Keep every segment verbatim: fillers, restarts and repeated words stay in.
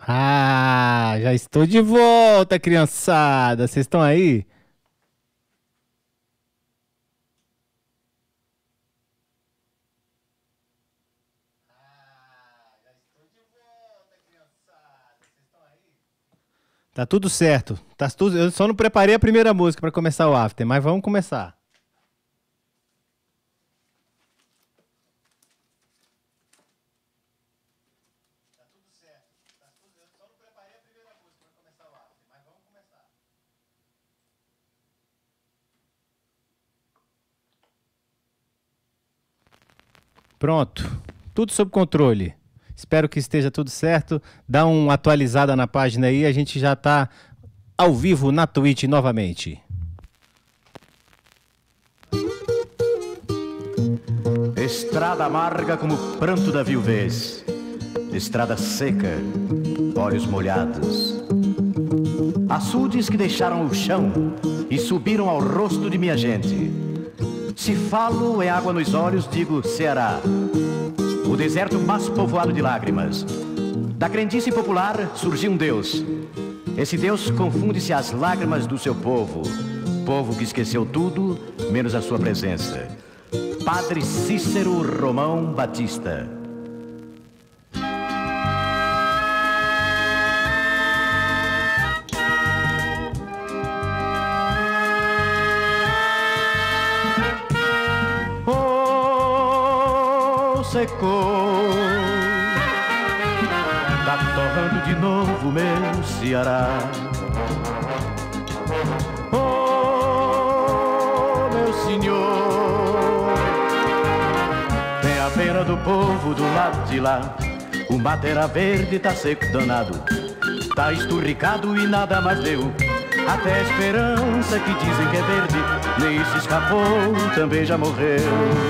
Ah, já estou de volta, criançada. Vocês estão aí? Tá tudo certo. Tá tudo... Eu só não preparei a primeira música para começar o after, mas vamos começar. Pronto, tudo sob controle. Espero que esteja tudo certo. Dá uma atualizada na página aí, a gente já está ao vivo na Twitch novamente. Estrada amarga como o pranto da viuvez, estrada seca, olhos molhados, açudes que deixaram o chão e subiram ao rosto de minha gente. Se falo em água nos olhos, digo Ceará, o deserto mais povoado de lágrimas. Da crendice popular surgiu um Deus. Esse Deus confunde-se às lágrimas do seu povo, povo que esqueceu tudo, menos a sua presença. Padre Cícero Romão Batista. Secou, tá torrando de novo meu Ceará. Oh, meu senhor, tem a pena do povo do lado de lá. O mato era verde, tá seco danado, tá esturricado e nada mais deu. Até a esperança que dizem que é verde, nem se escapou, também já morreu.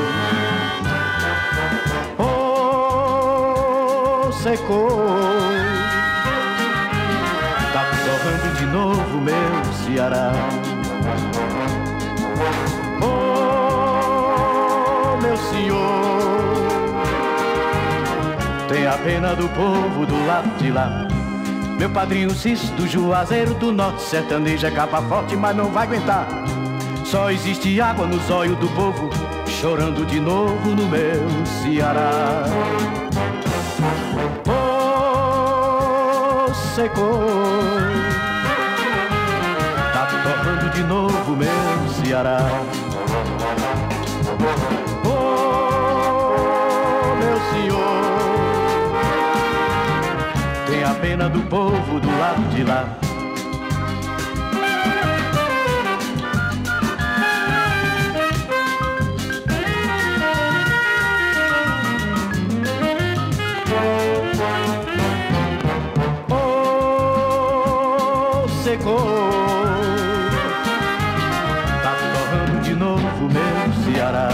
Secou, tá torrando de novo meu Ceará. Oh, meu senhor, tem a pena do povo do lado de lá. Meu padrinho Cis do Juazeiro do Norte, sertaneja capa forte, mas não vai aguentar. Só existe água nos olhos do povo, chorando de novo no meu Ceará. Oh, secou, tá torrando de novo meu Ceará. Oh, meu senhor, tem a pena do povo do lado de lá. Secou, tá torrando de novo meu Ceará.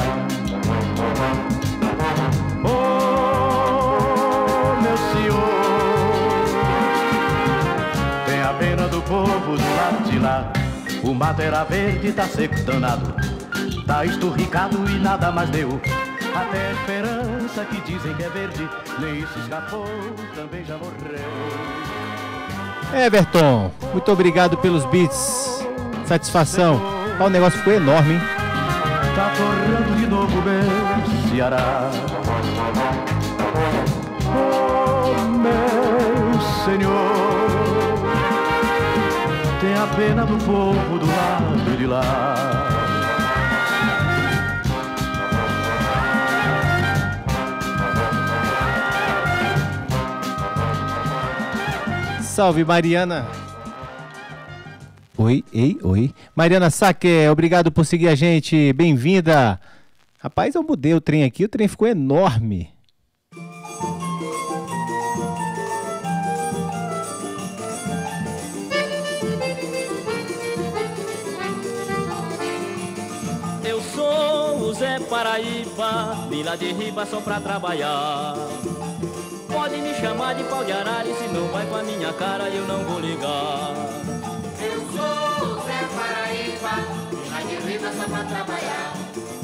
Oh, meu senhor, tem a pena do povo do lado de lá. O mato era verde, tá seco danado, tá esturricado e nada mais deu. Até a esperança que dizem que é verde, nem isso escapou, também já morreu. Everton, muito obrigado pelos beats. Satisfação. O negócio ficou enorme, hein? Tá torrando de novo meu Ceará. Oh, meu senhor, tem a pena do povo do lado de lá. Salve, Mariana. Oi, ei, oi. Mariana Saque, obrigado por seguir a gente. Bem-vinda. Rapaz, eu mudei o trem aqui, o trem ficou enorme. Eu sou o Zé Paraíba, vim lá de riba só pra trabalhar. Pode me chamar de pau de arara, e se não vai com a minha cara eu não vou ligar. Eu sou o Zé Paraíba, vim lá de riba só pra trabalhar.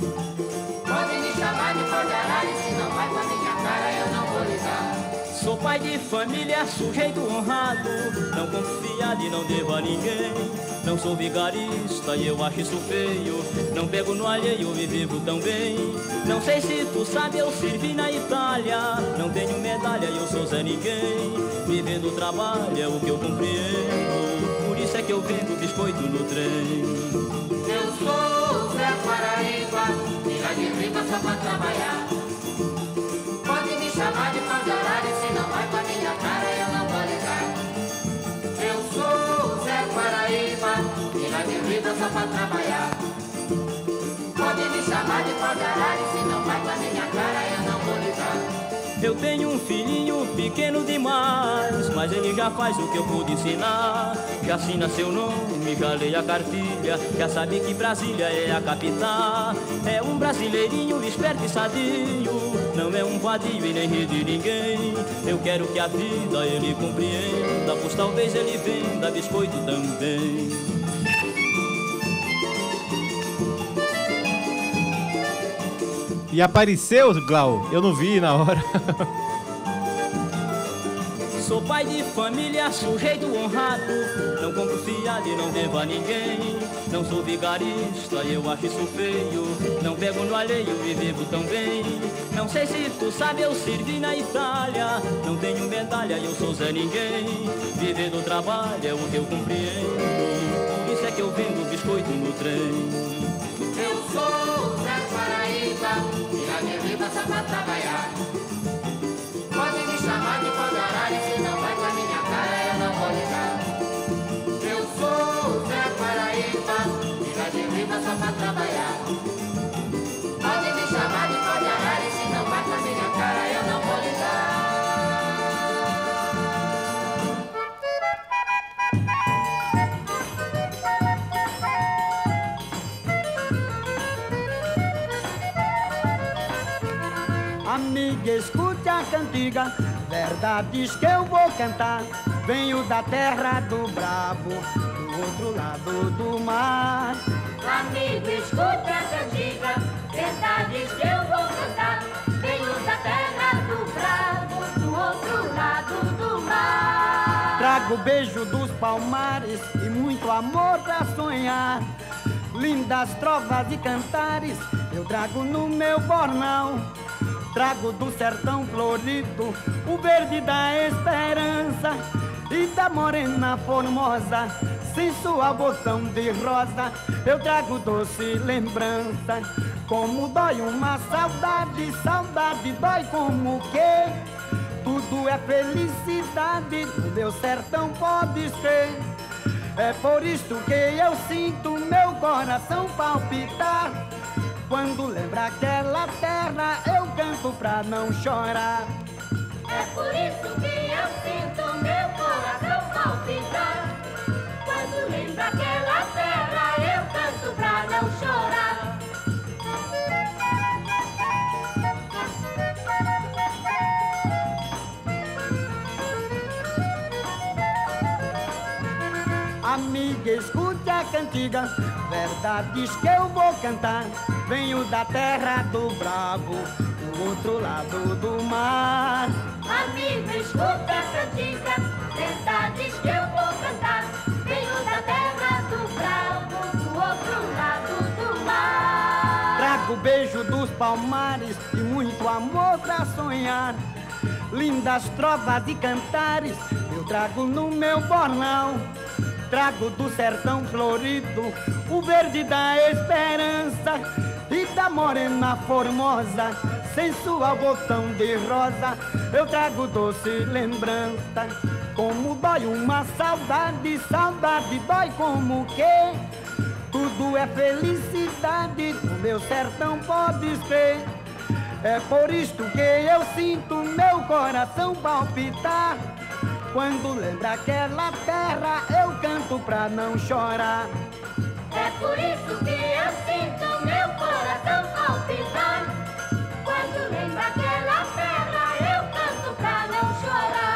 Pode me chamar de pau de arara, e se não vai com a minha cara eu não vou ligar. Sou pai de família, sujeito honrado, não confiado e não devo a ninguém. Não sou vigarista e eu acho isso feio, não pego no alheio e vivo tão bem. Não sei se tu sabe, eu servi na Itália, não tenho medalha e eu sou Zé Ninguém. Vivendo o trabalho é o que eu compreendo, por isso é que eu vendo biscoito no trem. Eu sou o Zé Paraíba, filha de riba só pra trabalhar. Pode me chamar de pau de arara e se não vai com a minha cara eu não vou ligar. Eu sou o Zé Paraíba, filha de riba só pra trabalhar. Pode me chamar de pau de arara e se não vai com a minha cara eu não vou ligar. Eu tenho um filhinho pequeno demais, mas ele já faz o que eu pude ensinar. Já assina seu nome, já lê a cartilha, já sabe que Brasília é a capital. É um brasileirinho esperto e sadio, não é um vadio e nem ri de ninguém. Eu quero que a vida ele compreenda, pois talvez ele venda biscoito também. E apareceu, Glau? Eu não vi na hora. Sou pai de família, sujeito honrado, não compro fiado e não devo a ninguém. Não sou vigarista e eu acho isso feio, não pego no alheio e vivo tão bem. Não sei se tu sabe, eu servi na Itália, não tenho medalha e eu sou Zé Ninguém. Viver do trabalho é o que eu compreendo, por isso é que eu vendo biscoito no trem. Eu sou o Zé Paraíba, filha de riba só pra trabalhar. Pode me chamar de pau de arara e se não vai com a minha cara eu não vou ligar. Eu sou o Zé Paraíba, filha de riba só pra trabalhar. Pode me chamar de pau de arara e se não vai com a minha cara eu não vou ligar. Amiga, escute a cantiga, verdades que eu vou cantar. Venho da terra do bravo, do outro lado do mar. Amigo, escute a cantiga, verdades que eu vou cantar. Venho da terra do bravo, do outro lado do mar. Trago o beijo dos palmares e muito amor pra sonhar. Lindas trovas e cantares eu trago no meu bornal. Trago do sertão florido o verde da esperança e da morena formosa, sensual botão de rosa. Eu trago doce lembrança, como dói uma saudade, saudade dói como o quê? Tudo é felicidade, no meu sertão pode ser. É por isto que eu sinto meu coração palpitar. Quando lembra aquela terra, eu canto pra não chorar. É por isso que eu sinto meu coração palpitar. Quando lembra aquela terra, eu canto pra não chorar. Amiga, escute a cantiga, verdades que eu vou cantar. Venho da terra do bravo, do outro lado do mar. Amigo, escuta a cantiga, verdades que eu vou cantar. Venho da terra do bravo, do outro lado do mar. Trago o beijo dos palmares e muito amor pra sonhar. Lindas trovas e cantares eu trago no meu bornal. Trago do sertão florido o verde da esperança e da morena formosa, sensual botão de rosa. Eu trago doce lembrança, como dói uma saudade, saudade dói como o quê? Tudo é felicidade, no meu sertão pode ser. É por isto que eu sinto meu coração palpitar. Quando lembra aquela terra, eu canto pra não chorar. É por isso que eu sinto meu coração palpitar. Quando lembra aquela terra, eu canto pra não chorar.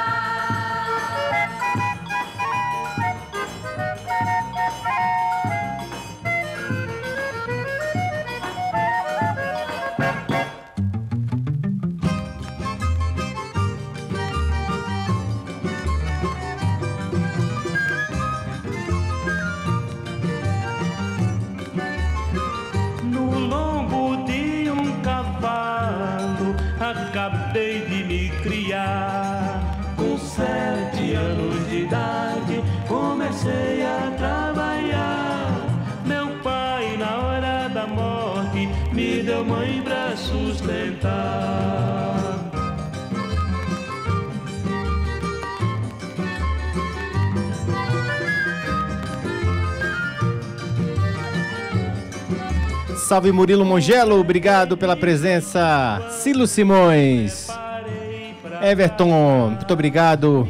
cantar. Salve Murilo Mongelo, obrigado pela presença. Silo Simões, Everton, muito obrigado.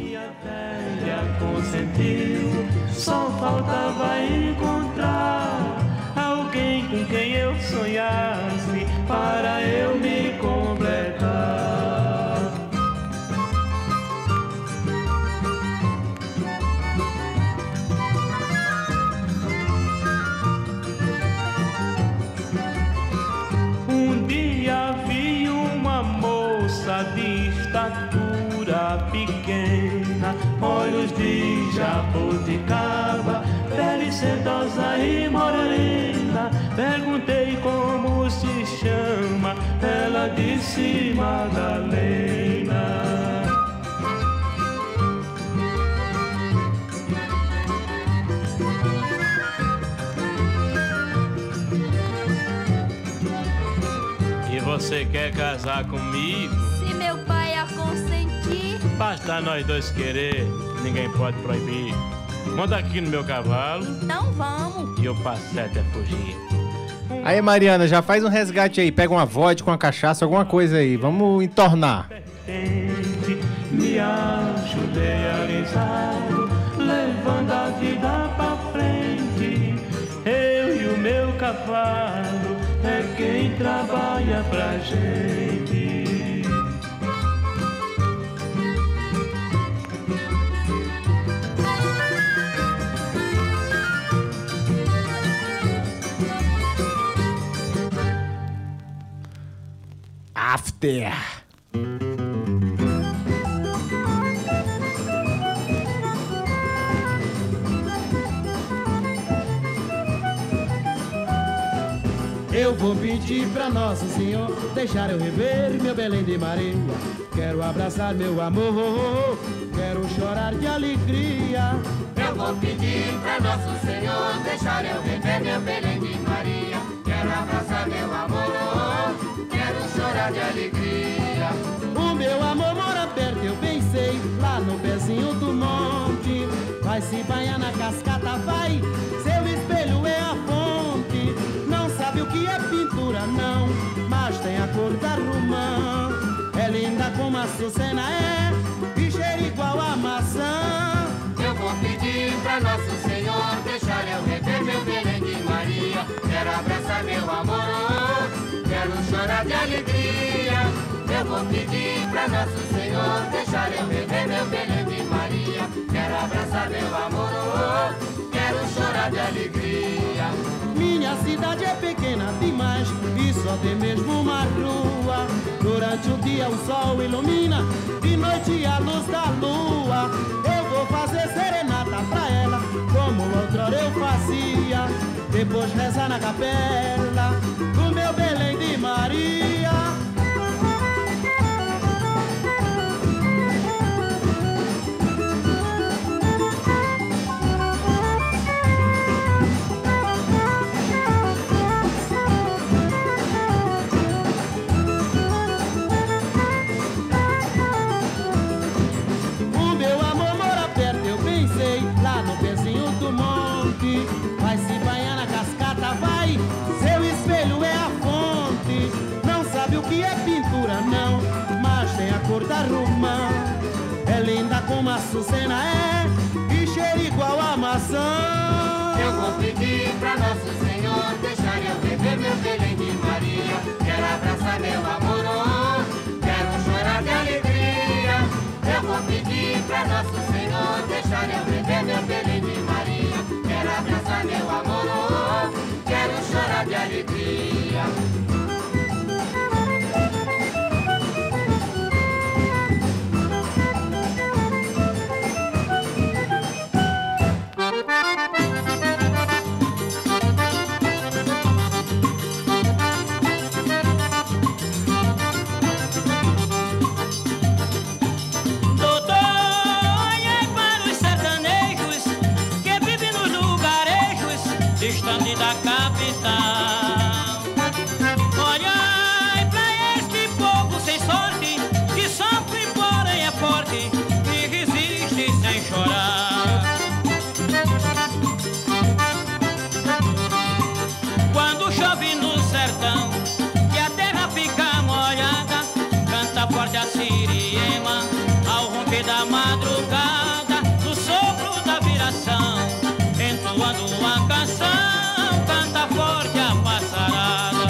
Só faltava encontrar alguém com quem eu sonhasse para eu me completar. Um dia vi uma moça de estatura pequena, olhos de jabuticaba, pele sedosa e morena. Perguntei como se chama, ela disse Madalena. E você quer casar comigo? Se meu pai a consentir, Basta nós dois querer, ninguém pode proibir. Monta aqui no meu cavalo então vamos. e eu passo até fugir. Aí Mariana, já faz um resgate aí, pega uma vodka, uma cachaça, alguma coisa aí, vamos entornar. Me acho realizado, levando a vida pra frente. Eu e o meu cavalo é quem trabalha pra gente. After. Eu vou pedir pra Nosso Senhor deixar eu rever meu Belém de Maria. Quero abraçar meu amor, quero chorar de alegria. Eu vou pedir pra Nosso Senhor deixar eu rever meu Belém de Maria. Quero abraçar meu amor, quero chorar de alegria. O meu amor mora perto, eu pensei, lá no pezinho do monte. Vai se banhar na cascata, vai, seu espelho é a fonte. Não sabe o que é pintura, não, mas tem a cor da romã. É linda como a açucena é, e cheira igual a maçã. Eu vou pedir pra Nosso Senhor deixar eu rever meu Belém de Maria. Quero abraçar meu amor, quero chorar de alegria. Eu vou pedir pra Nosso Senhor deixar eu rever meu Belém de Maria. Quero abraçar meu amor, quero chorar de alegria. Minha cidade é pequena demais e só tem mesmo uma rua. Durante o dia o sol ilumina, de noite a luz da lua. Eu vou fazer serenata pra ela, como outrora eu fazia. Depois rezar na capela do meu Belém de Maria. Vai se banhar na cascata, vai, seu espelho é a fonte. Não sabe o que é pintura, não, mas tem a cor da romã. É linda como a açucena é, e cheira igual a maçã. Eu vou pedir pra Nosso Senhor deixar eu rever meu Belém de Maria. Quero abraçar meu amor, quero chorar de alegria. Eu vou pedir pra Nosso Senhor deixar eu rever meu Belém de Maria. Quero abraçar meu amor, quero chorar de alegria. Distante da capital, olhai pra este povo forte a siriema, ao romper da madrugada, no sopro da viração, entoando uma canção, canta forte a passarada.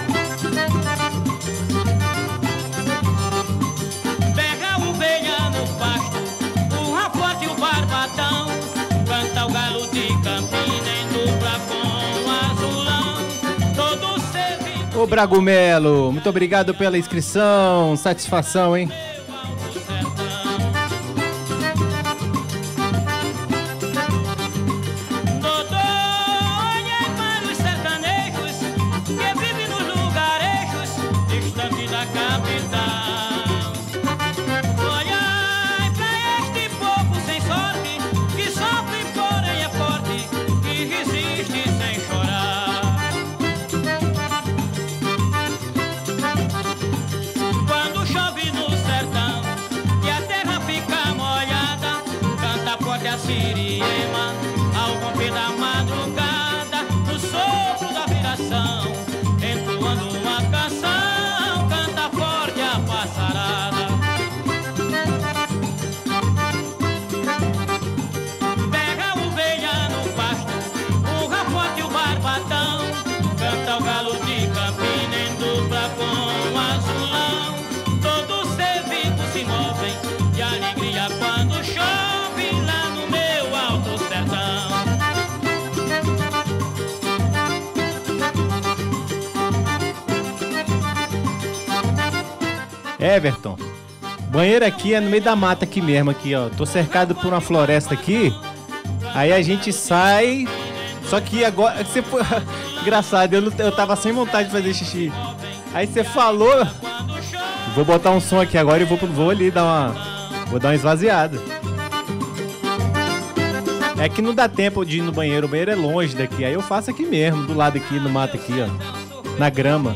Pega a ovelha no pasto, o rapote e o barbatão, canta o galo de Campina em dupla com o azulão, todo servido. Ô Bragomelo, muito obrigado pela inscrição, satisfação, hein? Siriema, ao romper da madrugada, no sopro da viração, entoando uma canção, canta forte a passarada. Pega a ovelha no pasto, o rapote e o barbatão, canta o galo de Campina em dupla com o azulão, todos servidos se movem de alegria quando chove lá no meu alto sertão. Everton, banheiro aqui é no meio da mata aqui mesmo, aqui ó. Tô cercado por uma floresta aqui. Aí a gente sai. Só que agora você foi engraçado, eu, não, eu tava sem vontade de fazer xixi. Aí você falou. Vou botar um som aqui agora e vou, vou ali dar uma. Vou dar uma esvaziada. É que não dá tempo de ir no banheiro, o banheiro é longe daqui. Aí eu faço aqui mesmo, do lado aqui, no mato aqui, ó. Na grama.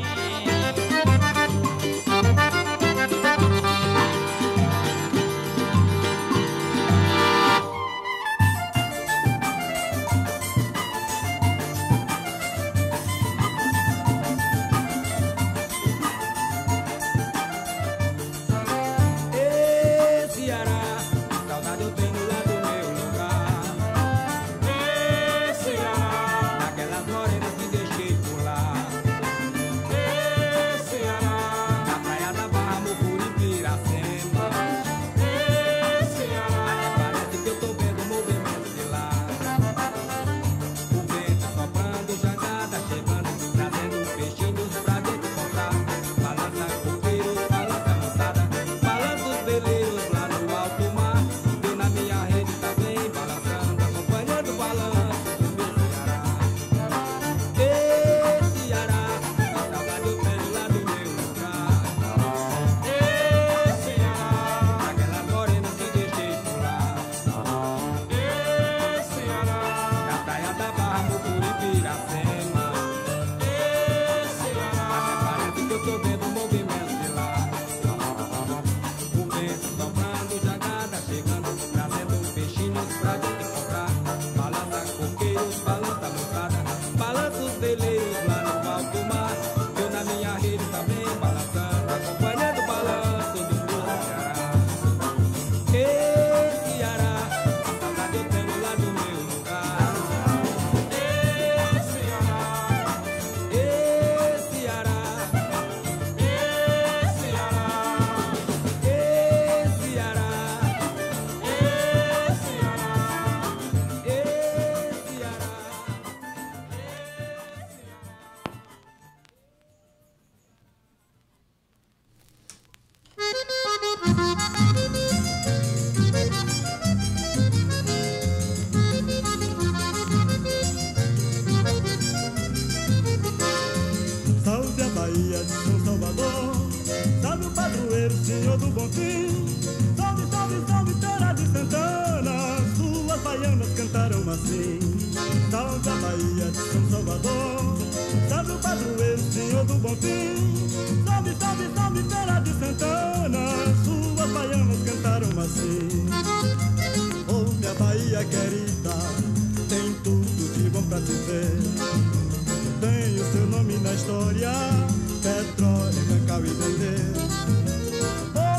História, petróleo, cacau e dendê.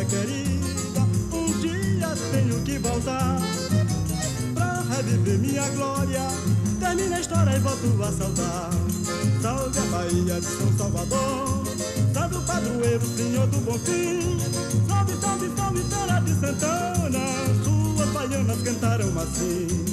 Bahia querida, um dia tenho que voltar pra reviver minha glória. Termina a história e volto a saudar. Salve a Bahia de São Salvador, salve o padroeiro, senhor do Bonfim. Salve, salve, salve, Feira de Santana, suas baianas cantaram assim.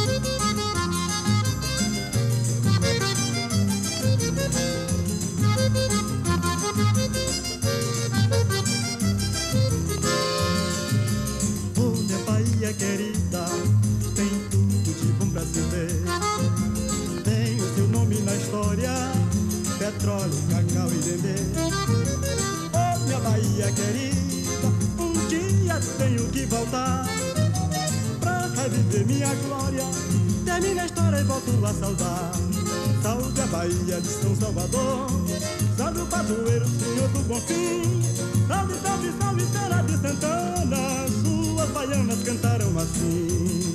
Oh, minha Bahia querida, tem tudo de bom pra se ver. Tem o seu nome na história, petróleo, cacau e dendê. Oh, minha Bahia querida, um dia tenho que voltar pra reviver minha glória. Termina a história e volto a saudar. Salve a Bahia de São Salvador, salve o padroeiro, senhor do Bonfim. Salve, salve, salve, Feira de Santana, suas baianas cantaram assim.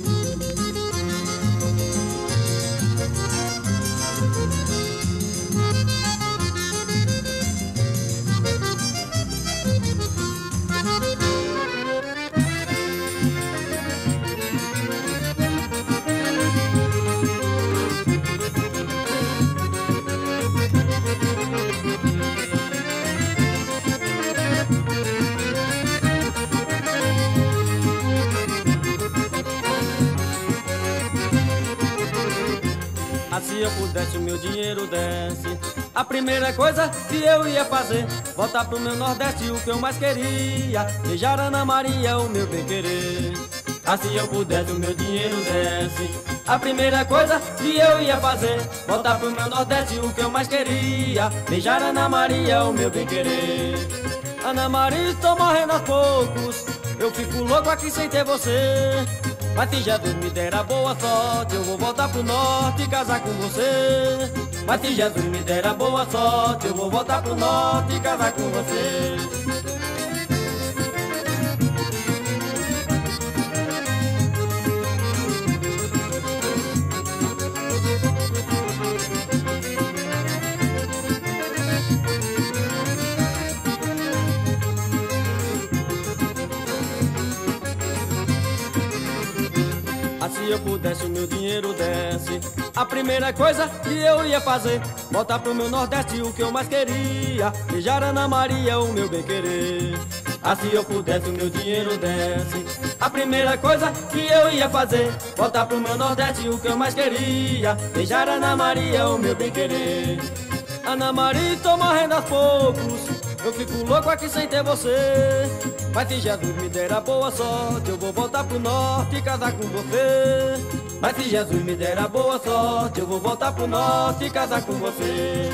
Se eu pudesse o meu dinheiro desce. A primeira coisa que eu ia fazer, voltar pro meu Nordeste o que eu mais queria, beijar Ana Maria, o meu bem querer. Assim eu pudesse o meu dinheiro desce. A primeira coisa que eu ia fazer, voltar pro meu Nordeste o que eu mais queria, beijar Ana Maria, o meu bem querer. Ana Maria, estou morrendo aos poucos, eu fico louco aqui sem ter você. Mas se Jesus me der a boa sorte, eu vou voltar pro norte e casar com você. Mas se Jesus me der a boa sorte, eu vou voltar pro norte e casar com você. Se eu pudesse o meu dinheiro desce. A primeira coisa que eu ia fazer, voltar pro meu Nordeste o que eu mais queria, beijar Ana Maria, o meu bem querer. Assim eu pudesse o meu dinheiro desce. A primeira coisa que eu ia fazer, voltar pro meu Nordeste o que eu mais queria, beijar Ana Maria, o meu bem querer. Ana Maria, estou morrendo aos poucos, eu fico louco aqui sem ter você. Mas se Jesus me der a boa sorte, eu vou voltar pro norte e casar com você. Mas se Jesus me der a boa sorte, eu vou voltar pro norte e casar com você.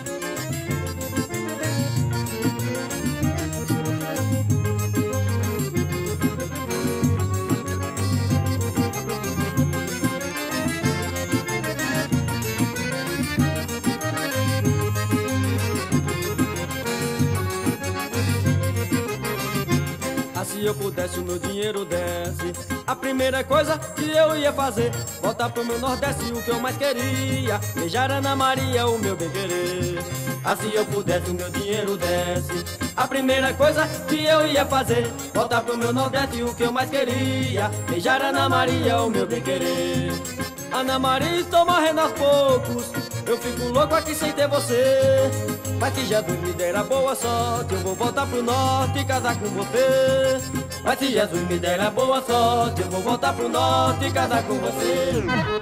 Se eu pudesse o meu dinheiro desce. A primeira coisa que eu ia fazer, voltar pro meu Nordeste o que eu mais queria, beijar Ana Maria, o meu bem querer. Assim eu pudesse o meu dinheiro desce. A primeira coisa que eu ia fazer, voltar pro meu Nordeste o que eu mais queria, beijar Ana Maria, o meu bem querer. Ana Maria, estou morrendo aos poucos, eu fico louco aqui sem ter você. Mas se Jesus me der a boa sorte, eu vou voltar pro norte e casar com você. Mas se Jesus me der a boa sorte, eu vou voltar pro norte e casar com você.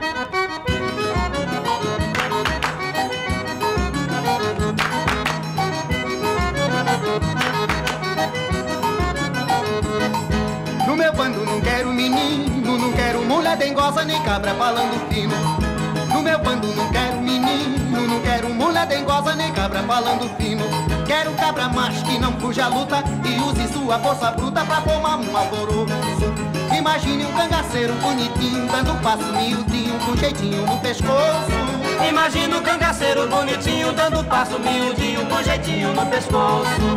No meu bando não quero menino, não quero mulher dengosa nem cabra falando fino. No meu bando não quero menino, não quero mulher dengosa nem cabra falando fino. Quero cabra macho que não fuja a luta e use sua força bruta pra formar um alvoroço. Imagine um cangaceiro bonitinho dando passo miudinho com jeitinho no pescoço. Imagine um cangaceiro bonitinho dando passo miudinho com jeitinho no pescoço.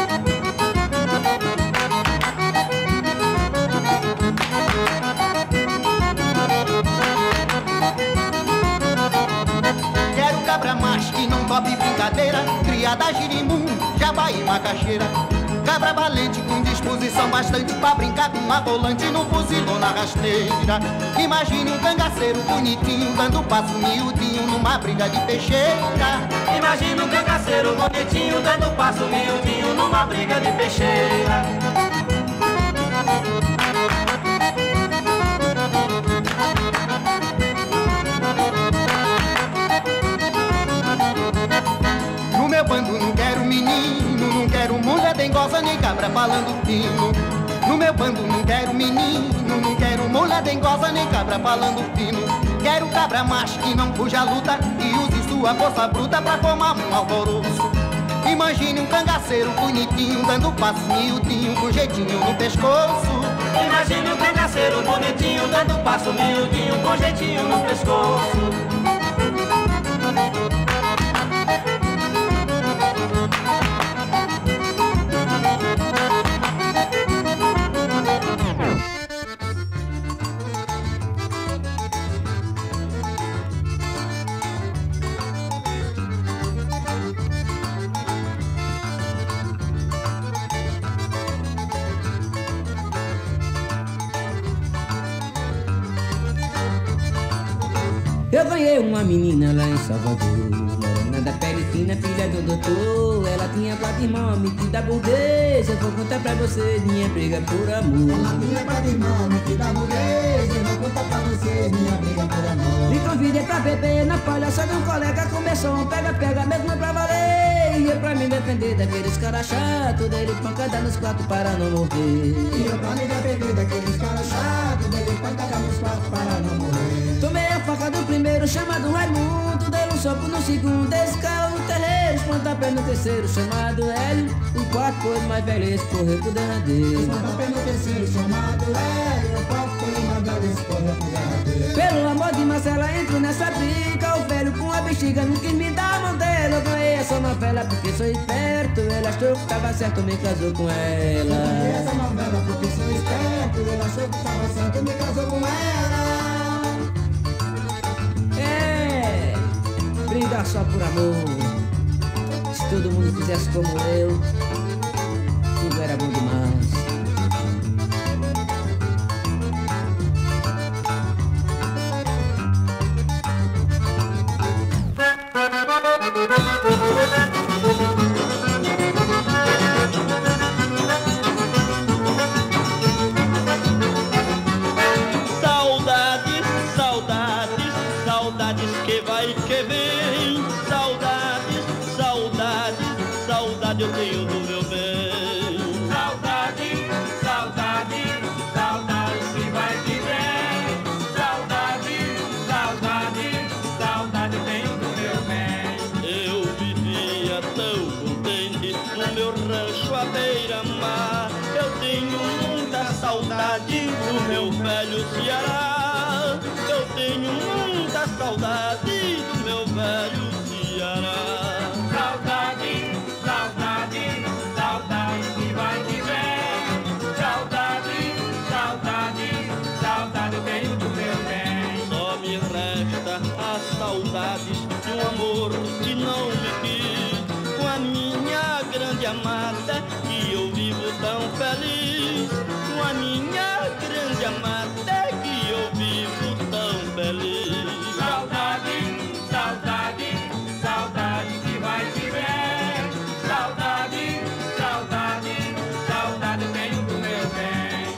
Quero cabra macho que não tope brincadeira, criada girimum, jabá e macaxeira. Cabra valente com disposição bastante pra brincar com uma volante no fuzil ou na rasteira. Imagine um cangaceiro bonitinho dando passo miudinho numa briga de peixeira. Imagina um cangaceiro bonitinho dando passo miudinho numa briga de peixeira. No meu bando não quero menino, não quero mulher dengosa nem cabra falando fino. No meu bando não quero menino, não quero mulher dengosa nem cabra falando fino. Quero cabra macho que não fuja a luta e use sua força bruta pra formar um alvoroço. Imagine um cangaceiro bonitinho dando passo miudinho com jeitinho no pescoço. Imagine um cangaceiro bonitinho dando passo miudinho com jeitinho no pescoço. Eu ganhei uma menina lá em Salvador, morena da pele fina, filha do doutor. Ela tinha quatro irmãos, metida burguesa. Eu vou contar pra você minha briga por amor. Ela tinha quatro irmãos, metida burguesa. Eu vou contar pra você minha briga por amor. Me convidei pra beber na palhaça de um colega. Começou um pega-pega, mesmo pra valer. E eu pra me defender daqueles caras chatos, dele pancada nos quatro para não morrer. E eu pra me defender daqueles caras chatos, dele pancada nos quatro para não morrer. Tomei a faca do primeiro, chamado Raimundo. Dei um soco no segundo, escala no terreiro. Pontapé no terceiro, chamado Hélio. O quarto foi mais velho, esse correu pro derradeiro. Pontapé no terceiro, chamado Hélio. O quarto foi mais velho, esse correu pro derradeiro. Pelo amor de Marcela, entro nessa briga. O velho com a bexiga não quis me dar a mão dela. Eu ganhei essa novela porque sou esperto. Ele achou que tava certo, me casou com ela. Eu ganhei essa novela porque sou esperto. Ele achou que tava certo, me casou com ela. É, briga só por amor. Se todo mundo fizesse como eu, tudo era bom demais. Saudades, saudades, saudades que vai que vem. Saudades, saudades, saudade eu tenho do meu bem. Saudade, saudade, saudade que vai que vem. Saudade, saudade, saudade eu tenho do meu bem. Eu vivia tão contente no meu rancho à beira-mar. Eu tenho muita saudade do meu velho Ceará. Eu tenho muita saudade do meu velho Ceará. Saudade, saudade, saudade que vai que vem. Saudade, saudade, saudade eu tenho do meu bem. Só me resta as saudades de um amor que não me quis. Com a minha grande amada que eu vivo tão feliz. Com a minha grande amada que eu vivo tão feliz. Saudade, saudade, saudade que vai que vem. Saudade, saudade, saudade eu tenho do meu bem.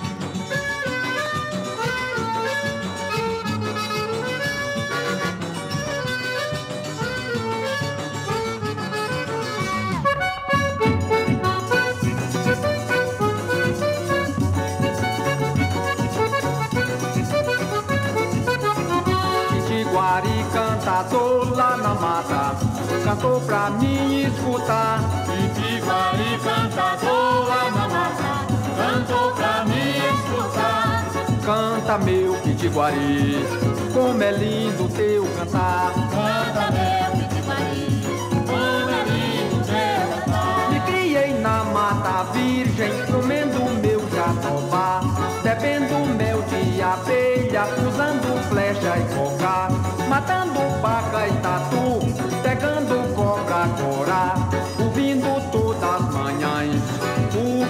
Pitiguari cantador lá na mata, cantou pra mim escutar. Pitiguari cantador lá na mata, cantou pra mim escutar. Canta meu Pitiguari, como é lindo teu cantar. Canta meu Pitiguari, como é lindo teu cantar. Me criei na mata virgem, comendo meu jatobá, bebendo mel de abelha, usando flecha e coca, matando paca e tatu, pegando cobra corá, ouvindo todas as manhãs o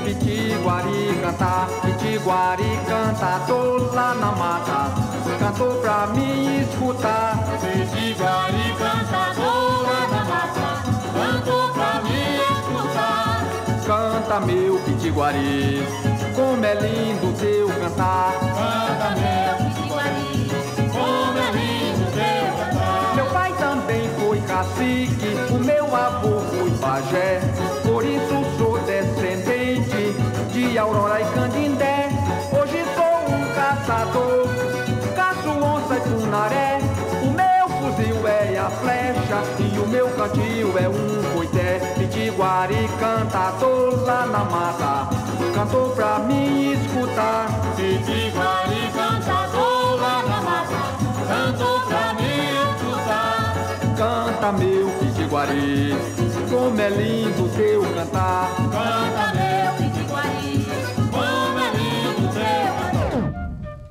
Canta meu pitiguari, como é lindo teu cantar. Canta meu pitiguari, como é lindo teu cantar. Meu pai também foi cacique, o meu avô foi pajé. Por isso sou descendente de Aurora e Candindé. Hoje sou um caçador, caço onça e tunaré. O meu fuzil é a flecha e o meu cantil é um coité. Pitiguari cantador lá na mata, cantou pra mim escutar. Pitiguari cantador lá na mata, cantou pra mim escutar. Canta meu pitiguari, como é lindo teu cantar. Canta meu pitiguari, como é lindo teu cantar.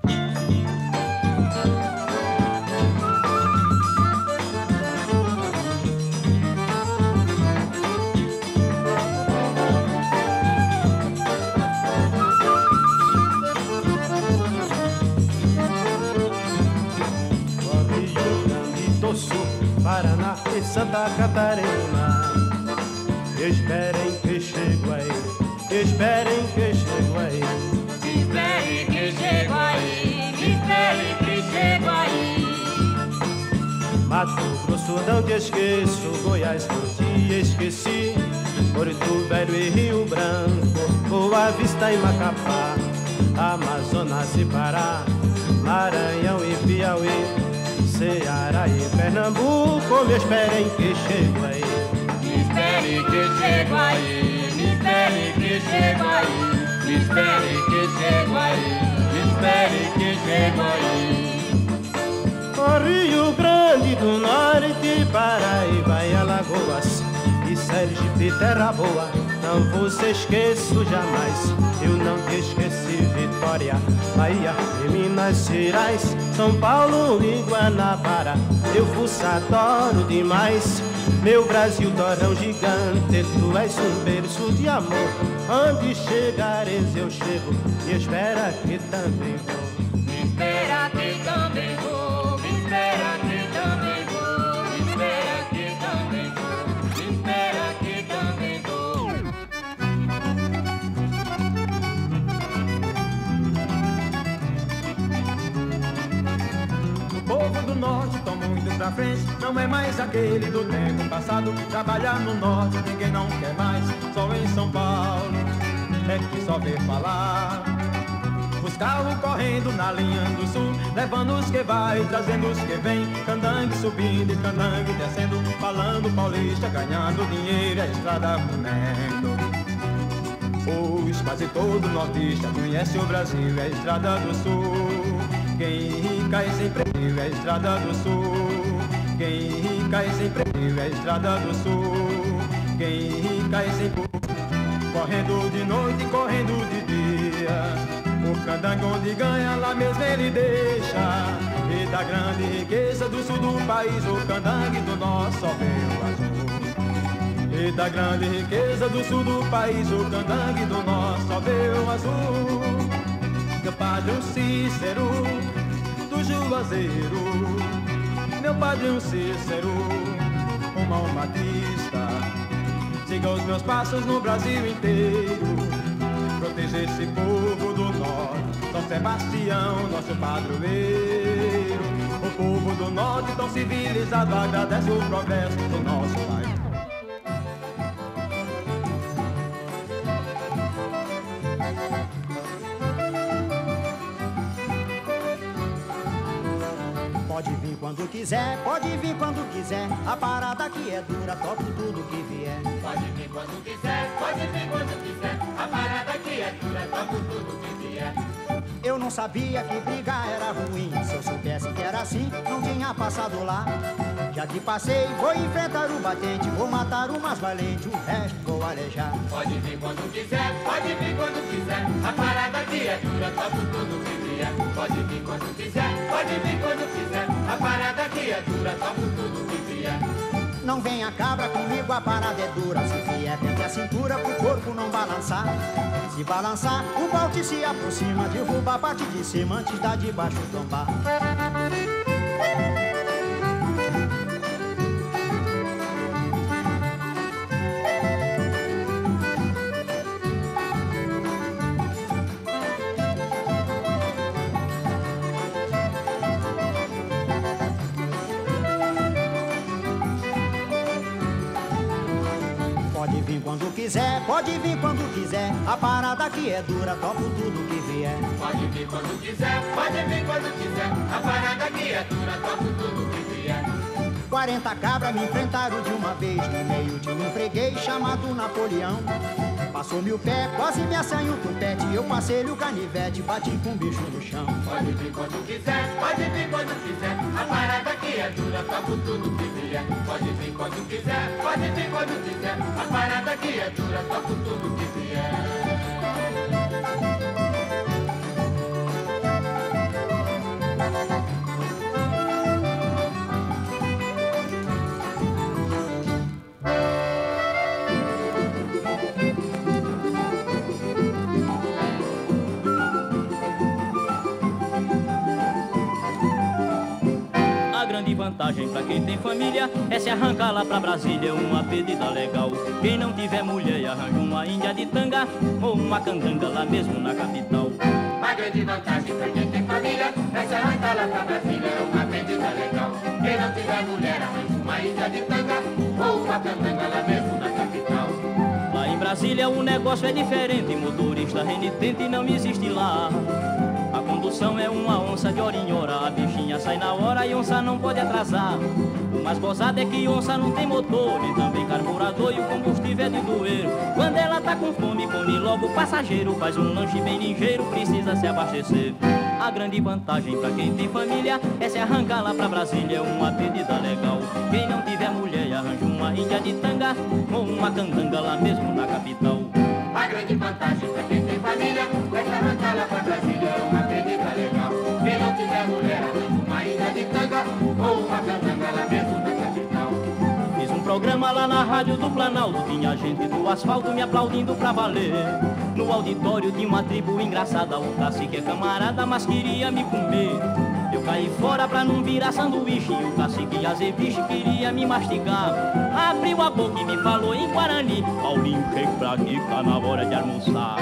Paraná e Santa Catarina, esperem que chego aí, esperem que chego aí, esperem que chego aí, esperem que chego aí. Mato Grosso não te esqueço, Goiás não te esqueci, Porto Velho e Rio Branco, Boa Vista e Macapá, Amazonas e Pará, Maranhão e Piauí, Ceará e Pernambuco, me esperem que chego aí. Me espere que chego aí, me espere que chego aí, me espere que chego aí, me espere que chego aí. O Rio Grande do Norte, Paraíba e Alagoas, e Sergipe, Terra Boa, não vos esqueço jamais. Eu não te esqueci, Vitória, Bahia e Minas Gerais, São Paulo e Guanabara, eu vos adoro demais. Meu Brasil, torrão gigante, tu és um berço de amor. Onde chegares eu chego, me espera que também vou. Me espera que também vou, me espera que também vou, me espera que também vou, me espera que também vou. O povo do norte tão muito pra frente, não é mais aquele do tempo passado. Trabalhar no norte ninguém não quer mais, só em São Paulo é que só vê falar. Os carros correndo na linha do sul, levando os que vai, trazendo os que vem. Candangue subindo e candangue descendo, falando paulista, ganhando dinheiro, a estrada comendo. Hoje quase todo nortista conhece o Brasil, é a estrada do sul. Quem rica e sem prêmio é a estrada do sul. Quem rica e sem prêmio é a estrada do sul. Quem rica e sem correndo de noite, correndo de dia. O candangue onde ganha, lá mesmo ele deixa. E da grande riqueza do sul do país, o candangue do norte só vê o azul. E da grande riqueza do sul do país, o candangue do norte só vê o azul. Meu padre um Cícero do Juazeiro, meu padre um Cícero, um malmadista. Siga os meus passos no Brasil inteiro, proteger esse povo do norte. São Sebastião, nosso padroeiro. O povo do norte tão civilizado agradece o progresso do nosso país. Pode vir quando quiser, pode vir quando quiser. A parada aqui é dura, topo tudo que vier. Pode vir quando quiser, pode vir quando quiser. A parada aqui é dura, topo tudo que vier. Eu não sabia que brigar era ruim. Se eu soubesse que era assim, não tinha passado lá. Já que passei, vou enfrentar o batente. Vou matar o mais valente, o resto vou alejar. Pode vir quando quiser, pode vir quando quiser. A parada aqui é dura, topo tudo que vier. Pode vir quando quiser, pode vir quando quiser. A parada aqui é dura, topo tudo que vier. Não venha cabra comigo, a parada é dura. Se vier, pente a cintura pro corpo não balançar. Se balançar, o bote se aproxima. Derruba a parte de cima antes da de baixo tombar. vir quando quiser, pode vir quando quiser. A parada aqui é dura, topo tudo que vier. Pode vir quando quiser, pode vir quando quiser. A parada aqui é dura, topo tudo que vier. Quarenta cabras me enfrentaram de uma vez. No meio de um freguês chamado Napoleão. Passou-me o pé, quase me assanhou o tupete. Eu passei-lhe o canivete, bati com o bicho no chão. Pode vir quando quiser, pode vir quando quiser. A parada aqui é dura, topo tudo que vier. Pode vir quando quiser, pode vir quando quiser. A parada aqui é dura, topo tudo que vier. Vantagem pra quem tem família é se arrancar lá pra Brasília, uma pedida legal. Quem não tiver mulher arranja uma índia de tanga ou uma candanga lá mesmo na capital. A grande vantagem pra quem tem família é se arrancar lá pra Brasília, uma pedida legal. Quem não tiver mulher arranja uma índia de tanga ou uma candanga lá mesmo na capital. Lá em Brasília o negócio é diferente, motorista renitente não existe lá. A condução é uma onça de hora em hora, a bichinha sai na hora e onça não pode atrasar. O mais gozado é que onça não tem motor, nem também carburador e o combustível é de doer. Quando ela tá com fome, come logo o passageiro, faz um lanche bem ligeiro, precisa se abastecer. A grande vantagem pra quem tem família é se arrancar lá pra Brasília, uma pedida legal. Quem não tiver mulher arranja uma índia de tanga ou uma candanga lá mesmo na capital. A grande vantagem pra quem tem família é se arrancar lá pra Brasília, uma pedida legal. Quem não tiver mulher arranja uma índia de tanga ou uma candanga lá mesmo na capital. Fiz um programa lá na rádio do Planalto, tinha gente do asfalto me aplaudindo pra valer. No auditório tinha uma tribo engraçada, o cacique é camarada, mas queria me comer. Eu caí fora pra não virar sanduíche, o cacique azeviche queria me mastigar. Abriu a boca e me falou em Guarani: Paulinho, chega pra aqui, tá na hora de almoçar.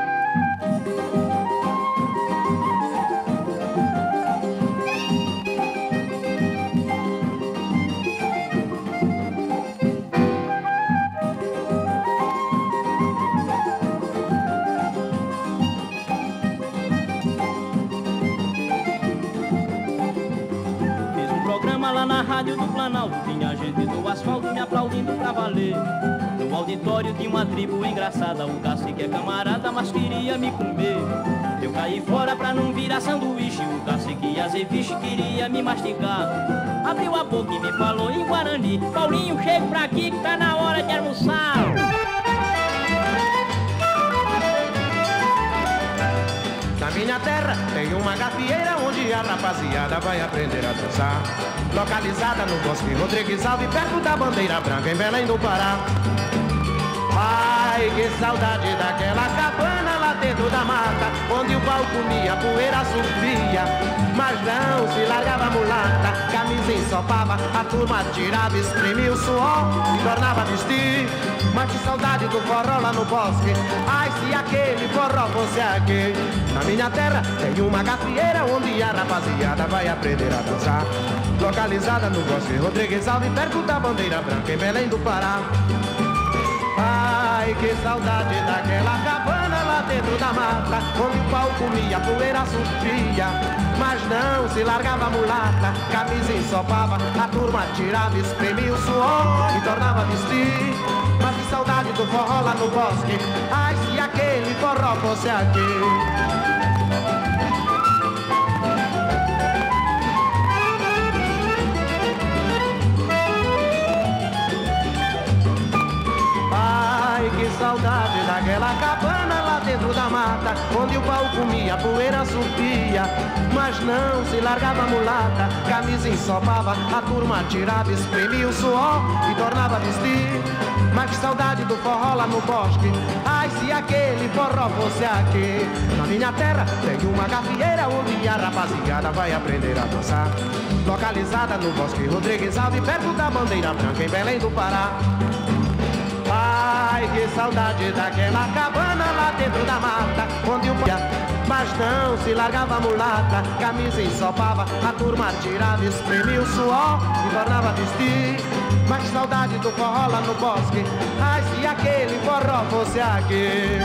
Lá na rádio do Planalto tinha gente do asfalto me aplaudindo pra valer. No auditório tinha uma tribo engraçada, o cacique é camarada, mas queria me comer. Eu caí fora pra não virar sanduíche, o cacique azeviche queria me mastigar. Abriu a boca e me falou em Guarani: Paulinho, chega pra aqui que tá na hora de almoçar. Na minha terra tem uma gafieira onde a rapaziada vai aprender a dançar. Localizada no Bosque Rodrigues Alves, perto da Bandeira Branca, em Belém do Pará. Ai, que saudade daquela cabana lá dentro da mata, onde o pau comia, a poeira subia, mas não se largava a mulata. Camisa ensopava, a turma tirava, espremia o suor e tornava a vestir. Mas que saudade do forró lá no bosque, ai, se aquele forró fosse aqui. Na minha terra tem uma gafieira onde a rapaziada vai aprender a dançar. Localizada no Bosque Rodrigues Alves, perto da Bandeira Branca, em Belém do Pará. Ai, que saudade daquela cabana lá dentro da mata, onde o pau comia, a poeira subia, mas não se largava a mulata. Camisa ensopava, a turma tirava, espremia o suor e tornava a vestir. Mas que saudade do forró lá no bosque, ai, se aquele forró fosse aqui. Que saudade daquela cabana lá dentro da mata, onde o pau comia, a poeira subia, mas não se largava a mulata. Camisa ensopava, a turma tirava, espremia o suor e tornava a vestir. Mas que saudade do forró lá no bosque, ai, se aquele forró fosse aqui. Na minha terra tem uma gafieira onde a rapaziada vai aprender a dançar. Localizada no Bosque Rodrigues Alves, perto da Bandeira Branca, em Belém do Pará. Ai, que saudade daquela cabana lá dentro da mata, onde o pau, mas não se largava a mulata. Camisa ensopava, a turma tirava, espremia o suor e tornava a vestir. Mas que saudade do forró lá no bosque, ai se aquele forró fosse aqui.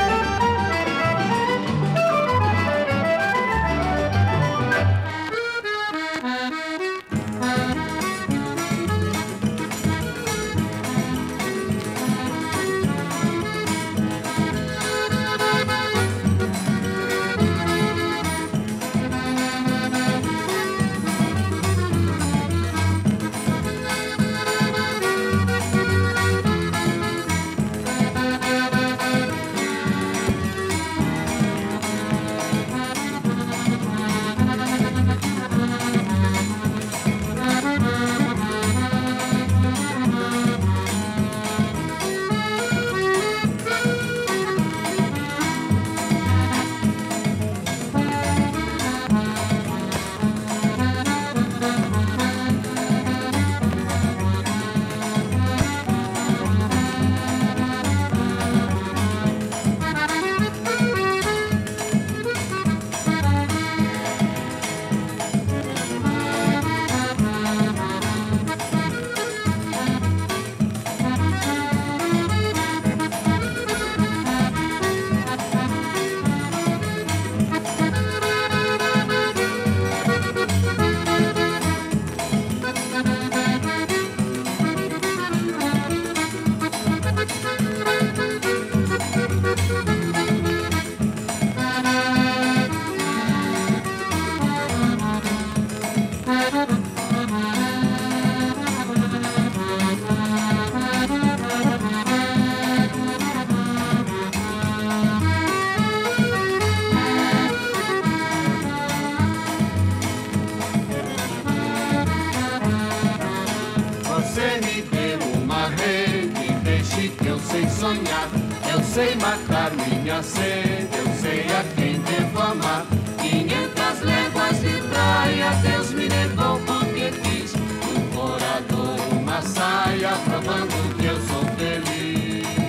Eu sei matar minha sede, eu sei a quem devo amar. Quinhentas léguas de praia, Deus me levou porque quis. Um corador, uma saia, provando que eu sou feliz.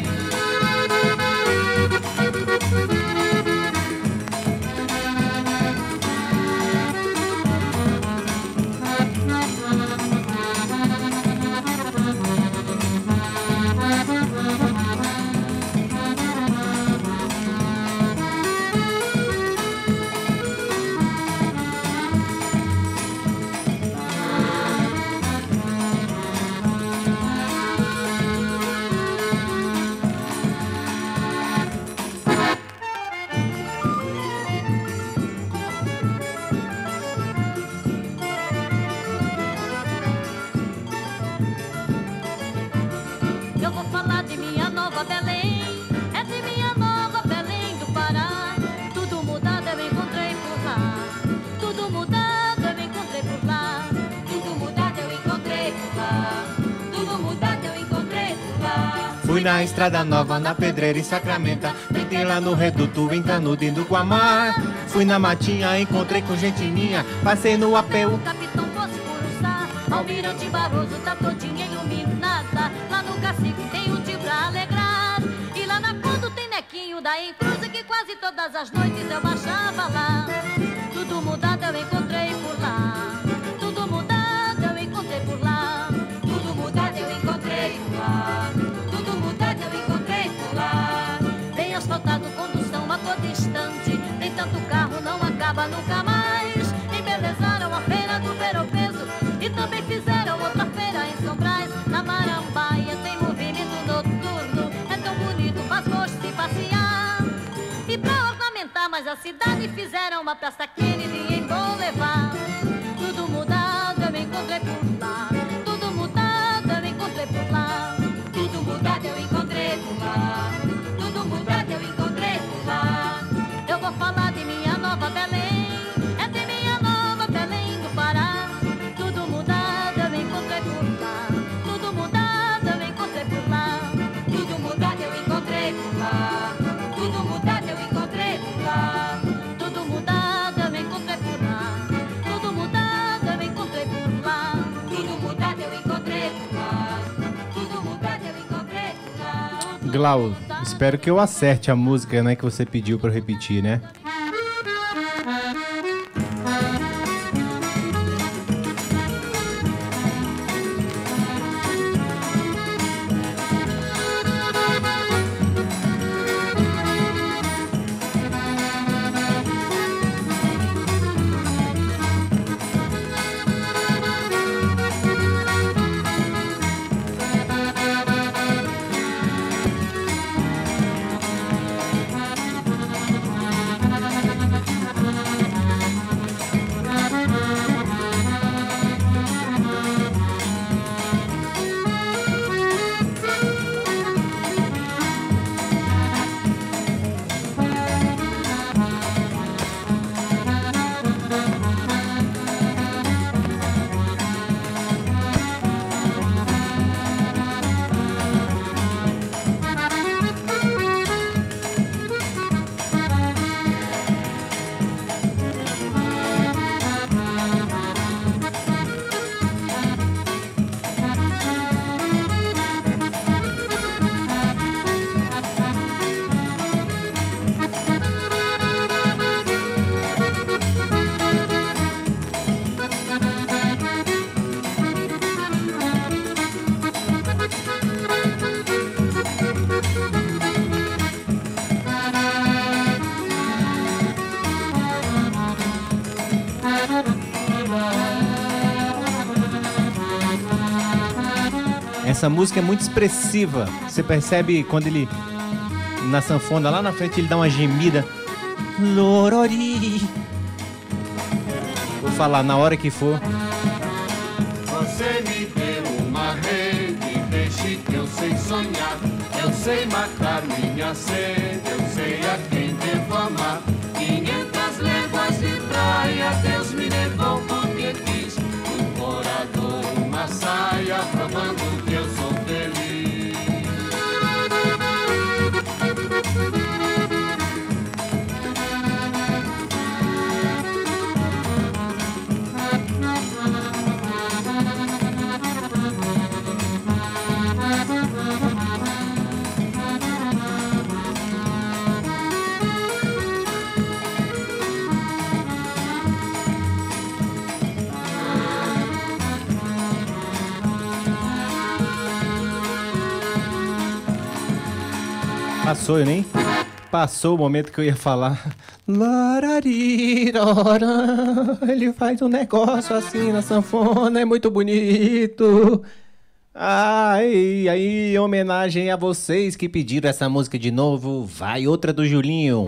Fui na Estrada Nova, na Pedreira em Sacramento. Pintei lá no Reduto, em Canudo, indo Guamar. Fui na Matinha, encontrei com gente minha. Passei no A P U. Capitão Poço Curuçá, Almirante Barroso tá todinha iluminada. Lá no Cacique tem um tio pra alegrar. E lá na Quando tem Nequinho da Encruza, que quase todas as noites eu baixava lá. Tudo mudado eu encontrei por lá. Tudo mudado eu encontrei por lá. Tudo mudado eu encontrei por lá. Tudo mudado eu encontrei por lá. Bem asfaltado, condução a todo instante. Tem tanto carro, não acaba nunca mais. Embelezaram a feira do Ver-o-Peso e também fizeram outra feira em São Brás. Na Marambaia tem movimento noturno. É tão bonito, faz gosto de passear. E pra ornamentar mais a cidade fizeram uma praça Kennedy em Boulevard. Tudo mudado eu encontrei por lá. Tudo mudado eu encontrei por lá. Tudo mudado eu encontrei por lá. Tudo mudado eu encontrei por lá. Eu vou falar de minha Nova Belém. É de minha Nova Belém do Pará. Tudo mudado eu encontrei por lá. Tudo mudado eu encontrei por lá. Tudo mudado eu encontrei por lá. Tudo mudado eu encontrei por lá. Tudo mudado eu encontrei por lá. Tudo mudado eu encontrei por lá. Tudo mudado eu encontrei por lá. Tudo mudado eu encontrei por lá. Glau, espero que eu acerte a música, né, que você pediu pra eu repetir, né? Essa música é muito expressiva. Você percebe quando ele, na sanfona, lá na frente, ele dá uma gemida. Lorori. Vou falar na hora que for. Você me deu uma rede, deixe que eu sei sonhar. Eu sei matar minha sede, eu sei a quem devo amar. Quinhentas léguas de praia, Deus me levou porque quis. Um corador, uma saia, provando que eu sou feliz. Passou, eu nem... Passou o momento que eu ia falar. Lararirora, ele faz um negócio assim na sanfona, é muito bonito. Ai, aí, em homenagem a vocês que pediram essa música de novo, vai outra do Julinho.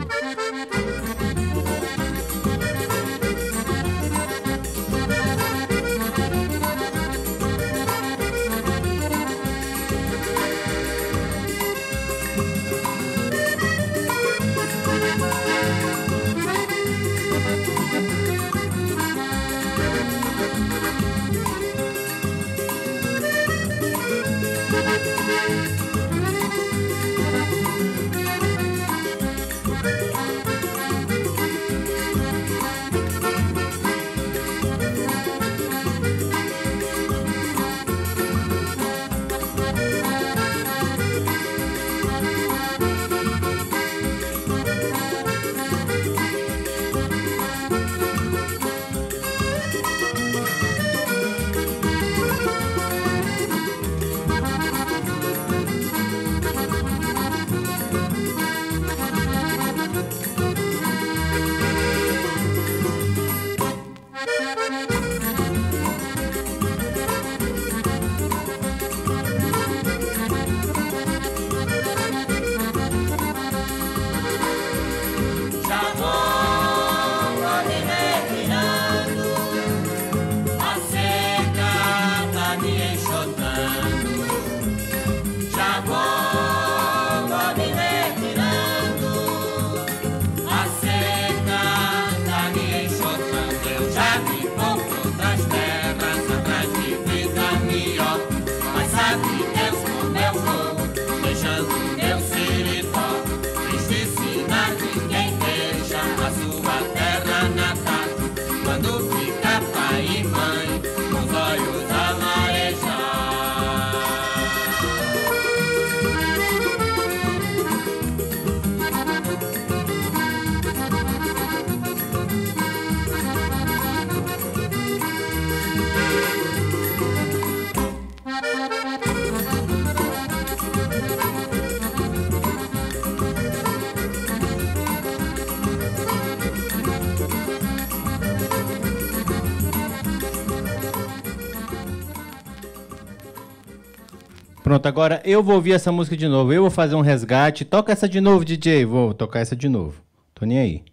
Pronto, agora eu vou ouvir essa música de novo. Eu vou fazer um resgate. Toca essa de novo, D J. Vou tocar essa de novo. Tô nem aí.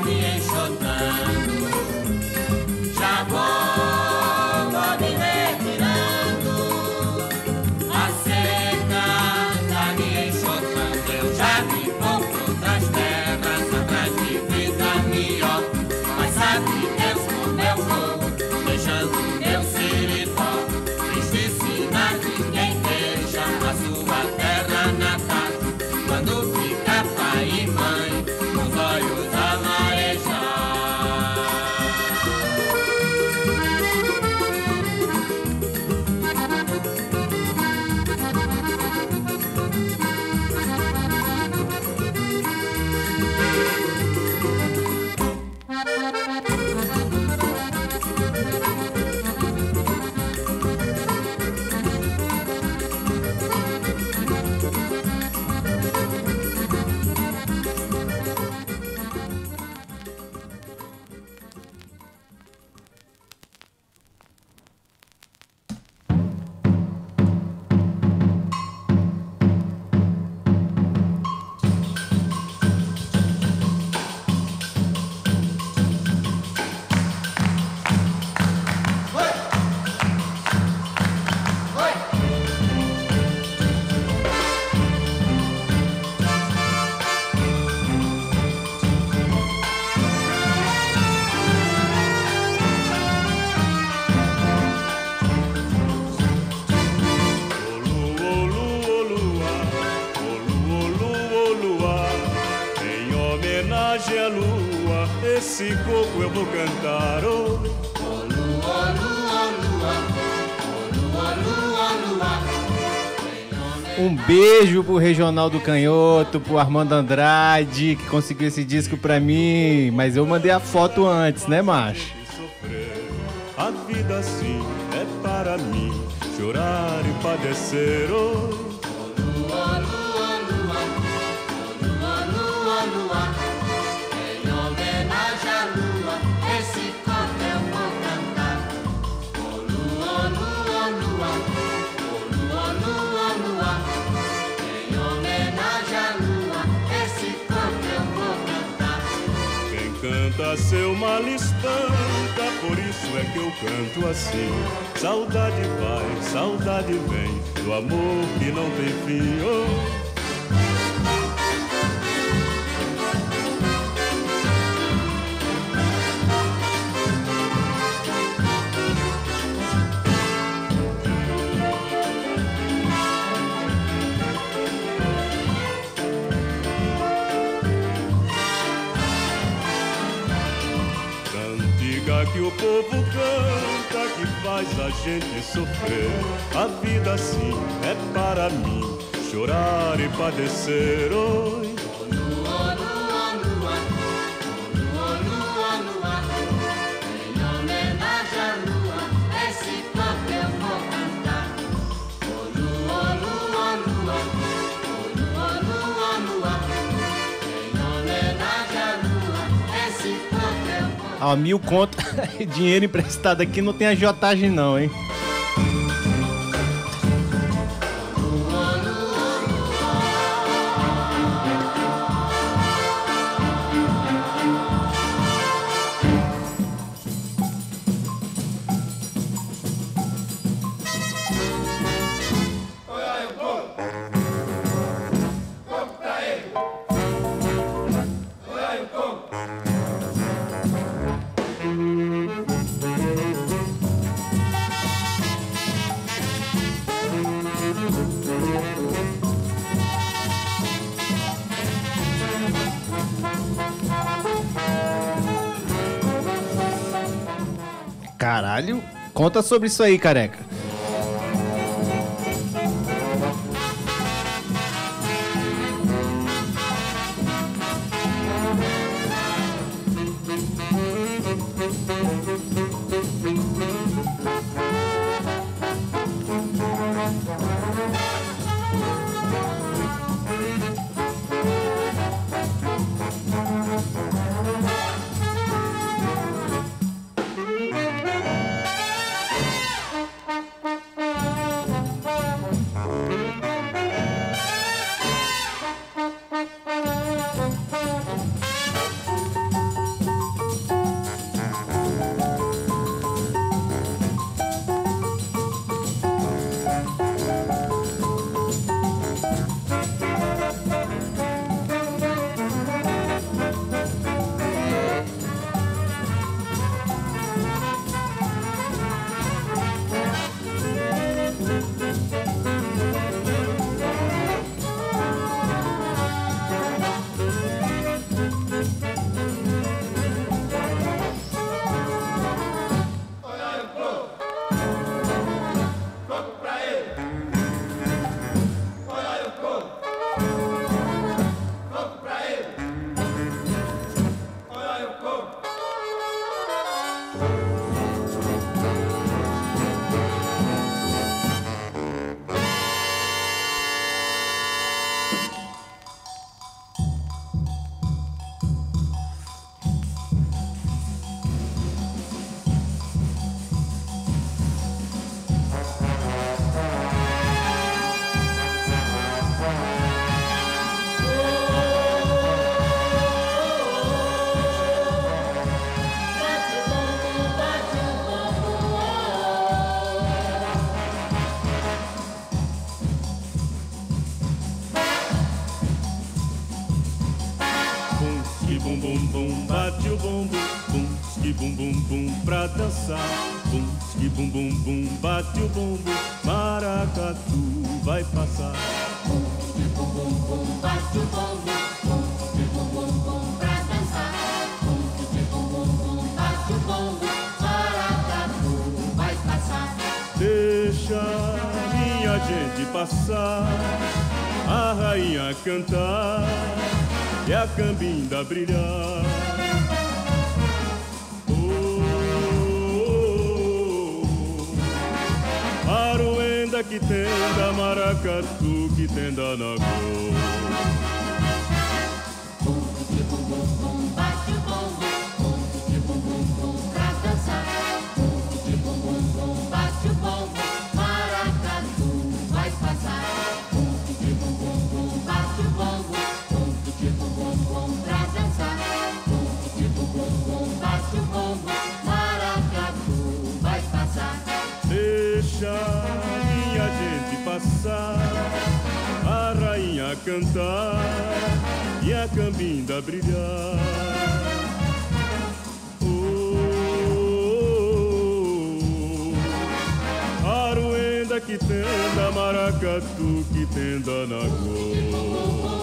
me enxotando. Já vou, vou me retirando. A seca tá me enxotando. Eu já me vou pra outras terras atrás de vida melhor. Mas sabe Deus como eu vou, deixando meu seritó. Triste cidade, ninguém deixa a sua terra natal. Quando fica pai e mãe, com os olhos a marejar. Esse coco eu vou cantar, oh. Olu, olu, olua, olu, olu, olua. Um beijo pro Regional do Canhoto, pro Armando Andrade, que conseguiu esse disco pra mim. Mas eu mandei a foto antes, né, macho? A vida assim é para mim, chorar e padecer, oh. Olu, olu, olua, olu, olu, olua. Em homenagem à lua, esse coco eu vou cantar. Olu, olu, olua, olu, olu, olua. Em homenagem à lua, esse coco eu vou cantar. Quem canta seu mal espanta, por isso é que eu canto assim. Saudade vai, saudade vem, do amor que não tem fim, oh. Que o povo canta, que faz a gente sofrer. A vida assim é para mim, chorar e padecer, oi. Olu, olu, olua, olu, olu, olua. Em homenagem à lua, esse coco eu vou cantar. Olu, olu, olua, olu, olu, olua. Em homenagem à lua, esse coco eu vou cantar. Ó, mil conto, dinheiro emprestado aqui não tem agiotagem não, hein? Caralho, conta sobre isso aí, careca. bum bum bum, bate o bumbum, bum, ski bum bum bum pra dançar, bum, ski bum bum bum, bate o bumbum, maracatu vai passar. Bum, ski bum bum bum, bate o bumbum, bum, ski bum bum bum pra dançar, bum, ski bum bum bum, bate o bumbum, maracatu vai passar. Deixa minha gente passar, a rainha cantar e a cambinda brilhar. Oh, oh, oh. Aruenda que tenda, maracatu que tenda na cor. Bum, ski bum bum bum, bate o bumbum, bum, ski bum bum bum pra dançar, bum, ski bum bum bum, bate o bumbum, maracatu vai passar. Bum, ski bum bum bum, bate o bumbum, bum, bum bum pra dançar, bum, bum bum bum, bate o bumbum, maracatu vai passar. Deixa minha gente passar, a rainha cantar e a cambinda brilhar. Oh, oh, oh. Aruenda que tenda, maracatu que tenda na cor.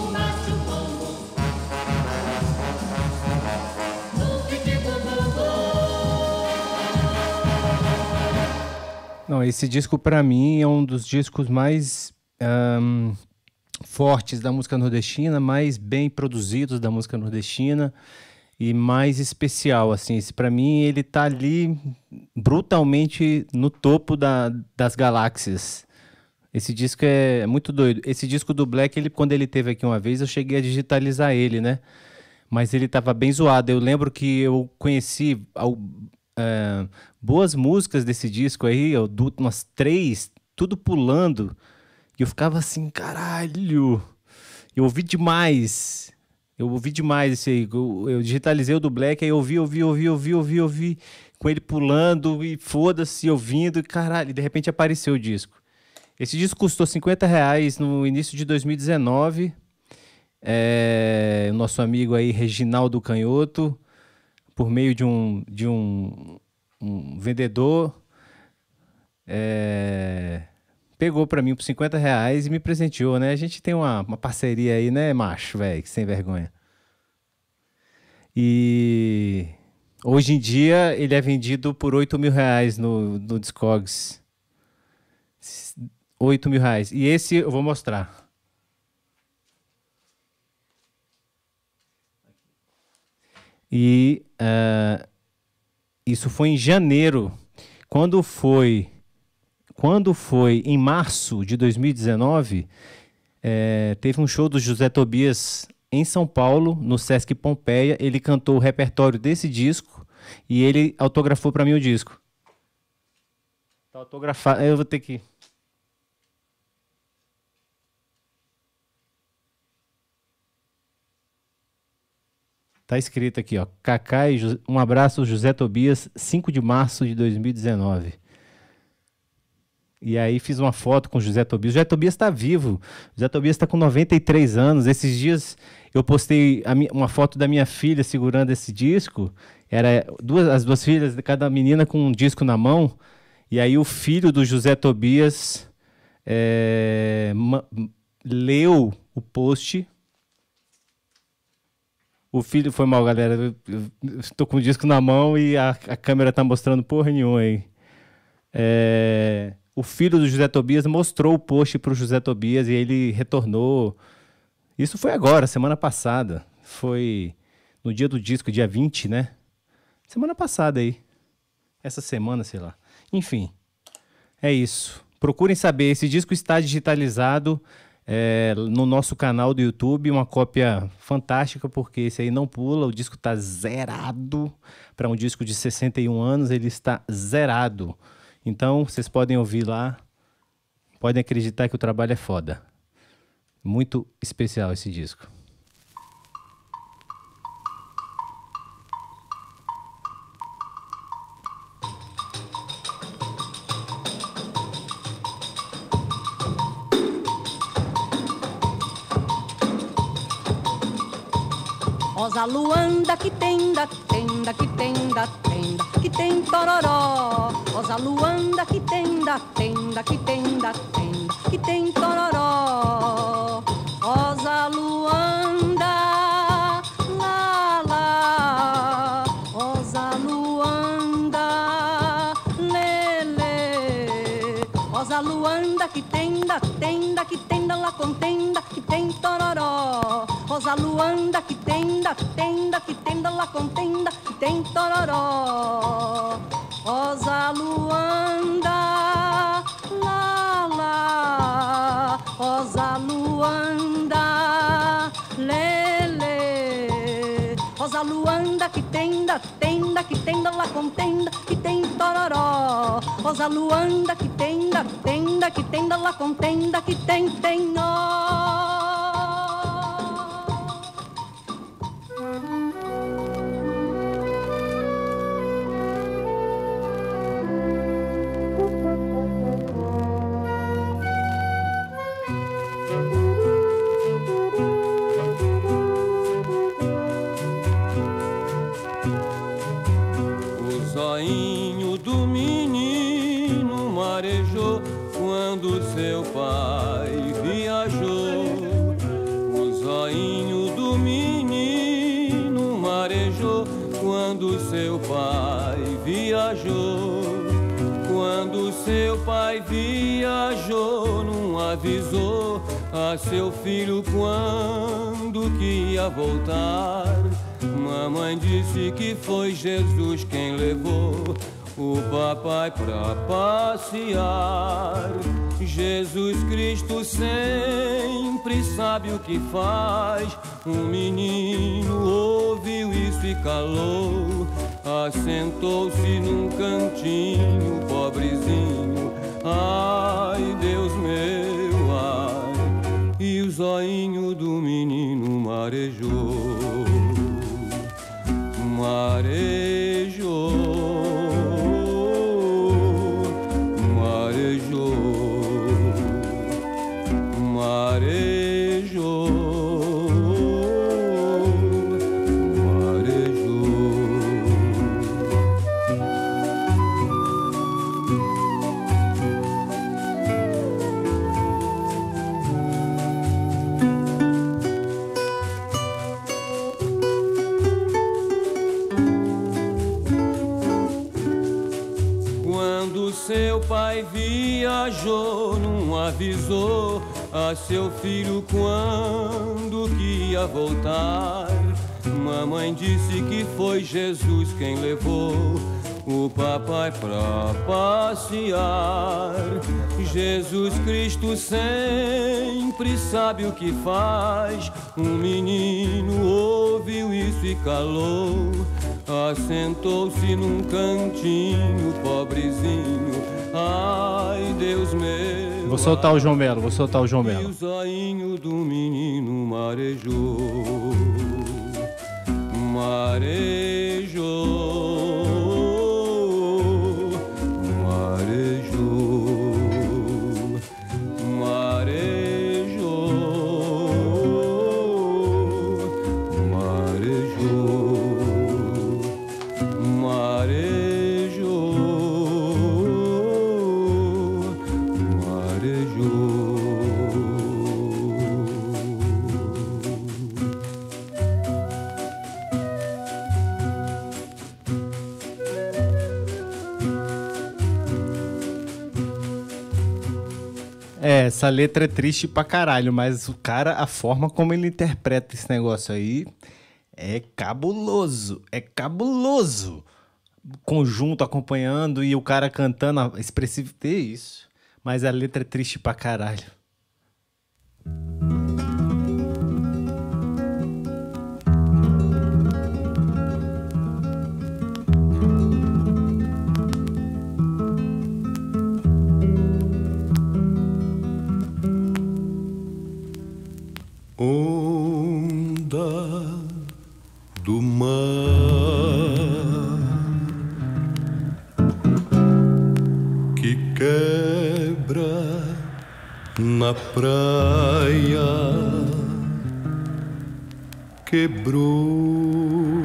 Não, esse disco pra mim é um dos discos mais um, fortes da música nordestina, mais bem produzidos da música nordestina e mais especial, assim. Esse, pra mim, ele tá ali brutalmente no topo da, das galáxias. Esse disco é muito doido. Esse disco do Black, ele, quando ele teve aqui uma vez, eu cheguei a digitalizar ele, né? Mas ele tava bem zoado. Eu lembro que eu conheci Uh, boas músicas desse disco aí, eu do umas três, tudo pulando, e eu ficava assim, caralho, eu ouvi demais, eu ouvi demais esse aí, eu, eu digitalizei o do Black, aí eu ouvi, ouvi, ouvi, ouvi, ouvi, ouvi, com ele pulando, e foda-se, ouvindo, e caralho, e de repente apareceu o disco. Esse disco custou cinquenta reais no início de dois mil e dezenove, é, o nosso amigo aí, Reginaldo Canhoto, por meio de um, de um, um vendedor, é, pegou para mim por cinquenta reais e me presenteou, né? A gente tem uma, uma parceria aí, né, macho, velho, sem vergonha. E hoje em dia ele é vendido por oito mil reais no, no Discogs. oito mil reais. E esse eu vou mostrar. E uh, isso foi em janeiro. Quando foi, quando foi em março de dois mil e dezenove, é, teve um show do José Tobias em São Paulo, no Sesc Pompeia. Ele cantou o repertório desse disco e ele autografou para mim o disco. Tá autografado. Eu vou ter que... Tá escrito aqui, ó, Cacá e José, um abraço, José Tobias, cinco de março de dois mil e dezenove. E aí fiz uma foto com o José Tobias. O José Tobias está vivo. O José Tobias está com noventa e três anos. Esses dias eu postei a minha, uma foto da minha filha segurando esse disco. Era duas, as duas filhas, cada menina com um disco na mão. E aí o filho do José Tobias é, ma, leu o post. O filho, foi mal, galera, eu estou com o disco na mão e a, a câmera está mostrando porra nenhuma aí. É, o filho do José Tobias mostrou o post para o José Tobias e ele retornou. Isso foi agora, semana passada. Foi no dia do disco, dia vinte, né? Semana passada aí. essa semana, sei lá. Enfim, é isso. Procurem saber, esse disco está digitalizado é, no nosso canal do YouTube, uma cópia fantástica, porque esse aí não pula, o disco está zerado. Para um disco de sessenta e um anos, ele está zerado. Então, vocês podem ouvir lá, podem acreditar que o trabalho é foda. Muito especial esse disco. Rosa Luanda que tenda, tenda, que tenda, tenda, que tem tororó. Rosa Luanda que tenda, tenda, que tenda, tenda, que tem tororó. Rosa Luanda, lá, lá. Rosa Luanda, lê, lê. Rosa Luanda que tenda, tenda, que tenda, lá contenda, que tem tororó. Rosa Luanda que tenda, tenda, que tenda, lá contenda, que tem tororó. Rosa Luanda, lá, lá. Rosa Luanda, lê, lê. Rosa Luanda que tenda, tenda, que tenda, lá contenda, que tem tororó. Rosa Luanda que tenda, tenda, que tenda, lá contenda, que tem, tem, ó. Zoinho do menino marejou quando seu pai viajou. O zoinho do menino marejou quando seu pai viajou. Quando seu pai viajou, não avisou a seu filho quando que ia voltar. Mamãe disse que foi Jesus quem levou o papai pra passear. Jesus Cristo sempre sabe o que faz. Um menino ouviu isso e calou. Assentou-se num cantinho, pobrezinho. Ai, Deus meu, ai. E o zoinho do menino marejou. Marejou, marejou, marejou, marejou. Seu pai viajou, não avisou a seu filho quando que ia voltar. Mamãe disse que foi Jesus quem levou o papai pra passear. Jesus Cristo sempre sabe o que faz. Um menino ouviu isso e calou. Assentou-se num cantinho, pobrezinho. Ai, Deus meu. Vou soltar o João Melo, vou soltar o João E Melo. o zoinho do menino marejou, marejou, marejou, marejou, marejou, marejou, É, essa letra é triste pra caralho, mas o cara, a forma como ele interpreta esse negócio aí é cabuloso, é cabuloso. conjunto acompanhando e o cara cantando, a expressivo, é isso. Mas a letra é triste pra caralho. Onda do mar que quebra na praia, quebrou.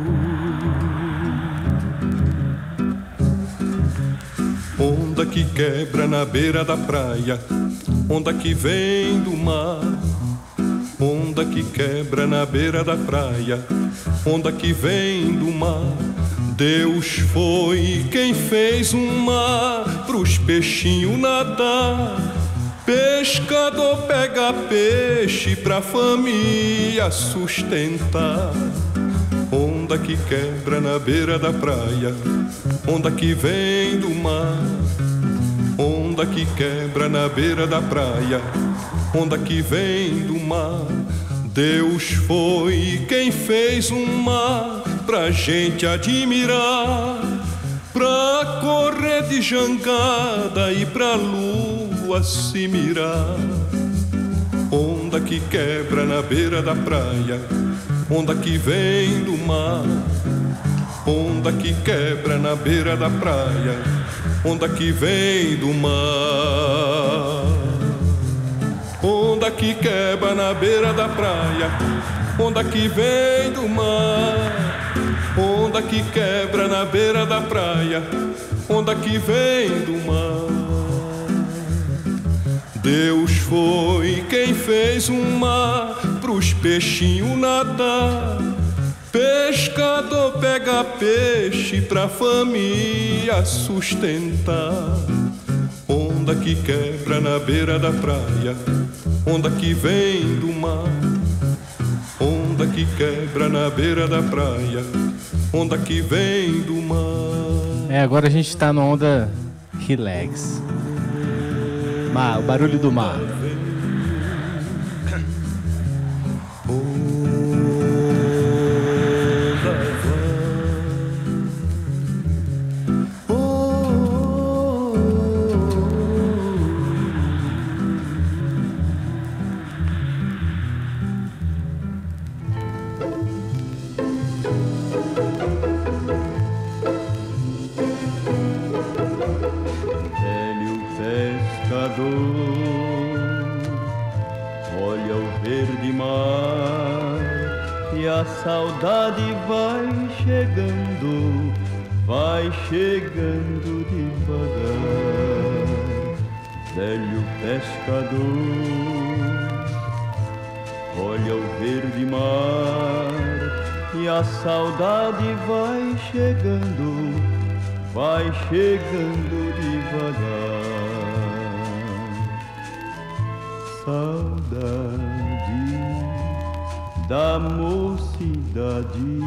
Onda que quebra na beira da praia, onda que vem do mar. Onda que quebra na beira da praia, onda que vem do mar. Deus foi quem fez um mar pros peixinhos nadar. Pescador pega peixe pra família sustentar. Onda que quebra na beira da praia, onda que vem do mar. Onda que quebra na beira da praia, onda que vem do mar. Deus foi quem fez um mar pra gente admirar, pra correr de jangada e pra lua se mirar. Onda que quebra na beira da praia, onda que vem do mar. Onda que quebra na beira da praia, onda que vem do mar. Onda que quebra na beira da praia, onda que vem do mar. Onda que quebra na beira da praia, onda que vem do mar. Deus foi quem fez um mar pros peixinhos nadar. Pescador pega peixe pra família sustentar. Onda que quebra na beira da praia, onda que vem do mar. Onda que quebra na beira da praia, onda que vem do mar. É, agora a gente tá na onda relax. Mar, o barulho do mar. Olha o verde mar e a saudade vai chegando, vai chegando devagar. Velho pescador, olha o verde mar e a saudade vai chegando, vai chegando devagar. Saudade da mocidade,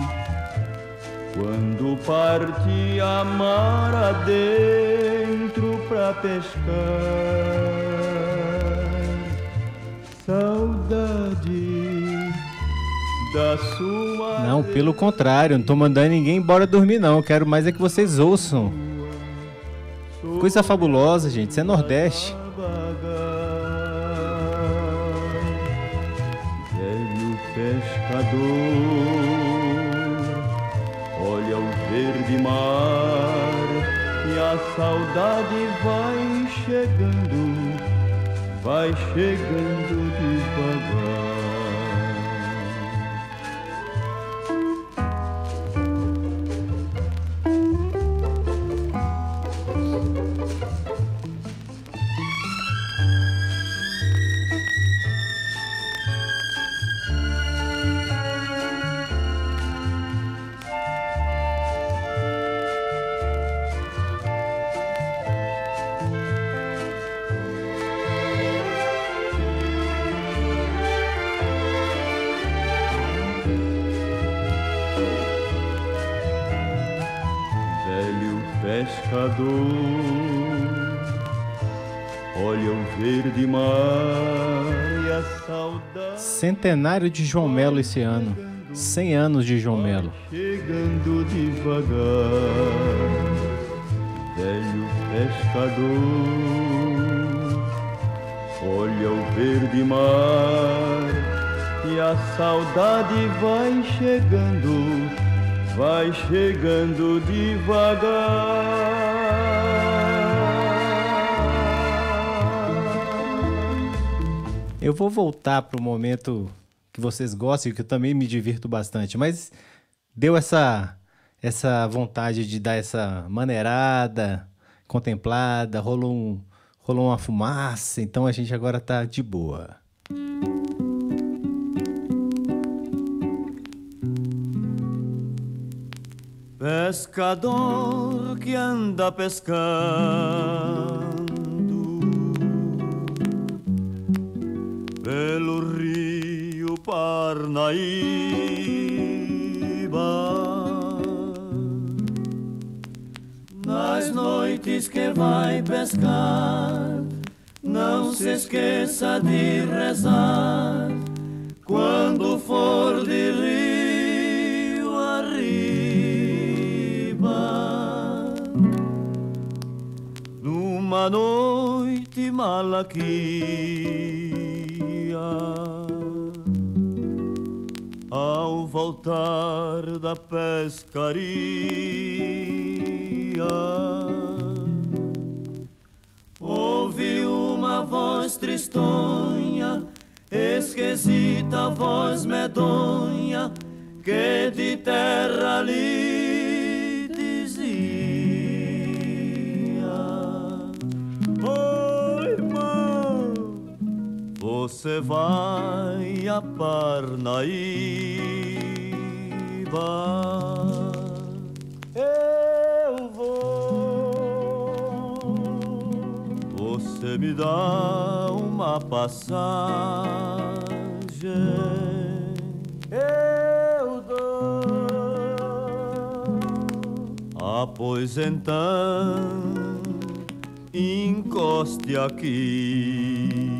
quando parti a mar adentro pra pescar. Saudade da sua... Não, pelo contrário, não tô mandando ninguém embora dormir não. Eu quero mais é que vocês ouçam. Coisa fabulosa, gente. Isso é Nordeste. Velho pescador, olha o verde mar e a saudade vai chegando, vai chegando devagar. pescador, olha o verde mar e a saudade. Centenário de João Melo esse ano. cem anos de João Melo. Chegando devagar, velho pescador, olha o verde mar e a saudade vai chegando, vai chegando devagar. Eu vou voltar para o momento que vocês gostam e que eu também me divirto bastante, mas deu essa, essa vontade de dar essa maneirada, contemplada, rolou, um, rolou uma fumaça, então a gente agora tá de boa. Pescador que anda pescando pelo rio Parnaíba, nas noites que vai pescar, não se esqueça de rezar, quando for de rio arriba, numa noite malaquia, ao voltar da pescaria, ouvi uma voz tristonha, esquisita voz medonha, que de terra lhe dizia: oi, irmão, você vai a Parnaíba, eu vou, você me dá uma passagem, eu dou. Ah, pois então encoste aqui.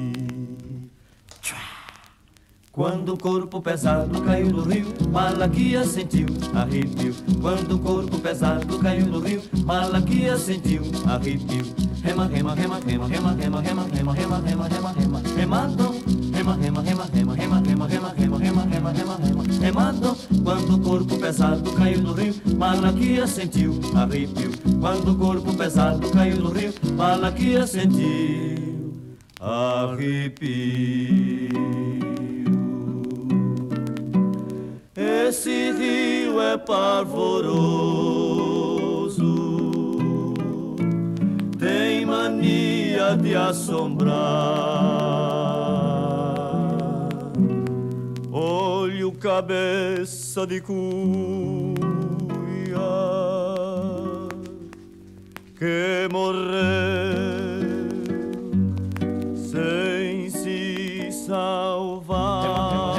Quando o corpo pesado caiu no rio, Malaquias sentiu arrepio. Quando o corpo pesado caiu no rio, Malaquias sentiu arrepio. Rema, rema, rema, rema, rema, rema, rema, rema, rema, rema, rema, rema, remando. Rema, rema, rema, rema, rema, rema, rema, rema, rema, rema, rema, rema, remando. Quando o corpo pesado caiu no rio, Malaquias sentiu arrepio. Quando o corpo pesado caiu no rio, Malaquias sentiu arrepio. Esse rio é pavoroso, tem mania de assombrar. Olha o cabeça de cuia que morreu sem se salvar.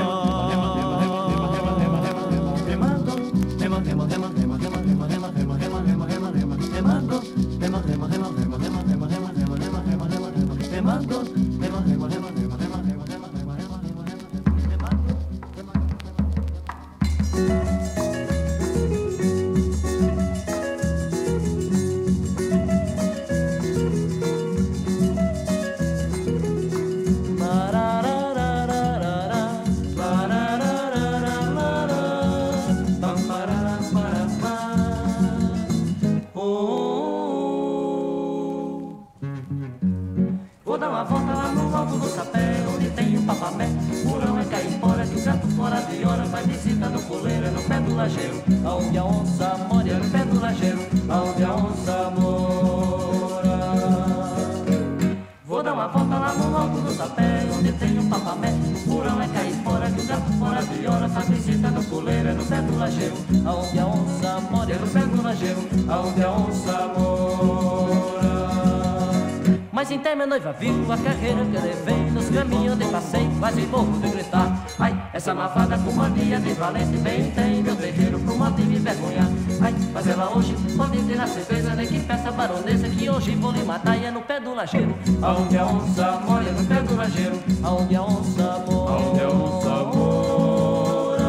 Aonde a onça mora, é no pé do lajeiro, aonde a onça mora. Vou dar uma volta lá no alto do sapé, onde tem um papamé. O furão é cair fora, que o gato fora de hora. Faz visita no puleiro, é no pé do lajeiro, aonde a onça mora, é no pé do lajeiro, aonde a onça mora. Mas em tem minha noiva viu a carreira que eu levei, nos caminhos de passeio, quase morro de gritar. Ai, essa mafada com mania de valente, bem tem meu terreiro pro modo de me vergonhar. Ai, mas ela hoje pode ter a certeza, nem que peça a baronesa, que hoje vou lhe matar e é no pé do lajeiro. Aonde a onça mora, é no pé do lajeiro. Aonde a onça mora, aonde a onça mora.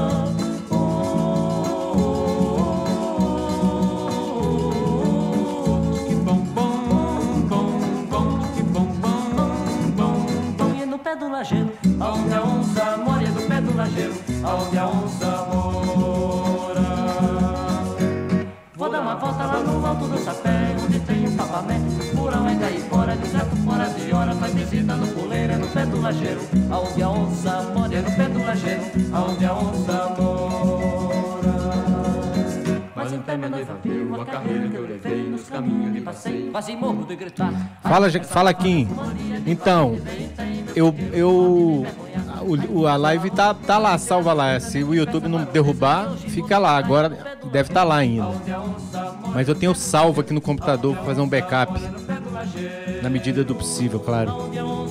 Que bom, bom, bom, bom, que bom, bom, bom, bom, e é no pé do lajeiro. Aonde a onça mora, é no pé do lajeiro. Aonde a onça mora. Vou dar uma volta lá no alto do sapé, onde tem um papamé. Purão é cair fora, de certo fora de hora. Faz visita no puleiro, é no pé do lajeiro. Aonde a onça mora, é no pé do lajeiro. Aonde a onça mora. Mas em pé minha noiva viu a carreira que eu levei nos caminhos de passeio. Quase morro de gritar. Fala, fala, Kim. Então, eu... eu... O, a live tá, tá lá, salva lá. Se o YouTube não derrubar, fica lá. Agora deve estar tá lá ainda. Mas eu tenho salvo aqui no computador para fazer um backup. Na medida do possível, claro.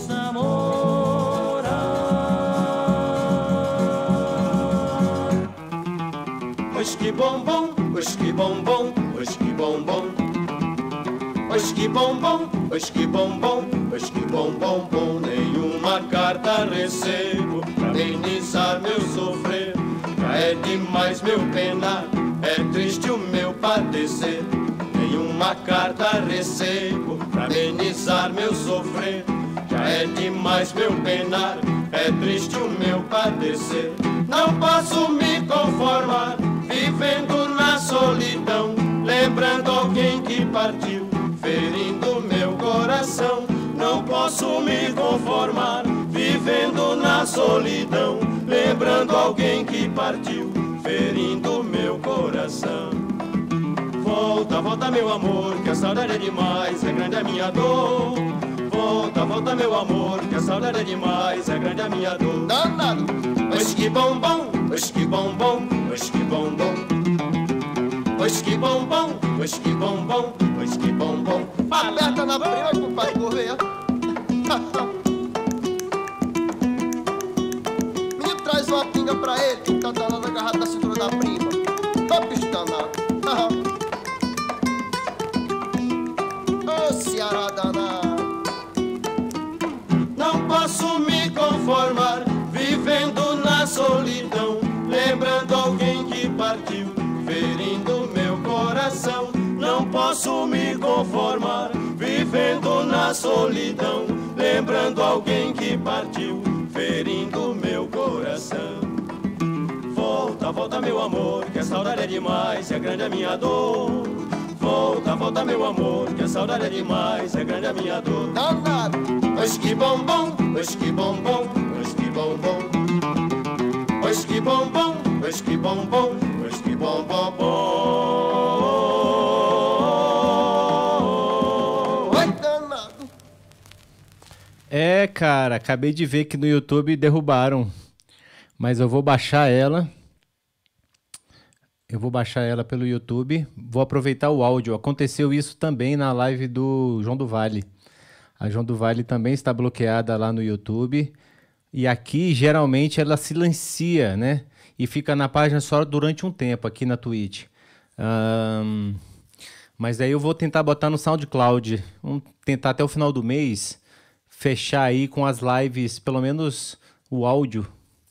Whisky bombom, whisky bombom, whisky bombom. Whisky bombom, whisky bombom, whisky bombom, bom. Nenhuma carta recebo pra amenizar meu sofrer. Já é demais meu penar, é triste o meu padecer. Nenhuma carta recebo pra amenizar meu sofrer. Já é demais meu penar, é triste o meu padecer. Não posso me conformar, vivendo na solidão, lembrando alguém que partiu, ferindo meu coração. Não posso me conformar, vivendo na solidão, lembrando alguém que partiu, ferindo meu coração. Volta, volta meu amor, que a saudade é demais, é grande a minha dor. Volta, volta meu amor, que a saudade é demais, é grande a minha dor. Danado! Whisky bombom, whisky bombom, whisky bombom. Whisky bombom, whisky bombom, whisky bombom. Aperta na prima pro pai correr. Me traz uma pinga pra ele, que tá danado agarrado na cintura da prima. Tá pistanado. Ô Ceará danado. Não posso me conformar, vivendo na solidão, lembrando alguém que partiu, ferindo meu coração. Não posso me conformar, vivendo na solidão, lembrando alguém que partiu, ferindo meu coração. Volta, volta meu amor, que a saudade é demais, é grande a minha dor. Volta, volta meu amor, que a saudade é demais, é grande a minha dor. Danado! Whisky bombom, whisky bombom, whisky bombom. Whisky bombom, whisky bombom, whisky bombom, bom. Ai, danado! É, cara, acabei de ver que no YouTube derrubaram. Mas eu vou baixar ela. Eu vou baixar ela pelo YouTube. Vou aproveitar o áudio. Aconteceu isso também na live do João do Vale. A João do Vale também está bloqueada lá no YouTube. E aqui, geralmente, ela silencia, né? E fica na página só durante um tempo aqui na Twitch. Um, mas aí eu vou tentar botar no SoundCloud. Vamos tentar até o final do mês fechar aí com as lives, pelo menos o áudio,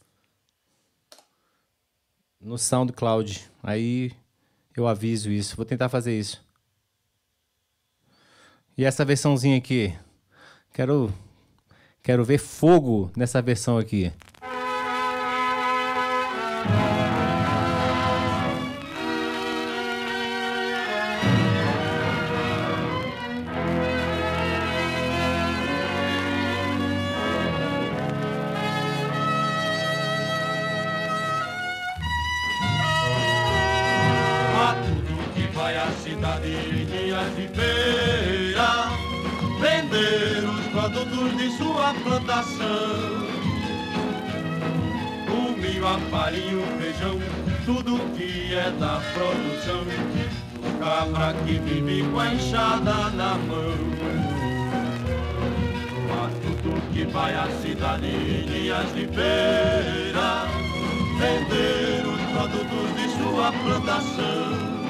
no SoundCloud. Aí eu aviso isso. Vou tentar fazer isso. E essa versãozinha aqui? Quero, quero ver fogo nessa versão aqui. De feira, vender os produtos de sua plantação. O milho, a farinha, o feijão, tudo que é da produção. O cabra que vive com a enxada na mão. Matuto que vai à cidade em dias de feira, vender os produtos de sua plantação.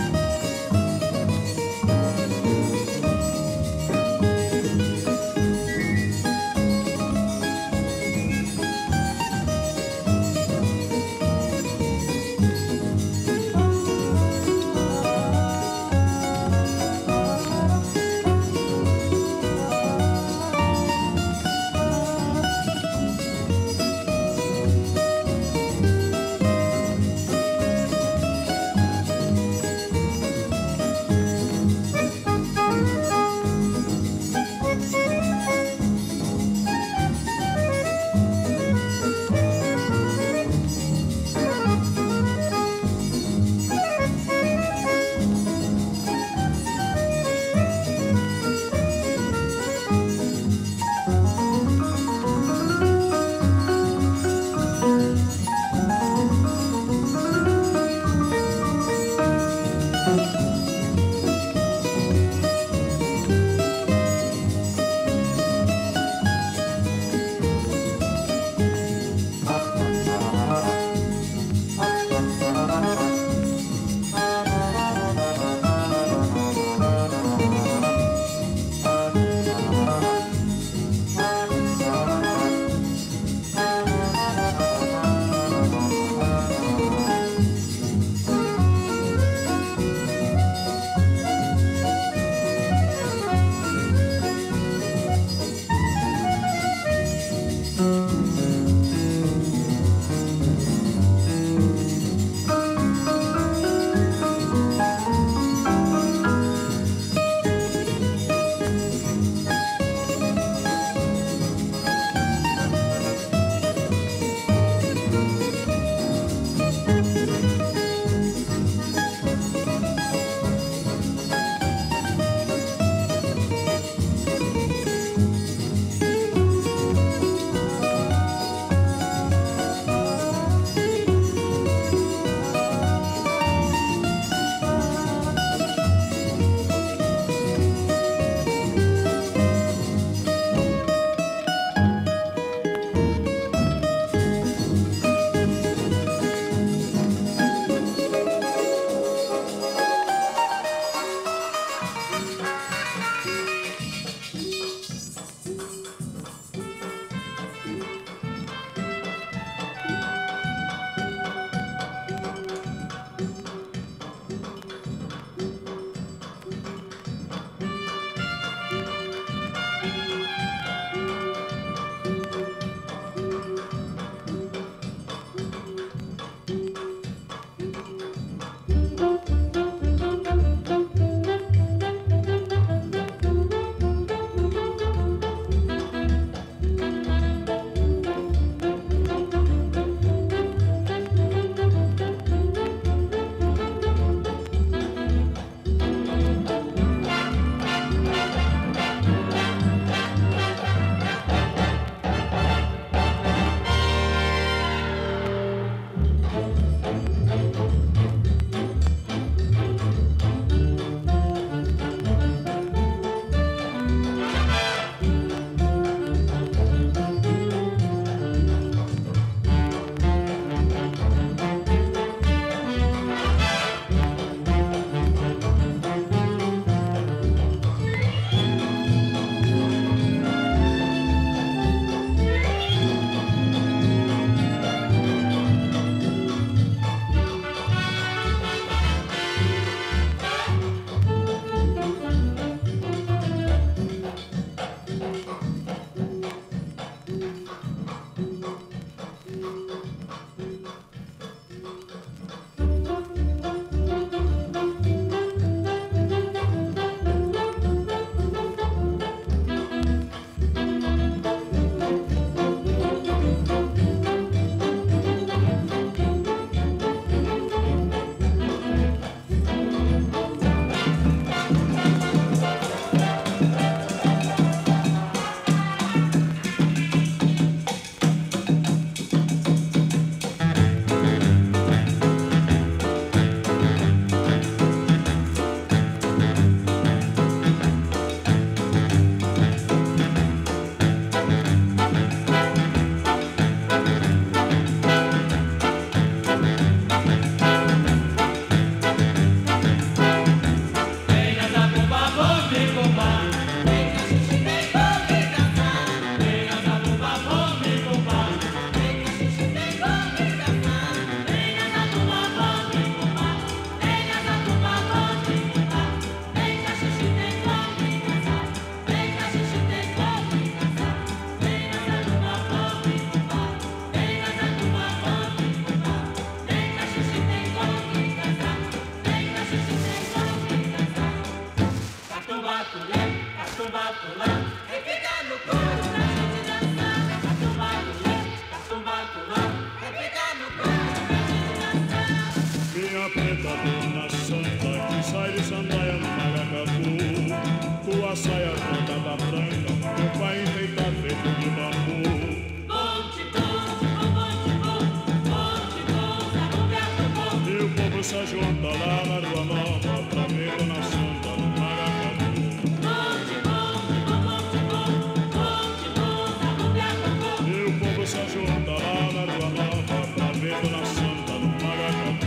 Minha preta dona santa que sai de sandaia no maracatu, tua saia toda branca, teu pai enfeitado feito de bambu. E o povo se ajunta lá na Rua Nova pra ver dona santa no maracatu. E o povo se ajunta lá na Rua Nova pra ver dona santa no maracatu.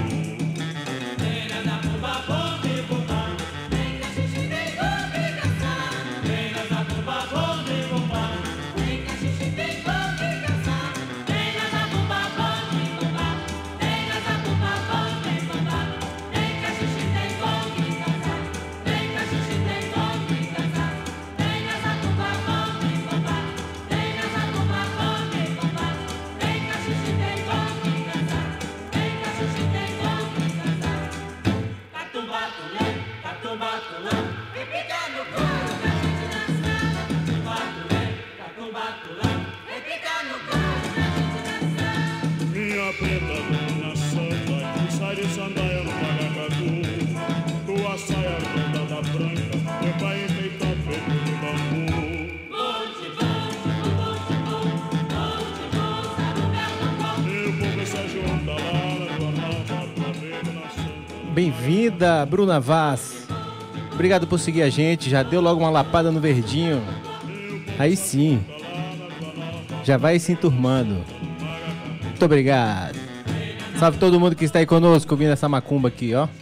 Minha preta dona santa que sai de sandaia no maracatu, tua saia toda branca, teu pai enfeitado feito de bambu. E o povo se ajunta lá na Rua Nova pra ver dona santa. Bem-vinda, Bruna Vaz. Obrigado por seguir a gente. Já deu logo uma lapada no verdinho. Aí sim. Já vai se enturmando. Muito obrigado. Salve todo mundo que está aí conosco ouvindo essa macumba aqui, ó.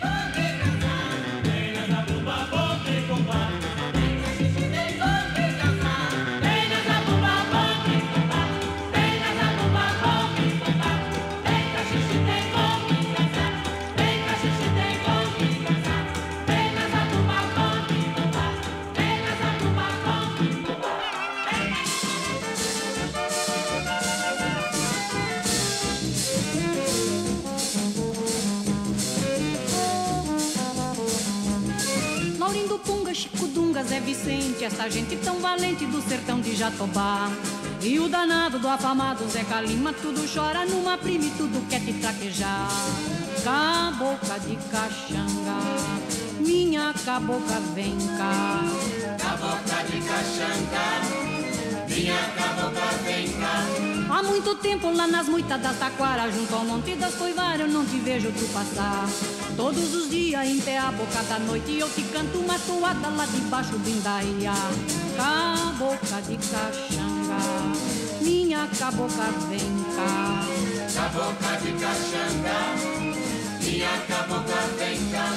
Zé Vicente, essa gente tão valente do sertão de Jatobá. E o danado do afamado Zé Calima, tudo chora numa prima e tudo quer te traquejar. Cabocla de caxanga, minha cabocla vem cá. Cabocla de caxanga, minha cabocla vem cá. Há muito tempo lá nas muitas das taquaras, junto ao monte das coivaras, eu não te vejo tu passar. Todos os dias em pé a boca da noite eu te canto uma toada lá debaixo do Indaiá. Cabocla de caxanga, minha cabocla vem cá. Cabocla de caxanga, minha cabocla vem cá.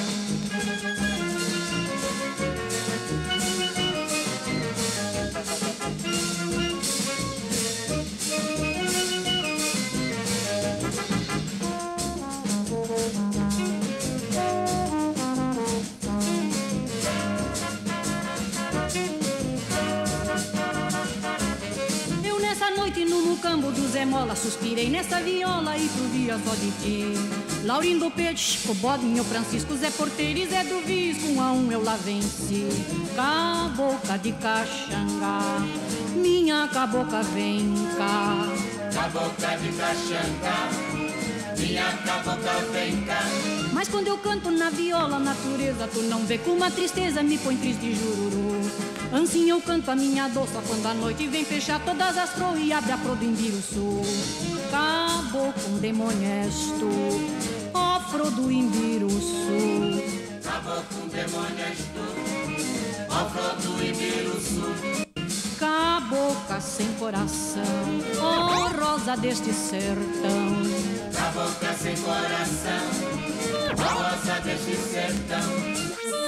No campo do Zé Mola suspirei nessa viola e tu via só de ti. Laurindo Pedro, Chico Bodinho, Francisco, Zé Porteiro e Zé do Visco, um a um eu lá venci. Cabocla de caxanga, minha cabocla vem cá. Cabocla de caxanga, minha cabocla vem cá. Mas quando eu canto na viola, natureza, tu não vê com uma tristeza, me põe triste jururu. Assim eu canto a minha dor, só quando a noite vem fechar todas as flores e abre a pro do Imbiruçu. Caboclo um demonesto, ó flor do Imbiruçu. Caboclo um demonesto, ó flor do Imbiruçu. Cabocla sem coração, ó rosa deste sertão. Cabocla sem coração, ó rosa deste sertão.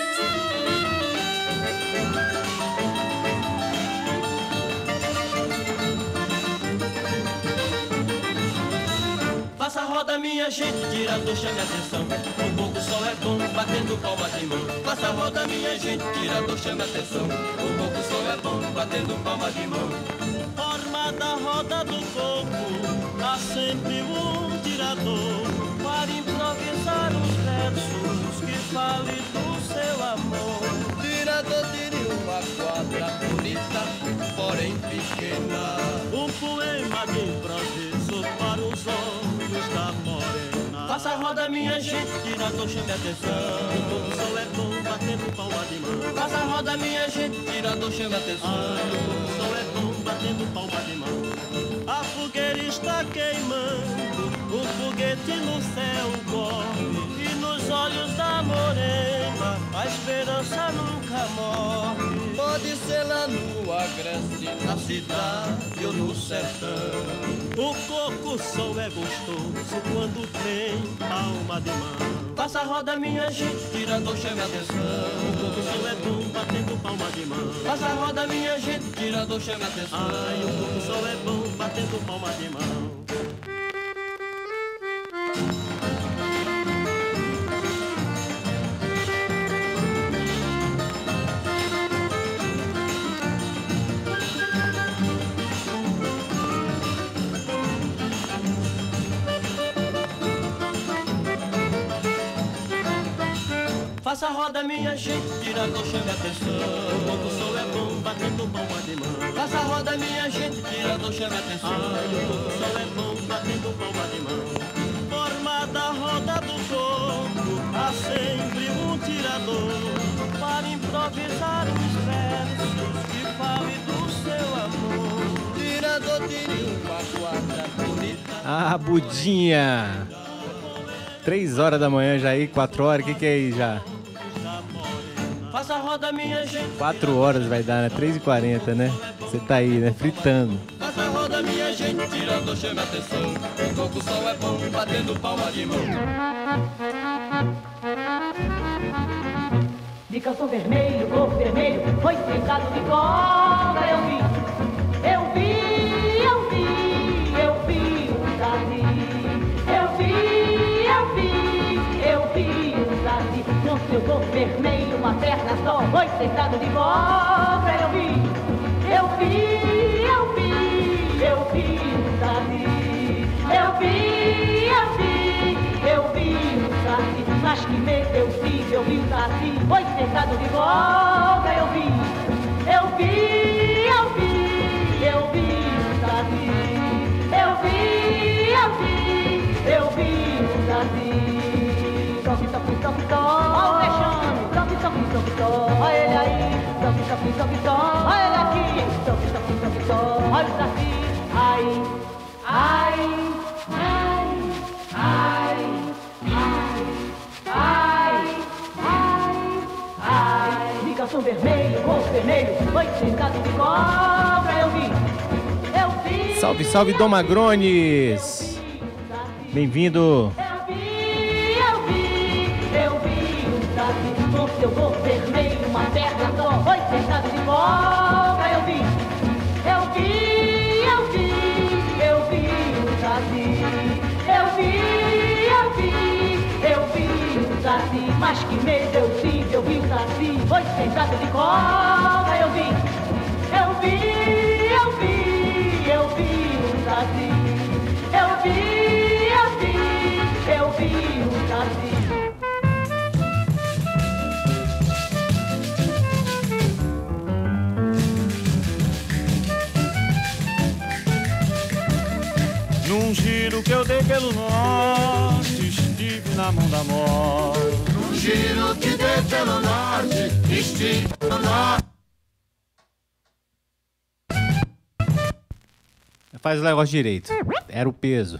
Passa a roda, minha gente, tirador, chame atenção. Um pouco sol é bom, batendo palma de mão. Passa a roda, minha gente, tirador, chame atenção. Um pouco sol é bom, batendo palma de mão. Forma da roda do coco, há sempre um tirador. para improvisar os versos que fale do seu amor. Tirador de uma quadra bonita, porém pequena. Um poema de improviso para os olhos da morena. Faça a roda, minha gente, tirador, chame atenção. O povo só é bom batendo palma de mão. Faça a roda, minha gente, tirador, chame atenção. Ai, o povo só é bom batendo palma de mão. A fogueira está queimando, o foguete no céu corre, e nos olhos da morena a esperança nunca morre. Pode ser lá no Agreste, na cidade ou no sertão. O coco só é gostoso quando tem palma de mão. Passa a roda, minha gente, tirador, chame atenção. O coco só é bom batendo palma de mão. Passa a roda, minha gente, tirador, chame atenção. Ai, o coco só é bom batendo palma de mão. Faça a roda, minha gente, tirador, chame atenção. O coco só é bom batendo palma de mão. Faça a roda, minha gente, tirador, chame atenção. Ai, o coco só é bom batendo palma de mão. Formada a roda do coco, há sempre um tirador para improvisar os versos que fale do seu amor. Tirador, tire uma quadra bonita. Ah, Budinha! Três horas da manhã já aí, quatro horas, o que que é aí já? Faça a roda, minha gente. Quatro horas vai dar, né? Três e quarenta, né? Você tá aí, né? Fritando. Faça a roda, minha gente, tirador, chame atenção. O coco só é bom batendo palma de mão. De calção vermelho, corpo vermelho, foi cercado de cobra. Eu vi, eu vi, eu vi, eu vi um saci. Eu vi, eu vi, eu vi um saci. Com seu corpo vermelho, uma perna só, foi cercado de cobra. Eu vi, eu vi, eu vi, eu vi um saci. Eu vi, eu vi, eu vi um saci. Mas que medo eu tive, eu vi um saci, foi cercado de cobra. Eu vi, eu vi, eu vi, eu vi um saci. Eu vi, eu vi, eu vi um saci. Toque, toque, toque, toque, ó o fechando. Toque, toque, toque, toque, ó ele aí. Toque, toque, toque, toque, ó ele aqui. Toque, toque, toque, toque, ó o saci. Ai, ai, ai, ai, ai, ai, ai, ai. De calção vermelho, rosto vermelho, foi cercado de cobra. Eu vi, eu vi. Salve, salve, Dom Magrones! Bem-vindo! Eu vi, eu vi, eu vi um saci. Com seu corpo vermelho, uma perna só, foi cercado de cobra. Eu vi, eu vi, eu vi, eu vi um saci. Eu vi, eu vi, eu vi um saci. Mas que medo eu tive, eu vi um saci, foi cercado de cobra. Eu vi, eu vi, eu vi, eu vi um saci. Eu vi, eu vi, eu vi um saci. Num giro que eu dei pelo norte, estive na mão da morte. Num giro que dei pelo norte, estive no norte. Faz o negócio direito. Era o peso.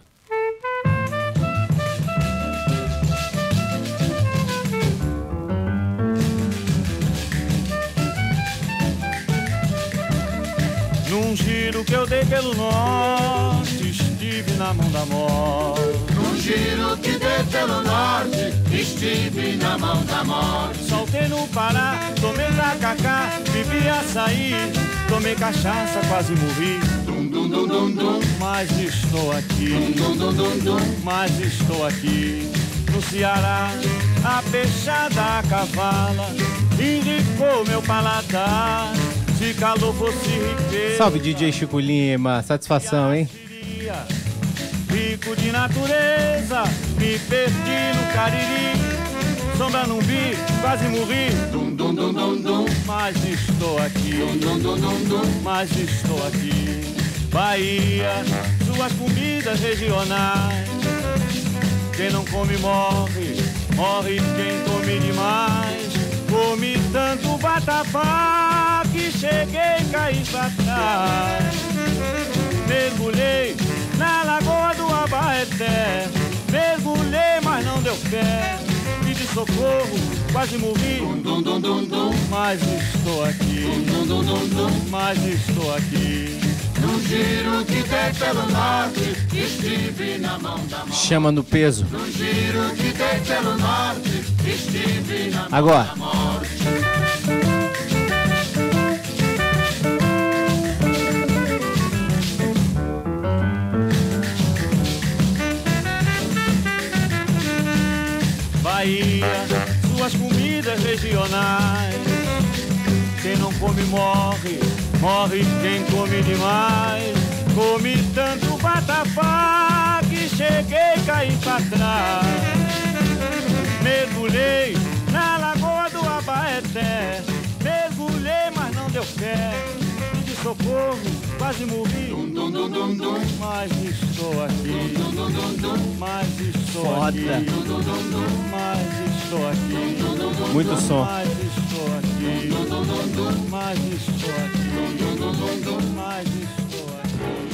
Num giro que eu dei pelo norte, estive na mão da morte. Num giro que dei pelo norte, estive na mão da morte. Saltei no Pará, tomei tacacá, bebi açaí, tomei cachaça, quase morri. Dum, dum, dum, dum, dum. Mas estou aqui, dum, dum, dum, dum. Mas estou aqui, no Ceará, a peixada a cavala indicou meu paladar. Se calor fosse riqueza. Salve, D J Chico Lima, satisfação, hein? E Rico de natureza, me perdi no Cariri. Sombra não vi, quase morri. Dum, dum, dum, dum, dum. Mas estou aqui. Dum, dum, dum, dum, dum. Mas estou aqui. Bahia, suas comidas regionais. Quem não come morre, morre quem come demais. Comi tanto vatapá que cheguei e caí pra trás. Mergulhei na lagoa do Abaeté. Mergulhei, mas não deu pé. Pedi socorro, quase morri. Dum, dum, dum, dum. Mas estou aqui. Dum, dum, dum, dum. Mas estou aqui. No giro que der pelo norte, estive na mão da morte. Chama no peso. No giro que der pelo norte, estive na mão Agora. da morte. Bahia, suas comidas regionais. Quem não come morre, morre quem come demais. Comi tanto vatapá que cheguei e caí pra trás. Mergulhei na lagoa do Abaeté. Mergulhei, mas não deu pé. Pedi socorro, quase morri. Dum, dum, dum, dum, dum. Mas estou aqui. Dum, dum, dum, dum. Mas estou Foda. aqui. Dum, dum, dum, dum. Mas estou aqui. Dum, dum, dum, Muito dum. som. Mas estou aqui. Dum, dum, dum, dum. Mas estou aqui. Dum, dum, dum, dum. Mas estou aqui.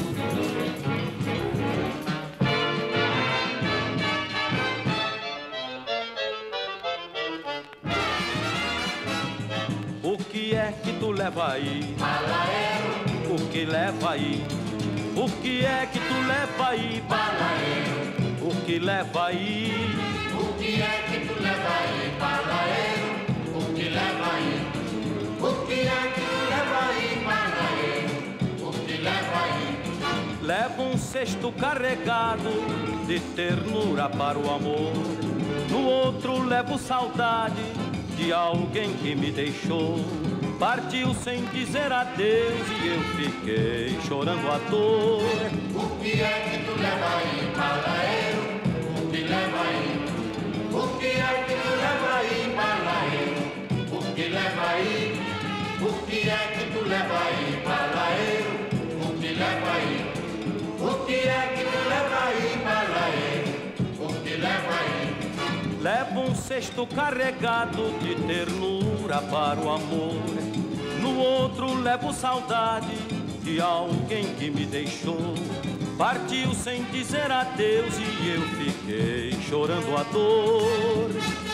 O que é que tu leva aí? Balaeiro. O que leva aí? O que é que tu leva aí? Balaeiro. O que leva aí? O que é que tu leva aí? Balaeiro. O que leva aí? O que é que tu leva aí? Balaeiro. O que leva aí? Leva um cesto carregado de ternura para o amor. No outro levo saudade de alguém que me deixou. Partiu sem dizer adeus e eu fiquei chorando à dor. O que é que tu leva aí, balaeiro? O que leva aí? O que é que tu leva aí, balaeiro? O que leva aí? O que é que tu leva aí, balaeiro? O que leva aí? O que é que tu leva aí, balaeiro? O que leva aí? Levo um cesto carregado de ternura para o amor. No outro levo saudade de alguém que me deixou. Partiu sem dizer adeus e eu fiquei chorando a dor.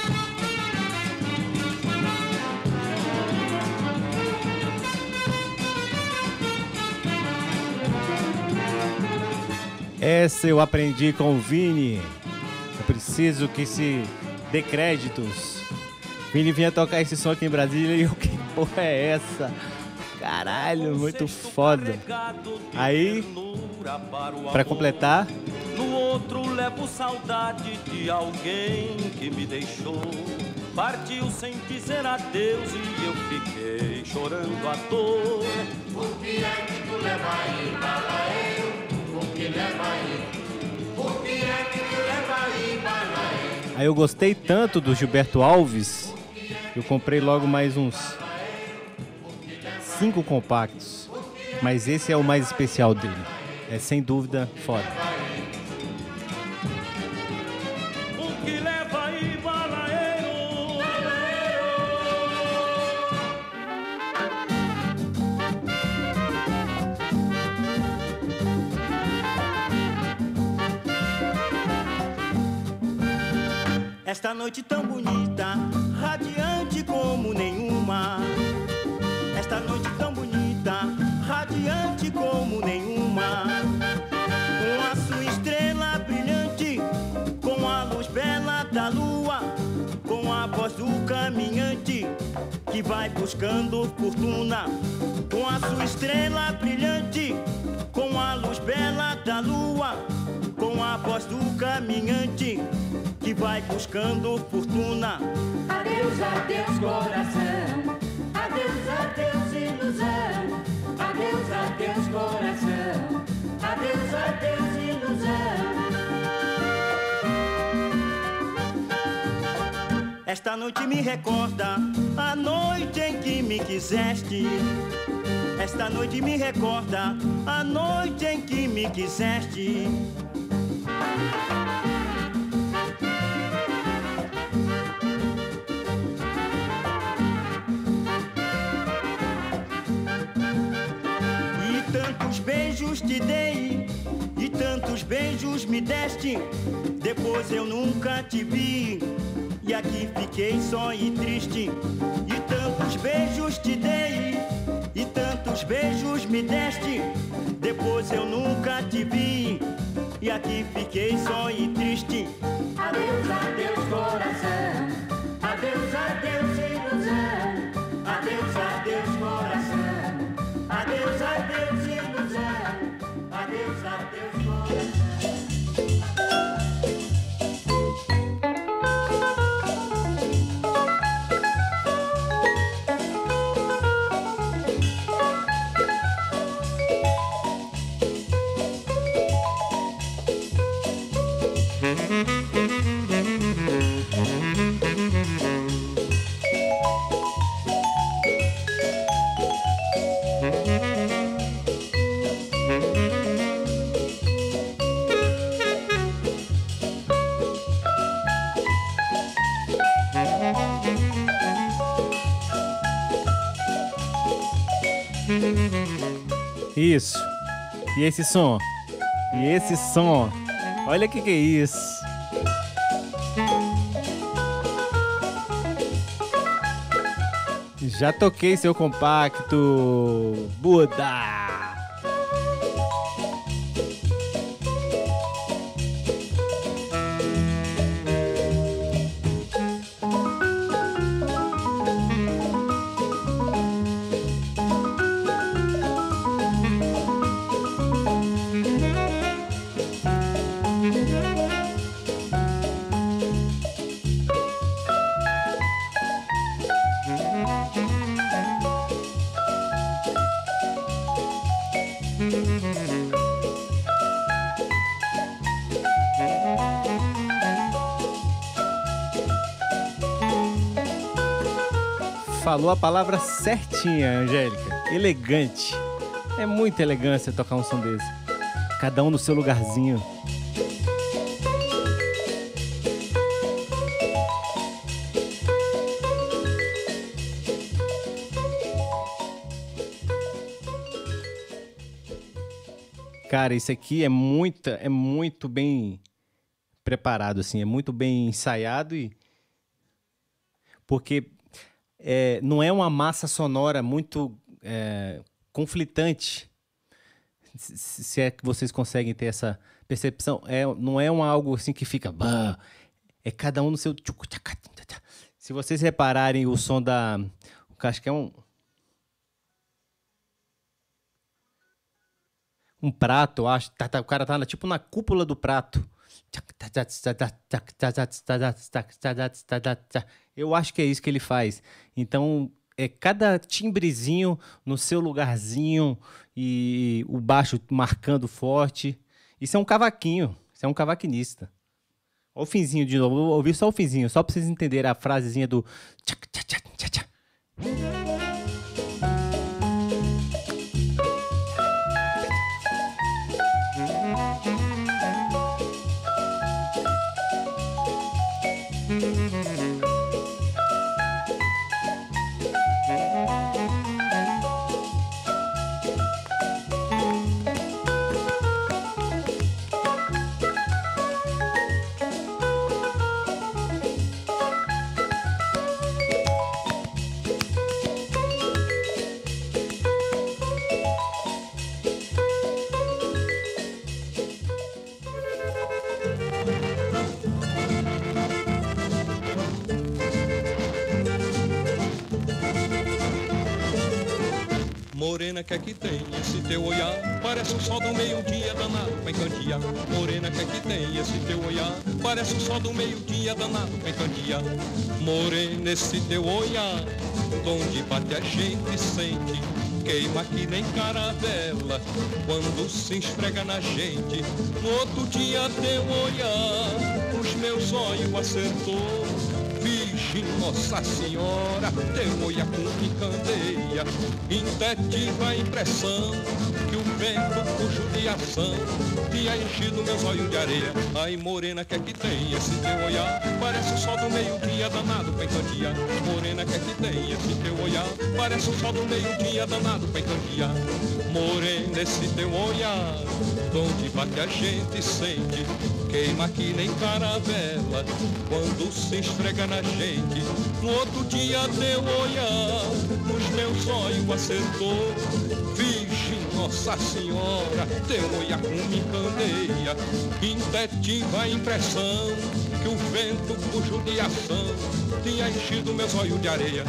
Essa eu aprendi com o Vini. Eu preciso que se dê créditos. Vini vinha tocar esse som aqui em Brasília e eu, que porra é essa? Caralho, muito foda. Aí, pra completar, no outro levo saudade de alguém que me deixou. Partiu sem dizer adeus e eu fiquei chorando à dor. O que é que tu leva aí, balaeiro? O que leva aí? O que é que tu leva aí, balaeiro? aí eu gostei tanto do Gilberto Alves, eu comprei logo mais uns cinco compactos. Mas esse é o mais especial dele. É sem dúvida foda. O que leva aí, balaeiro? Esta noite tão bonita, radiante como nenhuma. Esta noite tão bonita, radiante como nenhuma. Com a sua estrela brilhante, com a luz bela da lua, com a voz do caminhante que vai buscando fortuna. Com a sua estrela brilhante, com a luz bela da lua, com a voz do caminhante que vai buscando fortuna. Adeus, adeus, coração. Adeus, adeus, ilusão. Adeus, adeus, coração. Adeus, adeus, ilusão. Esta noite me recorda a noite em que me quiseste. Esta noite me recorda a noite em que me quiseste. E tantos beijos te dei, e tantos beijos me deste. Depois eu nunca te vi, e aqui fiquei só e triste. E tantos beijos te dei, e tantos beijos me deste. Depois eu nunca te vi, e aqui fiquei só e triste. Adeus, adeus, coração. Adeus, adeus, ilusão. Adeus, adeus, coração. Adeus, adeus, ilusão. Adeus, adeus, coração. Isso. E esse som? E esse som? Olha o que que é isso. Já toquei seu compacto, Buda. Falou a palavra certinha, Angélica. Elegante. É muita elegância tocar um som desse. Cada um no seu lugarzinho. Cara, isso aqui é muito, é muito bem preparado, assim, é muito bem ensaiado e porque é, não é uma massa sonora muito é, conflitante, se, se é que vocês conseguem ter essa percepção. É, não é um algo assim que fica, bah, é cada um no seu. Se vocês repararem o som da, acho que é um um prato, eu acho. Tá, tá, o cara tá tipo na cúpula do prato. Eu acho que é isso que ele faz. Então, é cada timbrezinho no seu lugarzinho e o baixo marcando forte. Isso é um cavaquinho. Isso é um cavaquinista. Olha o finzinho de novo. Vou ouvir só o finzinho, só para vocês entenderem a frasezinha do... Morena, que é que tem esse teu olhar? Parece o sol do meio-dia danado pra encantear. Morena, que é que tem esse teu olhar? Parece o sol do meio-dia danado pra encantear. Morena, esse teu olhar, onde bate a gente sente, queima que nem caravela quando se esfrega na gente. No outro dia teu olhar, os meus olhos acertou, Virgem Nossa Senhora, teu olhar com candeia, indetiva a impressão que o vento por judiação tinha enchido meus olhos de areia. Ai, morena, que é que tem esse teu olhar? Parece o sol do meio-dia danado pra encandear. Morena, que é que tem esse teu olhar? Parece o sol do meio-dia danado pra encandear. Morena, esse teu olhar, onde bate a gente sente, queima que nem caravela quando se esfrega na gente. No outro dia teu olhar nos meus olhos acertou. Virgem Nossa Senhora, teu olhar com me candeia, indetiva a impressão que o vento por judiação tinha enchido meus olhos de areia.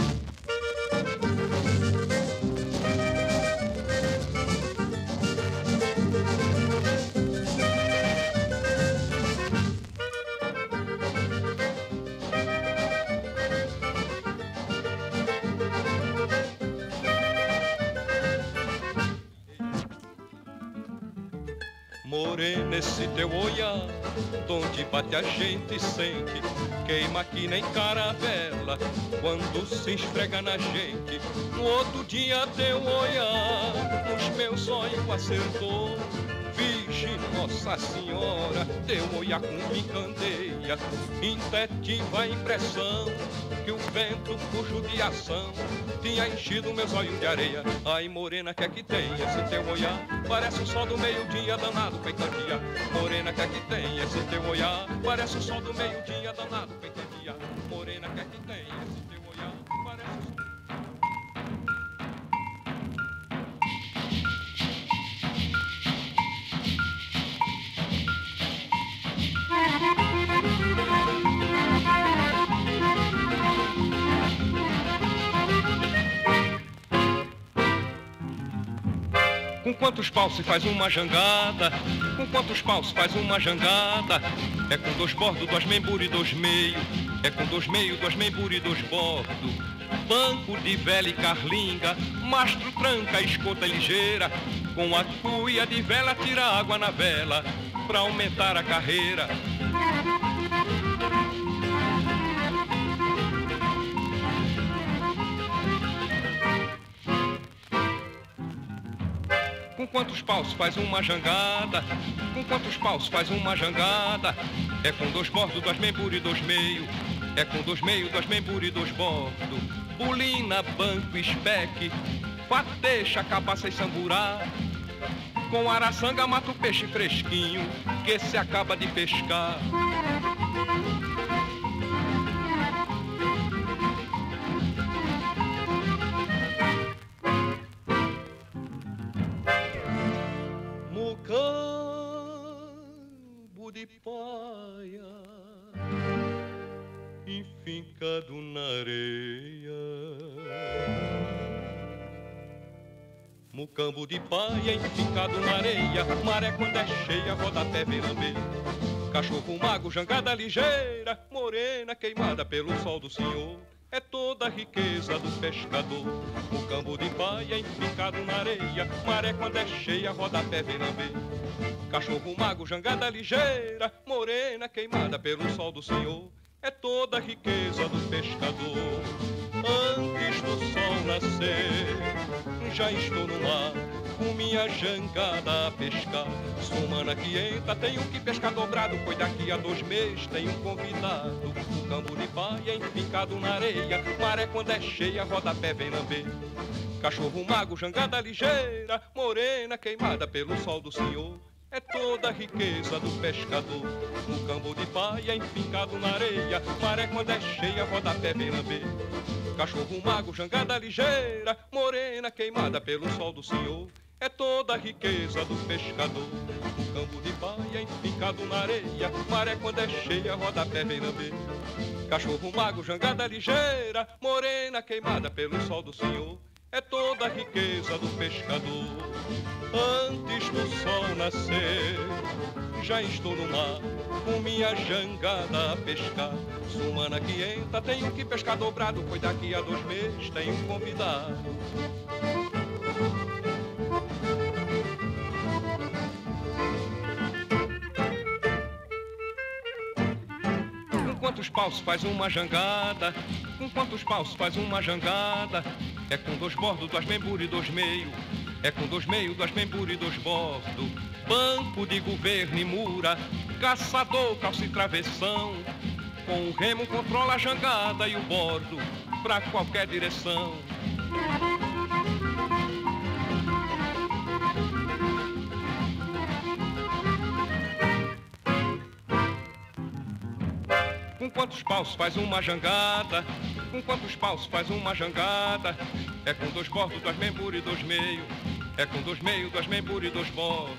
Morena, esse teu olhar, onde bate a gente sente, queima que nem caravela quando se esfrega na gente. No outro dia teu olhar nos meus olhos acertou. Virgem Nossa Senhora, teu olhar com me candeia, indetiva a impressão que o vento por judiação tinha enchido meus olhos de areia. Ai, morena, que é que tem esse teu olhar? Parece o sol do meio-dia danado pra encandear. Morena, que é que tem esse teu olhar? Parece o sol do meio-dia danado pra encandear. Morena, que é que tem esse teu olhar? Parece o sol... Com quantos paus se faz uma jangada? Com quantos paus se faz uma jangada? É com dois bordos, duas membura e dois meio. É com dois meio, duas membura e dois bordos. Banco de vela e carlinga, mastro tranca a escota ligeira. Com a cuia de vela tira água na vela pra aumentar a carreira. Com quantos paus faz uma jangada? Com quantos paus faz uma jangada? É com dois bordos, duas membura e dois meio. É com dois meio, duas membura e dois bordos. Bulina, banco, espeque, fateixa, cabaça e samburá. Com araçanga mata o peixe fresquinho que se acaba de pescar. Mucambo de paia enfincado na areia. Mucambo de paia enfincado na areia. Maré quando é cheia, rodapé vem lamber. Cachorro mago, jangada ligeira, morena queimada pelo sol do senhor. É toda a riqueza do pescador. Mucambo de paia enfincado na areia. Maré quando é cheia, rodapé vem lamber. Cachorro mago, jangada ligeira, morena queimada pelo sol do senhor. É toda a riqueza do pescador. Antes do sol nascer, já estou no mar, com minha jangada a pescar. Semana que entra tenho que pescar dobrado, pois daqui a dois meses tenho um convidado. O campo de paia enfincado na areia, maré quando é cheia, rodapé vem lamber. Cachorro mago, jangada ligeira, morena queimada pelo sol do senhor. É toda a riqueza do pescador. No campo de paia enfincado na areia, maré quando é cheia, rodapé vem lamber. Cachorro mago, jangada ligeira, morena queimada pelo sol do senhor. É toda a riqueza do pescador. No campo de paia enfincado na areia, maré quando é cheia, rodapé vem lamber. Cachorro mago, jangada ligeira, morena queimada pelo sol do senhor. É toda a riqueza do pescador. Antes do sol nascer, já estou no mar, com minha jangada a pescar. Semana que entra tenho que pescar dobrado, pois daqui a dois meses tenho um convidado. Com quantos paus faz uma jangada? Com quantos paus faz uma jangada? É com dois bordos, duas membros e dois meio. É com dois meio, duas membros e dois bordos. Banco de governo e mura, caçador, calça e travessão. Com o remo controla a jangada e o bordo pra qualquer direção. Com quantos paus faz uma jangada? Com quantos paus faz uma jangada? É com dois bordos, dois membros e dois meio. É com dois meio, dois membros e dois bordos.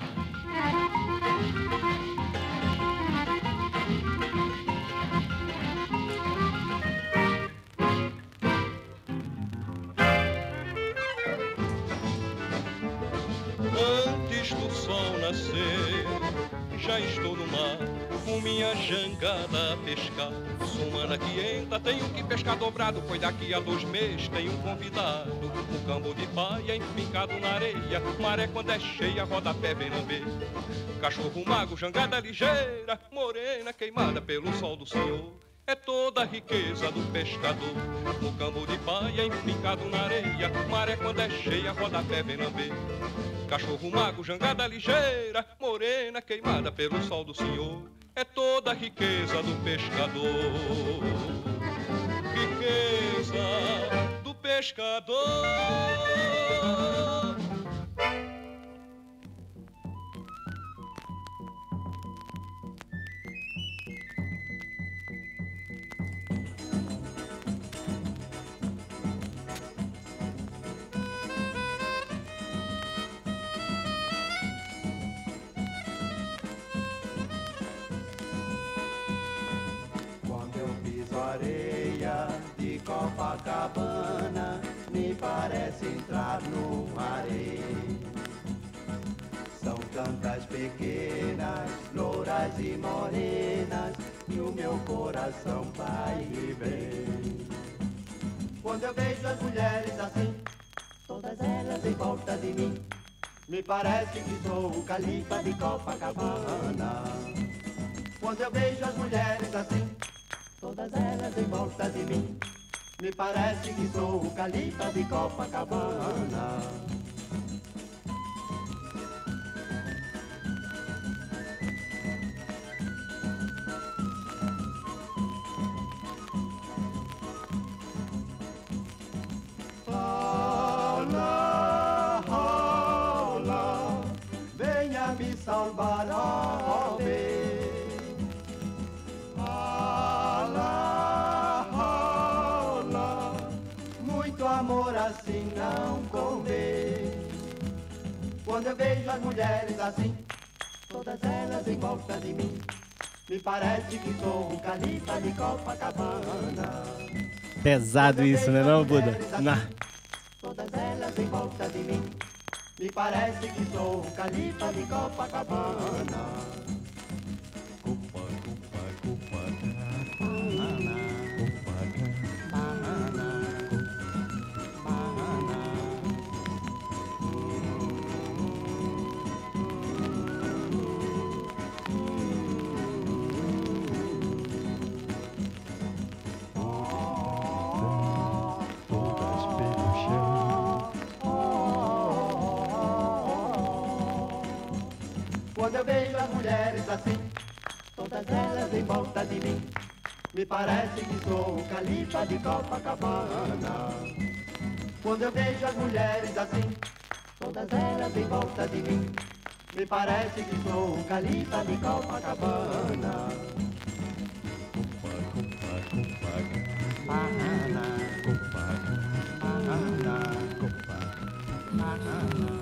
Antes do sol nascer, já estou no mar, com minha jangada a pescar. Sumana que entra, tenho que pescar dobrado, pois daqui a dois meses tenho um convidado. O cambo de paia enfincado na areia, maré quando é cheia, rodapé vem lamber. Cachorro mago, jangada ligeira, morena queimada pelo sol do Senhor. É toda a riqueza do pescador. No cambo de paia enfincado na areia, maré quando é cheia, rodapé vem lamber. Cachorro mago, jangada ligeira, morena queimada pelo sol do Senhor. É toda a riqueza do pescador. Riqueza do pescador. Areia de Copacabana, me parece entrar no harém. São tantas pequenas, louras e morenas, e o meu coração vai e vem. Quando eu vejo as mulheres assim, todas elas em volta de mim, me parece que sou o califa de Copacabana. Quando eu vejo as mulheres assim, todas elas em volta de mim, me parece que sou o califa de Copacabana. Olá, olá, venha me salvar, ó bem. Amor assim não convém. Quando eu vejo as mulheres assim, todas elas em volta de mim, me parece que sou o califa de Copacabana. Pesado isso, né não, Buda? Assim, não. Todas elas em volta de mim, me parece que sou o califa de Copacabana. Quando eu vejo as mulheres assim, todas elas em volta de mim, me parece que sou o califa de Copacabana. Quando eu vejo as mulheres assim, todas elas em volta de mim, me parece que sou o califa de Copacabana. Banana, banana, banana.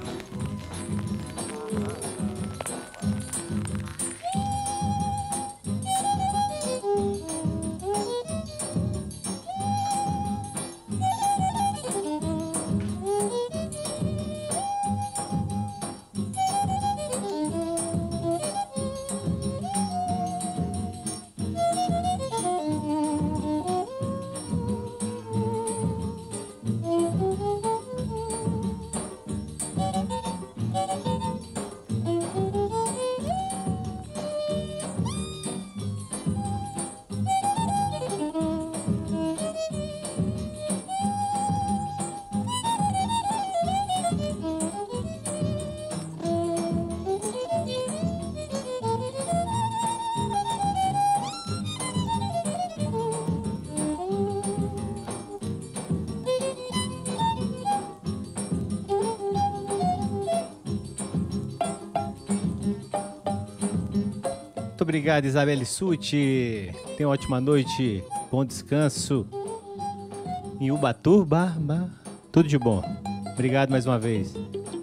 Muito obrigado, Isabelle Suti. Tenha uma ótima noite, bom descanso. Em Ubatuba, tudo de bom. Obrigado mais uma vez.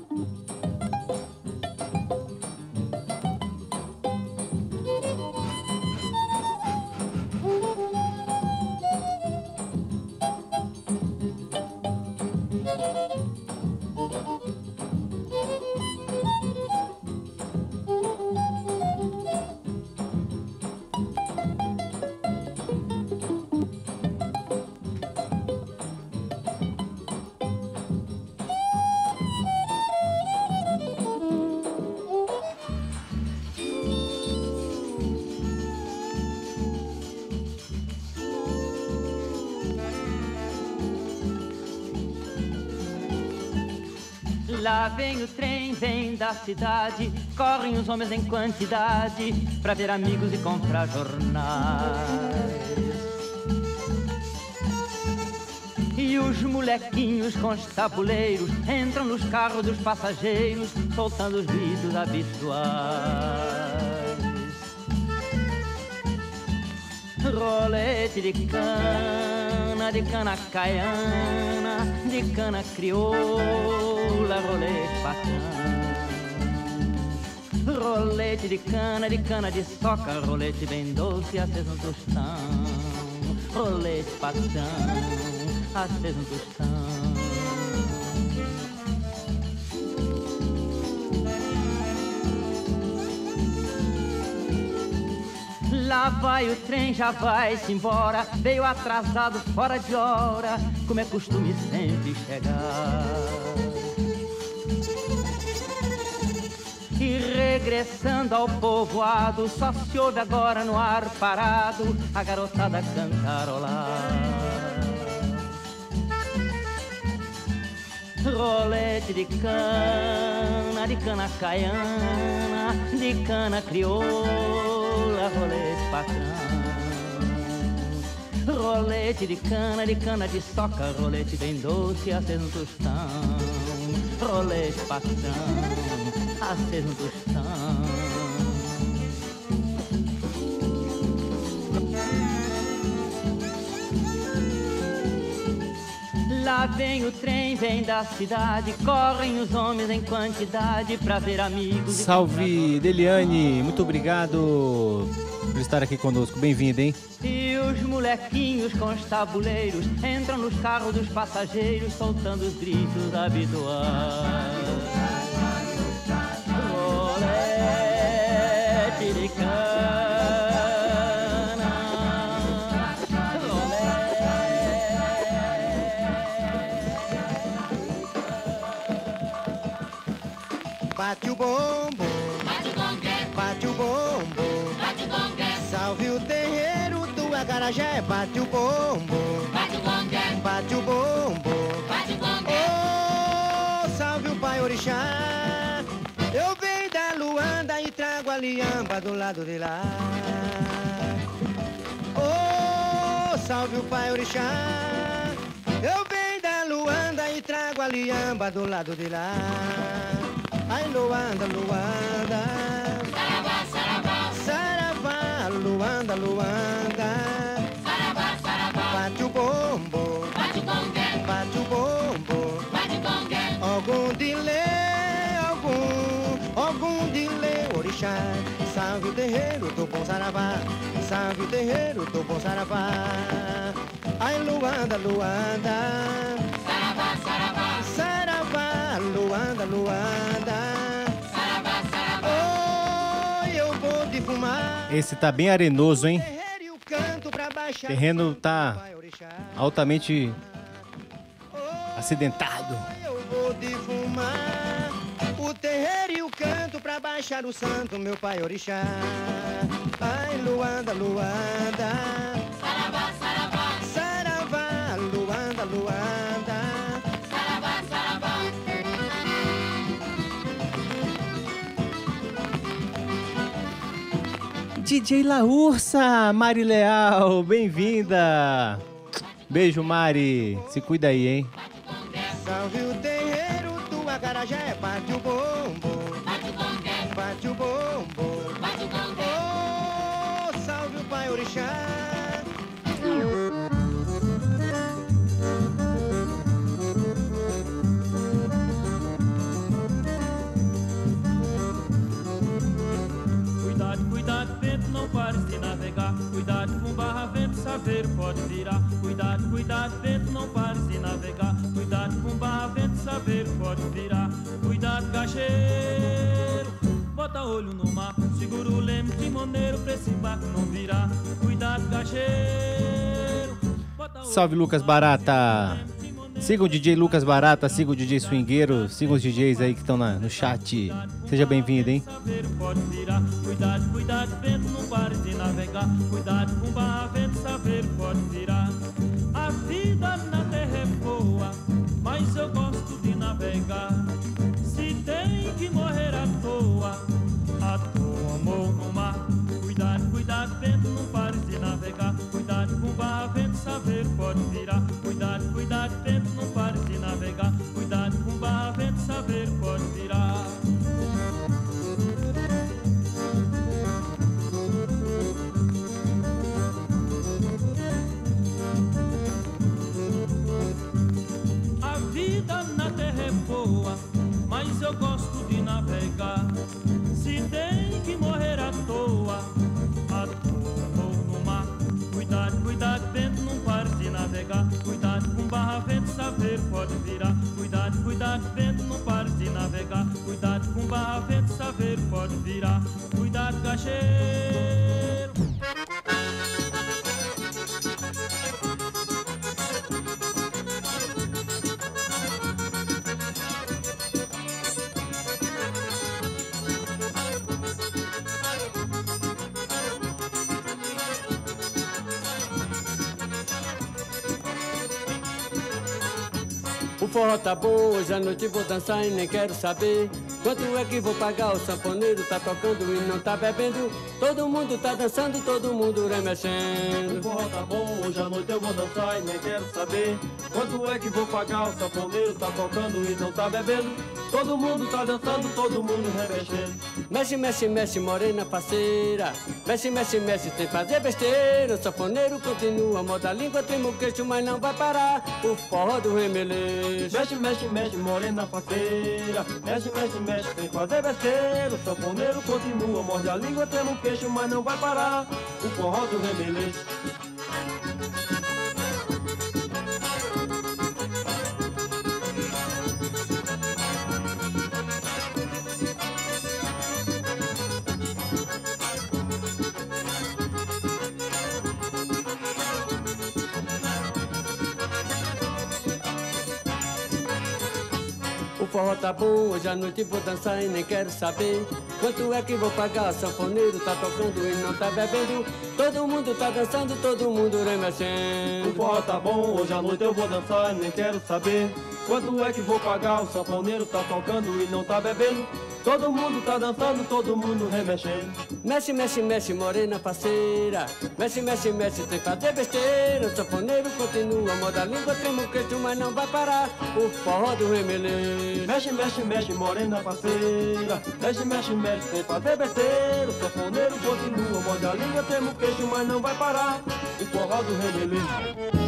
Lá vem o trem, vem da cidade, correm os homens em quantidade pra ver amigos e comprar jornais. E os molequinhos com os tabuleiros entram nos carros dos passageiros, soltando os gritos habituais. Rolete de cana, de cana caiana, de cana crioula, rolete bacana. Rolete de cana, de cana de soca, rolete bem doce, aceso no tostão. Rolete patrão, aceso no tostão. Lá vai o trem, já vai-se embora, veio atrasado, fora de hora, como é costume sempre chegar. E regressando ao povoado, só se ouve agora no ar parado a garotada cantarolar. Rolete de cana, de cana caiana, de cana crioula, rolete patrão. Rolete de cana, de cana de soca, rolete bem doce, aceso no tostão. Rolete patrão, aceso no tostão. Lá vem o trem, vem da cidade, correm os homens em quantidade pra ver amigos. Salve, Deliane, muito obrigado por estar aqui conosco, bem-vinda, hein? E os molequinhos com os tabuleiros entram nos carros dos passageiros, soltando os gritos habituais. Rolete de cana. Bate o bombo, Bate o gongue, bate o bombo, bate o gongue, salve o terreiro do acarajé. Bate o bombo, bate o gongue, bate o bombo, bate o gongue. oh, salve o pai orixá. Eu venho da Luanda e trago a liamba do lado de lá. Oh, salve o pai orixá. Eu venho da Luanda e trago a liamba do lado de lá. Ai, Luanda, Luanda, Saravá, saravá, saravá, Luanda, Luanda, saravá, saravá. bate o bombo, Bate o gongue, bate o bombo, bate o gongue. algum dilê, algum, algum dilê, orixá. Salve o terreiro do bom saravá, salve o terreiro do bom saravá. Ai, Luanda, Luanda, Saravá, saravá, saravá, Luanda, Luanda, saravá, saravá. oh, eu vou de fumar. Esse tá bem arenoso, hein? Canto pra baixar. O terreno tá altamente acidentado. Eu vou de fumar o terreiro e o canto pra baixar o santo, meu pai orixá. Ai, Luanda, Luanda, Saravá, saravá, saravá, Luanda, Luanda. saravá, saravá. D J La Ursa, Mari Leal, bem-vinda. Beijo, Mari. Se cuida aí, hein? Salve o terreiro do acarajé, bate o bombo, Bate o gongue, bate o bombo, bate o gongue. orixá. Cuidado, cuidado, vento, não pares de navegar. Cuidado com barra, vento, saber pode virar. Cuidado, cuidado, vento, não pares de navegar. Cuidado com barra, vento, saber pode virar. Cuidado, gacheiro, bota olho no mar. Segura o leme, timoneiro, pra esse barco não virar. Cuidado, gacheiro, bota olho. Salve, Lucas Barata. Siga o D J Lucas Barata, siga o D J Swingueiro, siga os D Js aí que estão no chat. Seja bem-vindo, hein? Pode virar. Cuidado, cuidado, vento, não pare de navegar. Cuidado com barra, vento, saber pode virar. A vida na terra é boa, mas eu gosto de navegar. Se tem que morrer à toa, à toa, amor no mar. Cuidado, cuidado, vento, não pare de navegar. Cuidado com barra, vento, saber pode virar. Cuidado, cuidado, vento, não pare de navegar. Cuidado com barra, vento, saber pode virar. A vida na terra é boa, mas eu gosto de navegar. Se tem que morrer à toa, à toa vou no mar. Cuidado, cuidado, vento, não pare de navegar. Cuidado com barra, vento, saber pode virar. Cuidado, cuidado, vento, não pare de navegar. Cuidado com barra, vento, saber pode virar. Cuidado, gacheiro. O forró tá bom, hoje à noite vou dançar e nem quero saber quanto é que vou pagar. O sanfoneiro tá tocando e não tá bebendo. Todo mundo tá dançando, todo mundo remexendo. O forró tá bom, hoje à noite eu vou dançar e nem quero saber quanto é que vou pagar. O sanfoneiro tá tocando e não tá bebendo. Todo mundo tá dançando, todo mundo remexendo. Mexe, mexe, mexe, morena parceira. Mexe, mexe, mexe, sem fazer besteira. O sanfoneiro continua, moda a língua, trema o queixo, mas não vai parar. O forró do remeleixo. Mexe, mexe, mexe, morena parceira. Mexe, mexe, mexe, sem fazer besteira. O sanfoneiro continua, morde a língua, trema o queixo, mas não vai parar. O forró do remeleixo. O forró tá bom, hoje à noite vou dançar e nem quero saber quanto é que vou pagar. O sanfoneiro tá tocando e não tá bebendo. Todo mundo tá dançando, todo mundo remexendo. O forró tá bom, hoje à noite eu vou dançar e nem quero saber quanto é que vou pagar. O sanfoneiro tá tocando e não tá bebendo. Todo mundo tá dançando, todo mundo remexendo. Mexe, mexe, mexe, morena parceira. Mexe, mexe, mexe, sem fazer besteira. O sanfoneiro continua, moda a língua, trema o queixo, mas não vai parar. O forró do remeleixo. Mexe, mexe, mexe, morena parceira. Mexe, mexe, mexe, sem fazer besteira. O sanfoneiro continua, moda a língua, trema o queixo, mas não vai parar. O forró do remeleixo.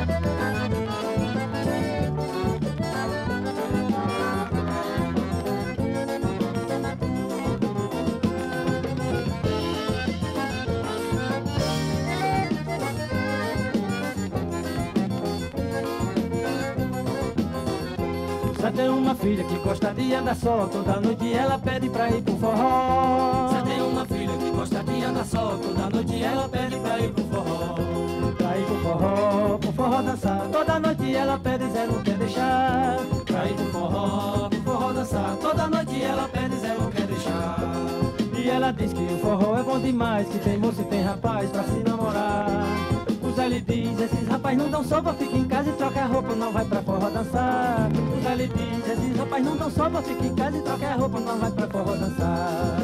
Só tem uma filha que gosta de andar só, toda noite ela pede pra ir pro forró. Só tem uma filha que gosta de andar só, toda noite ela pede pra ir pro forró. Pra ir pro forró, pro forró dançar, toda noite ela pede, Zé não quer deixar. Pra ir pro forró, pro forró dançar, toda noite ela pede, Zé não quer deixar. E ela diz que o forró é bom demais, que tem moço e tem rapaz pra se namorar. O Zé lhe diz, esses rapazes não dão sopa, fica em casa e troca a roupa, não vai pra forró dançar. O Zé lhe diz, esses rapazes não dão sopa, fica em casa e troca a roupa, não vai pra forró dançar.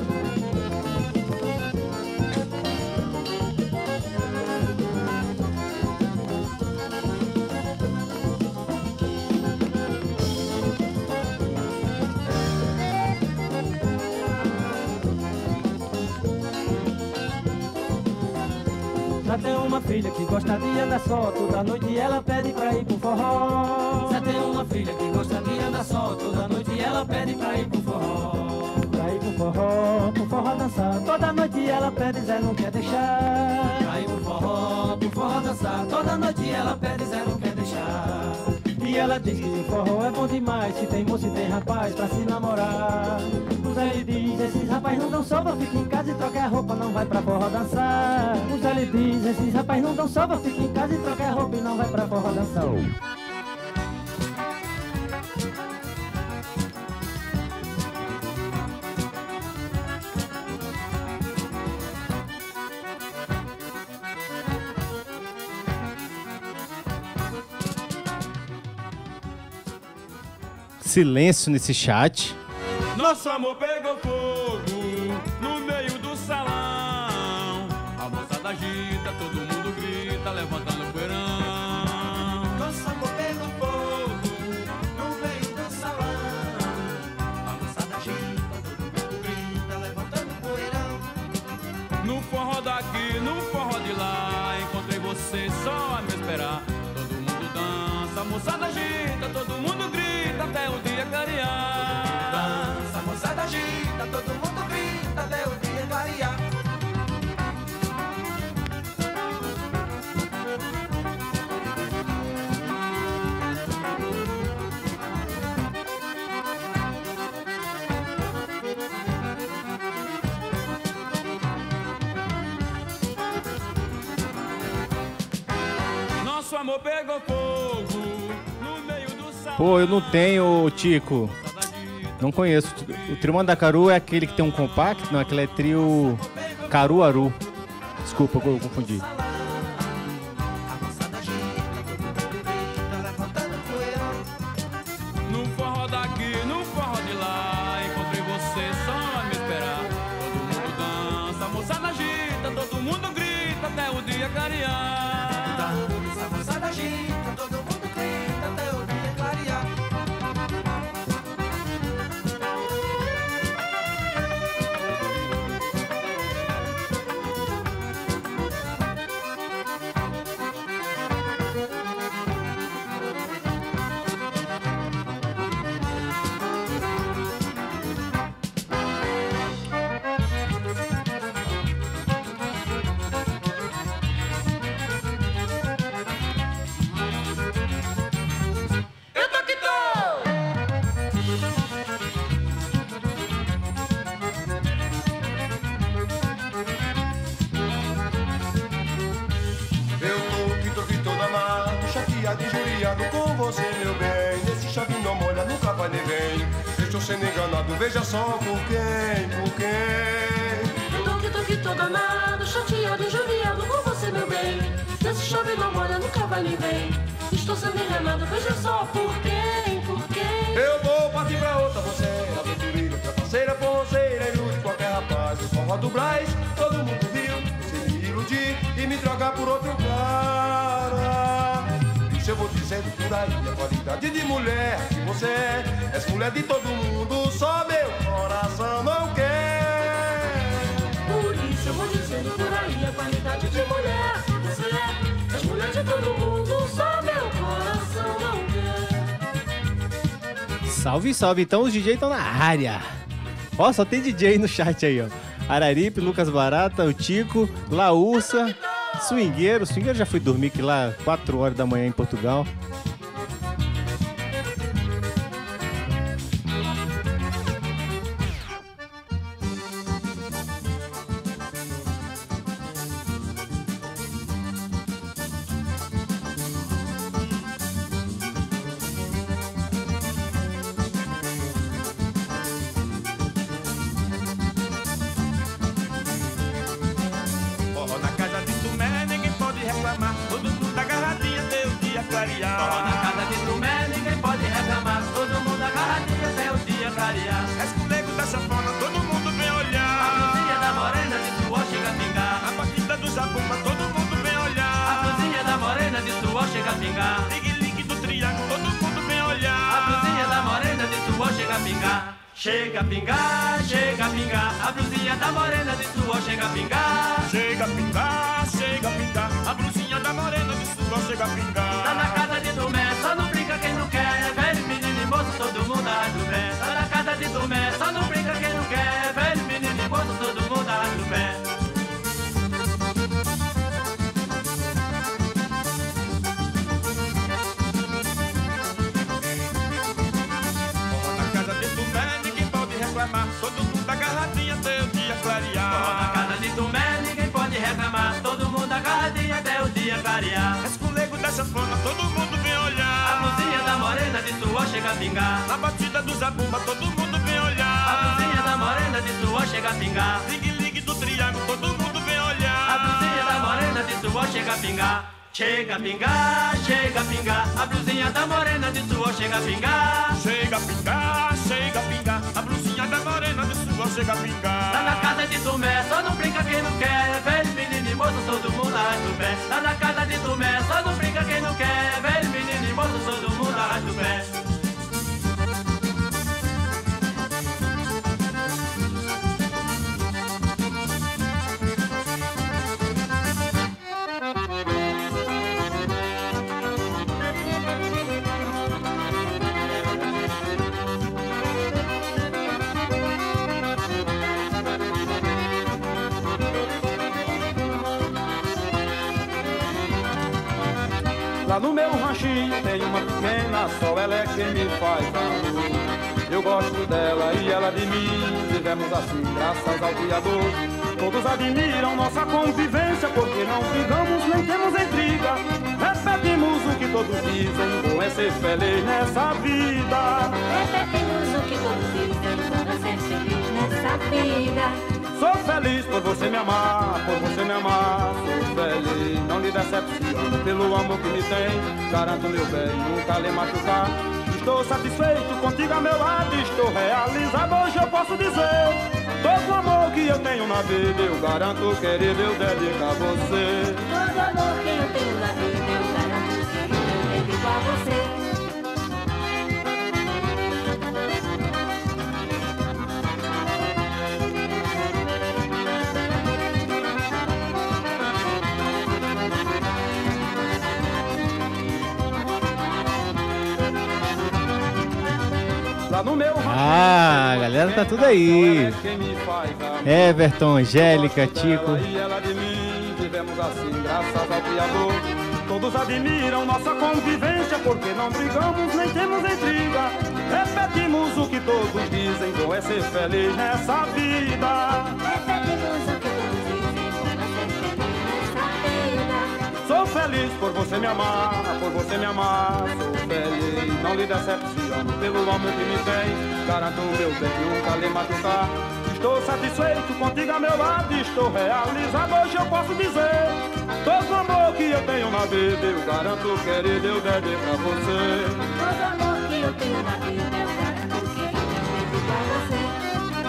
Já tem uma filha que gosta de andar só, toda noite ela pede pra ir pro forró. Já tem uma filha que gosta de andar só, toda noite ela pede pra ir pro forró. Pra ir pro forró, pro forró dançar, toda noite ela pede, Zé não quer deixar. Pra ir pro forró, pro forró dançar, toda noite ela pede, Zé não quer deixar. E ela diz que o forró é bom demais, se tem moça e tem rapaz pra se namorar. O Zé lhe diz, esses rapazes não dão sobra, fica em casa e troca a roupa, não vai pra forró dançar. O Zé lhe diz, esses rapazes não dão sobra, fica em casa e troca a roupa e não vai pra forró dançar. Silêncio nesse chat. Nosso amor pegou fogo no meio do salão. A moçada agita, todo mundo grita, levantando o poeirão. Nosso amor pegou fogo no meio do salão. A moçada agita, todo mundo grita, levantando o poeirão. No forró daqui, no forró de lá, encontrei você só a me esperar. Todo mundo dança, a moçada agita, todo mundo grita até o dia clarear. Dança, a moçada agita, todo mundo grita até o dia clarear. Nosso amor pegou fogo no meio do salão. Pô, eu não tenho, Tico. Não conheço. O trio Mandacaru é aquele que tem um compacto? Não, aquele é trio Caruaru. Desculpa, eu confundi. No forró daqui, no forró de lá, encontrei você só a me esperar. Todo mundo dança, a moçada agita, todo mundo grita até o dia clarear. Dança, a moçada agita, todo mundo grita até o dia clarear. De injuriado com você, meu bem. Esse chave não molha, nunca vai nem vem. Estou sendo enganado, veja só por quem, por quem. Eu tô que tô que tô danado, chateado, injuriado com você, meu bem. Esse chave não molha, nunca vai nem vem. Estou sendo enganado, veja só por quem, por quem. Eu vou partir pra outra, você é aventureira, trapaceira, forrozeira, ilude qualquer rapaz. O forró do Brás, todo mundo viu. Você me iludir e me trocar por outro cara. Eu vou dizendo por aí a qualidade de mulher que você é. És mulher de todo mundo, só meu coração não quer. Por isso eu vou dizendo por aí a qualidade de mulher que você é. És mulher de todo mundo, só meu coração não quer. Salve, salve. Então os D Js estão na área. Ó, só tem D J no chat aí, ó. Araripe, Lucas Barata, o Tico, Laúça, Swingueiro. Swingueiro já foi dormir aqui lá quatro horas da manhã em Portugal. Chega a pingar, chega a pingar, a blusinha da morena de suor chega a pingar. Chega a pingar, chega a pingar, a blusinha da morena de suor chega a pingar. Tá na casa de Tomé, só não brinca quem não quer, velho, menino e moço, todo mundo arrasta o pé. Tá na casa de Tomé, só não brinca quem não quer, velho, menino e moço, todo mundo arrasta o pé. Todo mundo agarradinho até o dia clarear. Na casa de Tomé ninguém pode reclamar, todo mundo agarradinho até o dia clarear. Mas com o lego da sanfona todo mundo vem olhar. A blusinha da morena de suor chega a pingar. Na batida do zabumba todo mundo vem olhar. A blusinha da morena de suor chega a pingar. Ligue-ligue do triângulo todo mundo vem olhar. A blusinha da morena de suor chega a pingar. Chega a pingar, chega a pingar, a blusinha da morena de suor chega a pingar. Chega a pingar, chega a pingar, a blusinha da morena de suor chega a pingar. Tá na casa de Tomé, só não brinca quem não quer, velho, menino e moço, todo mundo arrasta o pé. Tá na casa de Tomé, só não brinca quem não quer, velho, menino e moço, todo mundo arrasta o pé. Lá no meu ranchinho tem uma pequena, só ela é quem me faz amor. Eu gosto dela e ela de mim, vivemos assim graças ao Criador. Todos admiram nossa convivência, porque não brigamos nem temos intriga. Repetimos o que todos dizem, bom é ser feliz nessa vida. Repetimos o que todos dizem, bom é ser feliz nessa vida. Sou feliz por você me amar, por você me amar. Sou feliz, não lhe decepciono pelo amor que me tem. Garanto meu bem, nunca lhe machucar. Estou satisfeito contigo a meu lado, estou realizado, hoje eu posso dizer. Todo o amor que eu tenho na vida, eu garanto, querido, eu dedico a você. Todo o amor que eu tenho na vida, eu garanto, querido, eu dedico a você. Ah, a galera tá tudo aí. Everton, Angélica, Tico. E ela de mim, vivemos assim, graças ao Criador. Todos admiram nossa convivência, porque não brigamos nem temos intriga. Repetimos o que todos dizem, bom é ser feliz nessa vida. Repetimos o que todos dizem, bom é ser feliz nessa vida. Sou feliz por você me amar, por você me amar. Sou feliz, não lhe decepciono pelo amor que me tem. Garanto o meu bem, nunca lhe machucar. Estou satisfeito contigo a meu lado, estou realizado, hoje eu posso dizer. Todo o amor que eu tenho na vida, eu garanto, querido, eu dedico a você. Todo o amor que eu tenho na vida, eu garanto, querido, eu dedico a você.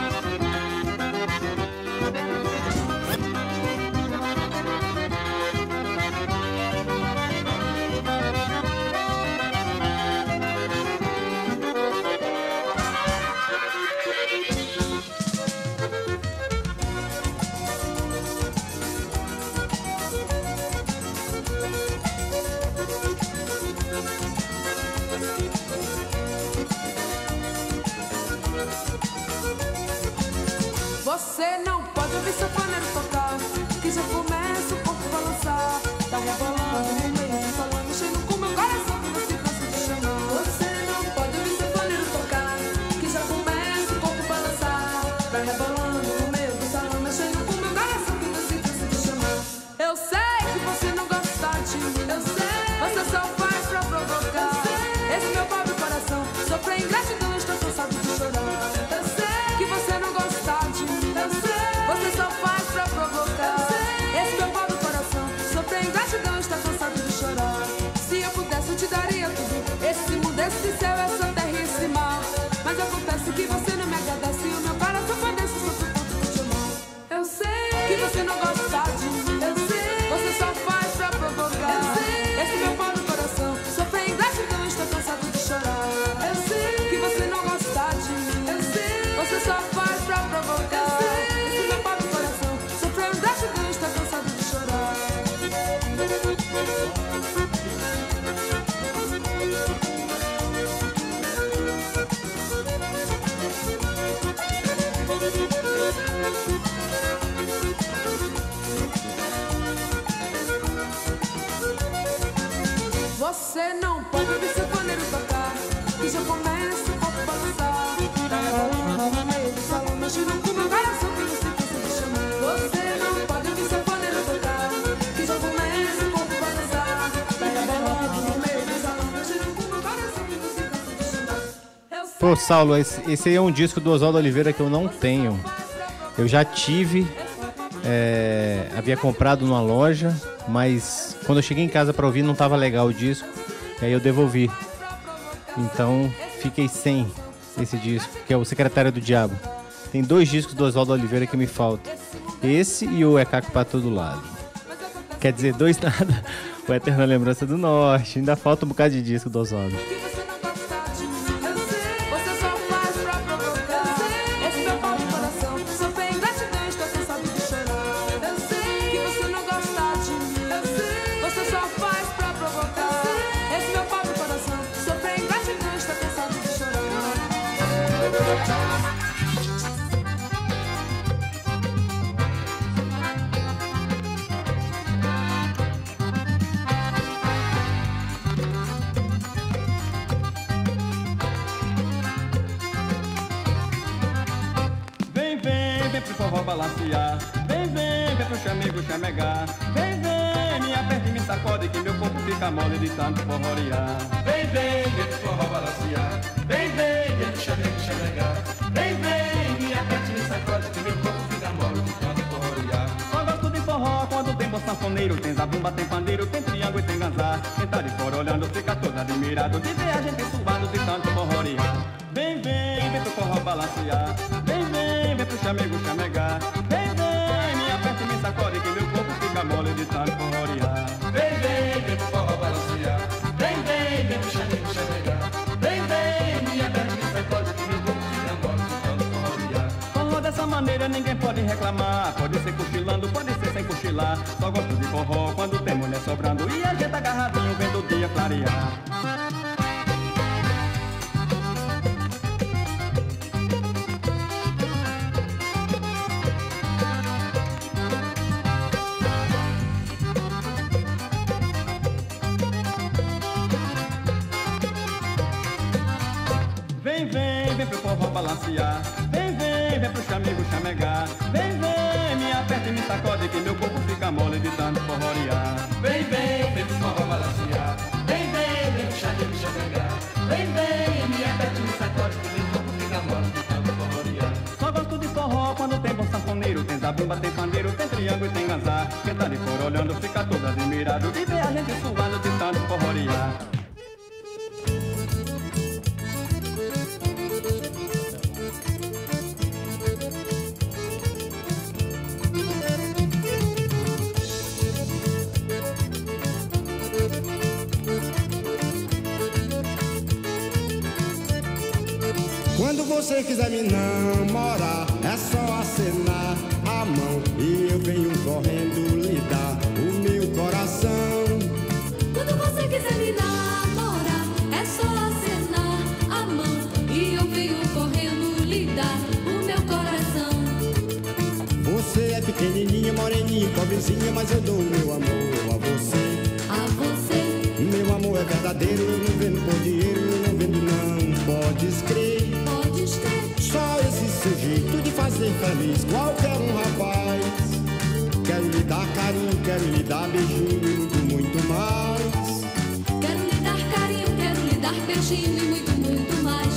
Você não pode ouvir sanfoneiro tocar, que já começa o corpo balançar. Tá rebolando no meio do salão, mexendo com meu coração que você cansa de chamar. Você não pode ouvir sanfoneiro tocar, que já começa o corpo balançar. Tá rebolando no meio do salão, mexendo com meu coração que você cansa de chamar. Eu sei que você não gosta de mim, eu sei, você só faz pra provocar. Esse meu pobre coração sofre ingratidão, estou cansado de chorar. Eu sei que você não gosta de mim, eu sei, já começa o corpo a balançar. Tá rebolando no meio do salão, mexendo com meu coração que não se cansa de chamar. Você não pode ouvir sanfoneiro tocar, que já começa o corpo a balançar. Tá rebolando no meio do salão, mexendo com meu coração que não se cansa de chamar. Pô, Saulo, esse, esse aí é um disco do Oswaldo Oliveira que eu não tenho. Eu já tive, é, havia comprado numa loja, mas quando eu cheguei em casa pra ouvir não tava legal o disco, e aí eu devolvi. Então fiquei sem esse disco, que é o Secretário do Diabo. Tem dois discos do Oswaldo Oliveira que me faltam. Esse e o É Caco pra Todo Lado. Quer dizer, dois nada. O Eterna Lembrança do Norte. Ainda falta um bocado de disco do Oswaldo. Balancear, vem, vem, vem pro chamego chamegar. Vem, vem, me aperta e me sacode que meu corpo fica mole de tanto forrorear. Vem, vem, vem pro forró balancear. Vem, vem, vem pro chamego chamegar. Vem, vem, me aperta e me sacode que meu corpo fica mole de tanto forrorear. Só gosto de forró quando tem bom sanfoneiro. Tem zabumba, tem pandeiro, tem triângulo e tem ganzá. Quem tá de fora olhando fica todo admirado de ver a gente suado de tanto forrorear. Vem, vem, vem pro forró balancear. Vem, vem, vem pro chamego chamegar. Vem, vem, me aperta e me sacode que meu corpo fica mole de tanto forrorear. Vem, vem, vem pro forró balancear. Vem, vem, vem pro chamego chamegar. Vem, vem, me aperta e me sacode que meu corpo fica mole de tanto forrorear. Forró dessa maneira ninguém pode reclamar. Pode ser cochilando, pode ser sem cochilar. Só gosto de forró quando tem mulher sobrando e a gente agarradinho vendo o dia clarear. Vem, vem, vem pro forró balancear. Vem, vem, vem pro chamego chamegar. Vem, vem, me aperta e me sacode que meu corpo fica mole de tanto forrorear. Vem, vem, vem pro forró balancear. Vem, vem, vem pro chamego chamegar. Vem, vem, me aperta e me sacode que meu corpo fica mole de tanto forrorear. Só gosto de forró quando tem bom sanfoneiro. Tem zabumba, tem pandeiro, tem triângulo e tem ganzá. Quem tá de fora olhando fica todo admirado de ver a gente suando de tanto forrorear. Quando você quiser me namorar, é só acenar a mão e eu venho correndo lhe dar o meu coração. Quando você quiser me namorar, é só acenar a mão e eu venho correndo lhe dar o meu coração. Você é pequenininha, moreninha, pobrezinha, mas eu dou o meu amor a você. A você. Meu amor é verdadeiro, eu não vendo por dinheiro, eu não vendo não, podes crer. Só esse seu jeito de fazer feliz qualquer um rapaz. Quero lhe dar carinho, quero lhe dar beijinho e muito, muito mais. Quero lhe dar carinho, quero lhe dar beijinho e muito, muito mais.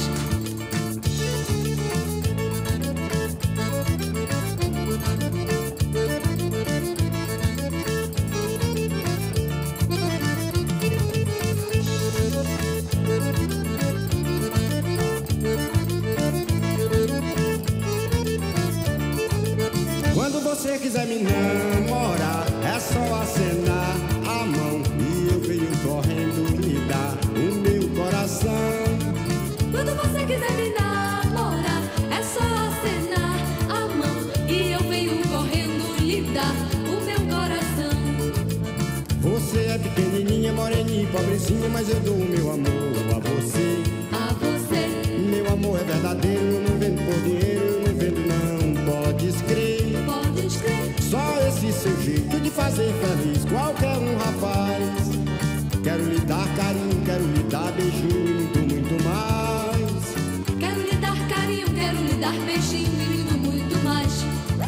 Quando você quiser me namorar, é só acenar a mão e eu venho correndo lhe dar o meu coração. Quando você quiser me namorar, é só acenar a mão e eu venho correndo lhe dar o meu coração. Você é pequenininha, moreninha, pobrecinha, mas eu dou o meu amor a você. A você. Meu amor é verdadeiro, eu não vendo por dinheiro, eu não vendo não, podes crer. Podes crer. Só esse seu jeito de fazer feliz qualquer um rapaz. Quero lhe dar carinho, quero lhe dar beijinho e muito, muito mais. dar beijinho e lindo muito mais.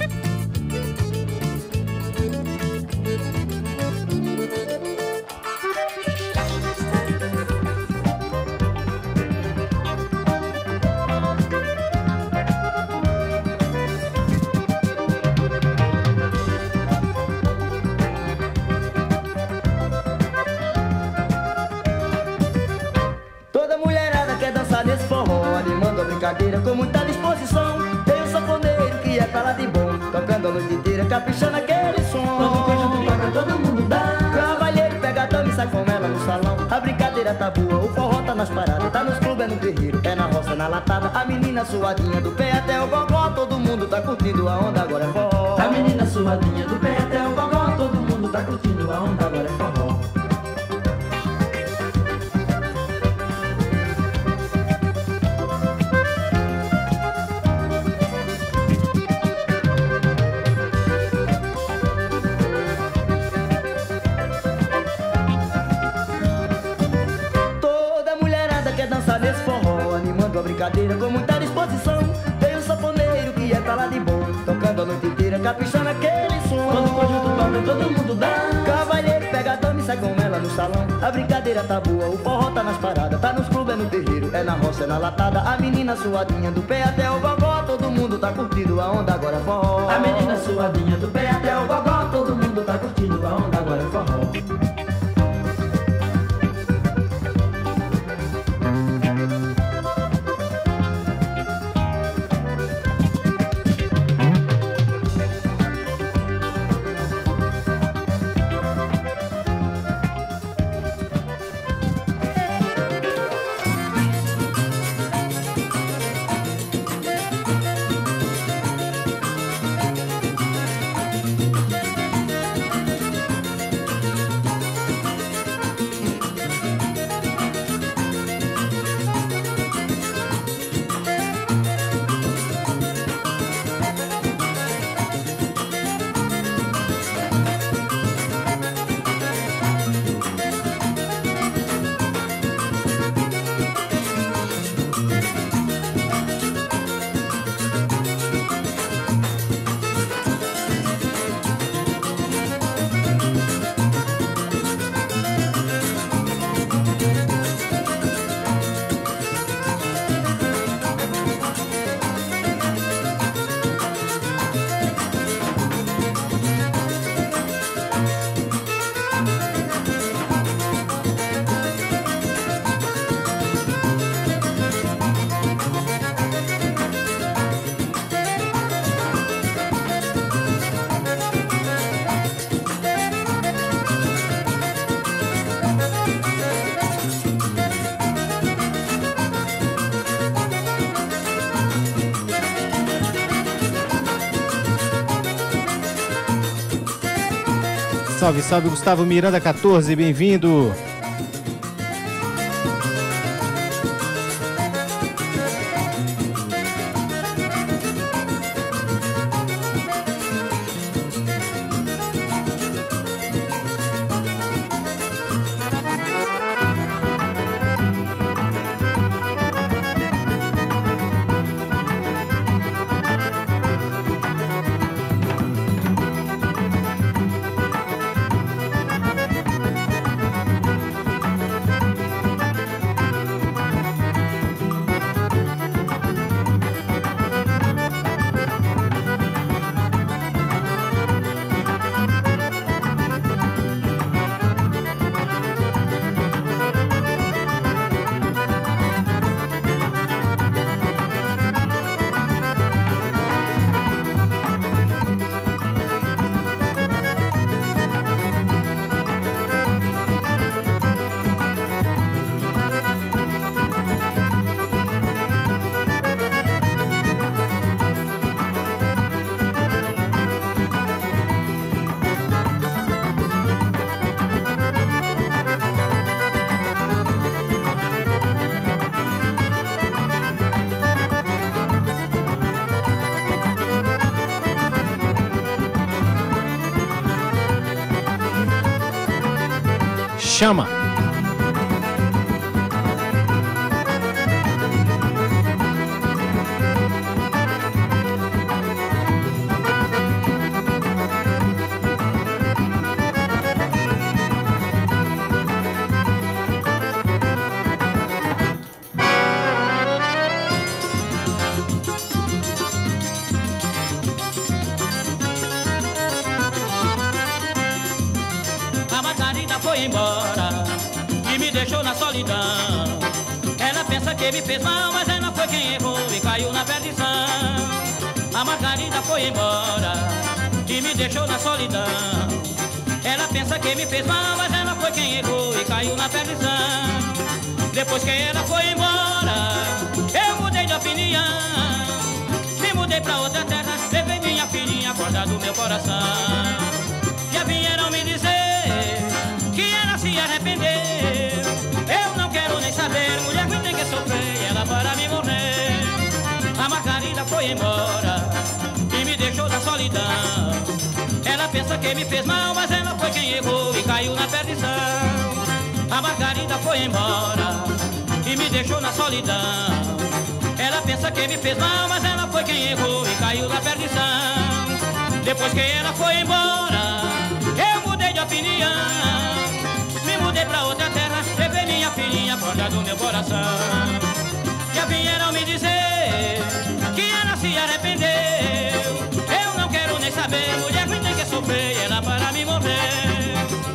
Nesse forró, animando a brincadeira com muita disposição. Tem o sanfoneiro que é pra lá de bom, tocando a noite inteira, caprichando aquele som. Quando o conjunto toca, todo mundo dá. Cavalheiro pega a dama e sai com ela no salão. A brincadeira tá boa, o forró tá nas paradas. Tá nos clubes, é no terreiro, é na roça, é na latada. A menina suadinha do pé até o gogó, todo mundo tá curtindo a onda, agora é forró. A menina suadinha do pé até o gogó, todo mundo tá curtindo a onda, agora é forró. Nesse forró, animando a brincadeira com muita disposição. Tem o sanfoneiro que é pra lá de bom, tocando a noite inteira, caprichando aquele som. Quando o conjunto toca, todo mundo dá. Cavalheiro pega a dama e sai com ela no salão. A brincadeira tá boa, o forró tá nas paradas. Tá nos clubes, é no terreiro, é na roça, é na latada. A menina suadinha do pé até o gogó, todo mundo tá curtindo a onda, agora é forró. A menina suadinha do pé até o gogó, todo mundo tá curtindo a onda, agora é forró. Salve, salve, Gustavo Miranda quatorze, bem-vindo! Chama! que me fez mal, mas ela foi quem errou e caiu na perdição. A Margarida foi embora e me deixou na solidão. Ela pensa que me fez mal, mas ela foi quem errou e caiu na perdição. Depois que ela foi embora, eu mudei de opinião. Me mudei pra outra terra, levei minha filhinha, guarda do meu coração. Já vieram me dizer que ela se arrependeu. Eu não quero nem saber, mulher que tem que sofrer, ela para me morrer. A Margarida foi embora e me deixou na solidão. Ela pensa que me fez mal, mas ela foi quem errou e caiu na perdição. A Margarida foi embora e me deixou na solidão. Ela pensa que me fez mal, mas ela foi quem errou e caiu na perdição. Depois que ela foi embora, eu mudei de opinião. Me mudei pra outra terra, levei minha filhinha, guarda do meu coração. Já vieram me dizer que ela se arrependeu. Eu não quero nem saber, mulher que tem que sofrer, ela para me morrer.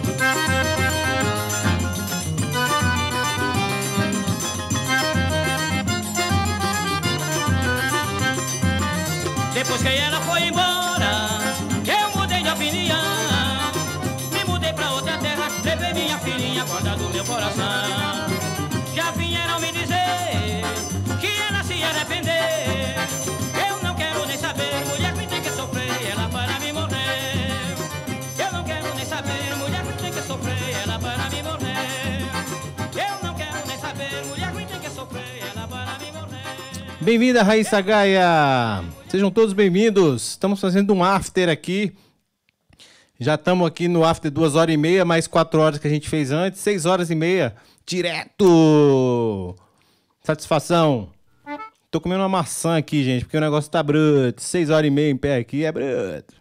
Depois que ela foi embora, eu mudei de opinião. Me mudei pra outra terra, levei minha filhinha, guarda do meu coração. Já vieram me dizer que ela se arrependeu. Eu não quero nem saber, mulher que tem que sofrer, ela para me morrer. Eu não quero nem saber, mulher que tem que sofrer, ela para me morrer. Eu não quero nem saber, mulher que tem que sofrer, ela para me morrer. Bem-vinda, Raíssa Gaia! Sejam todos bem-vindos. Estamos fazendo um after aqui. Já estamos aqui no after duas horas e meia, mais quatro horas que a gente fez antes. Seis horas e meia. Direto! Satisfação. Tô comendo uma maçã aqui, gente, porque o negócio tá bruto. Seis horas e meia em pé aqui é bruto.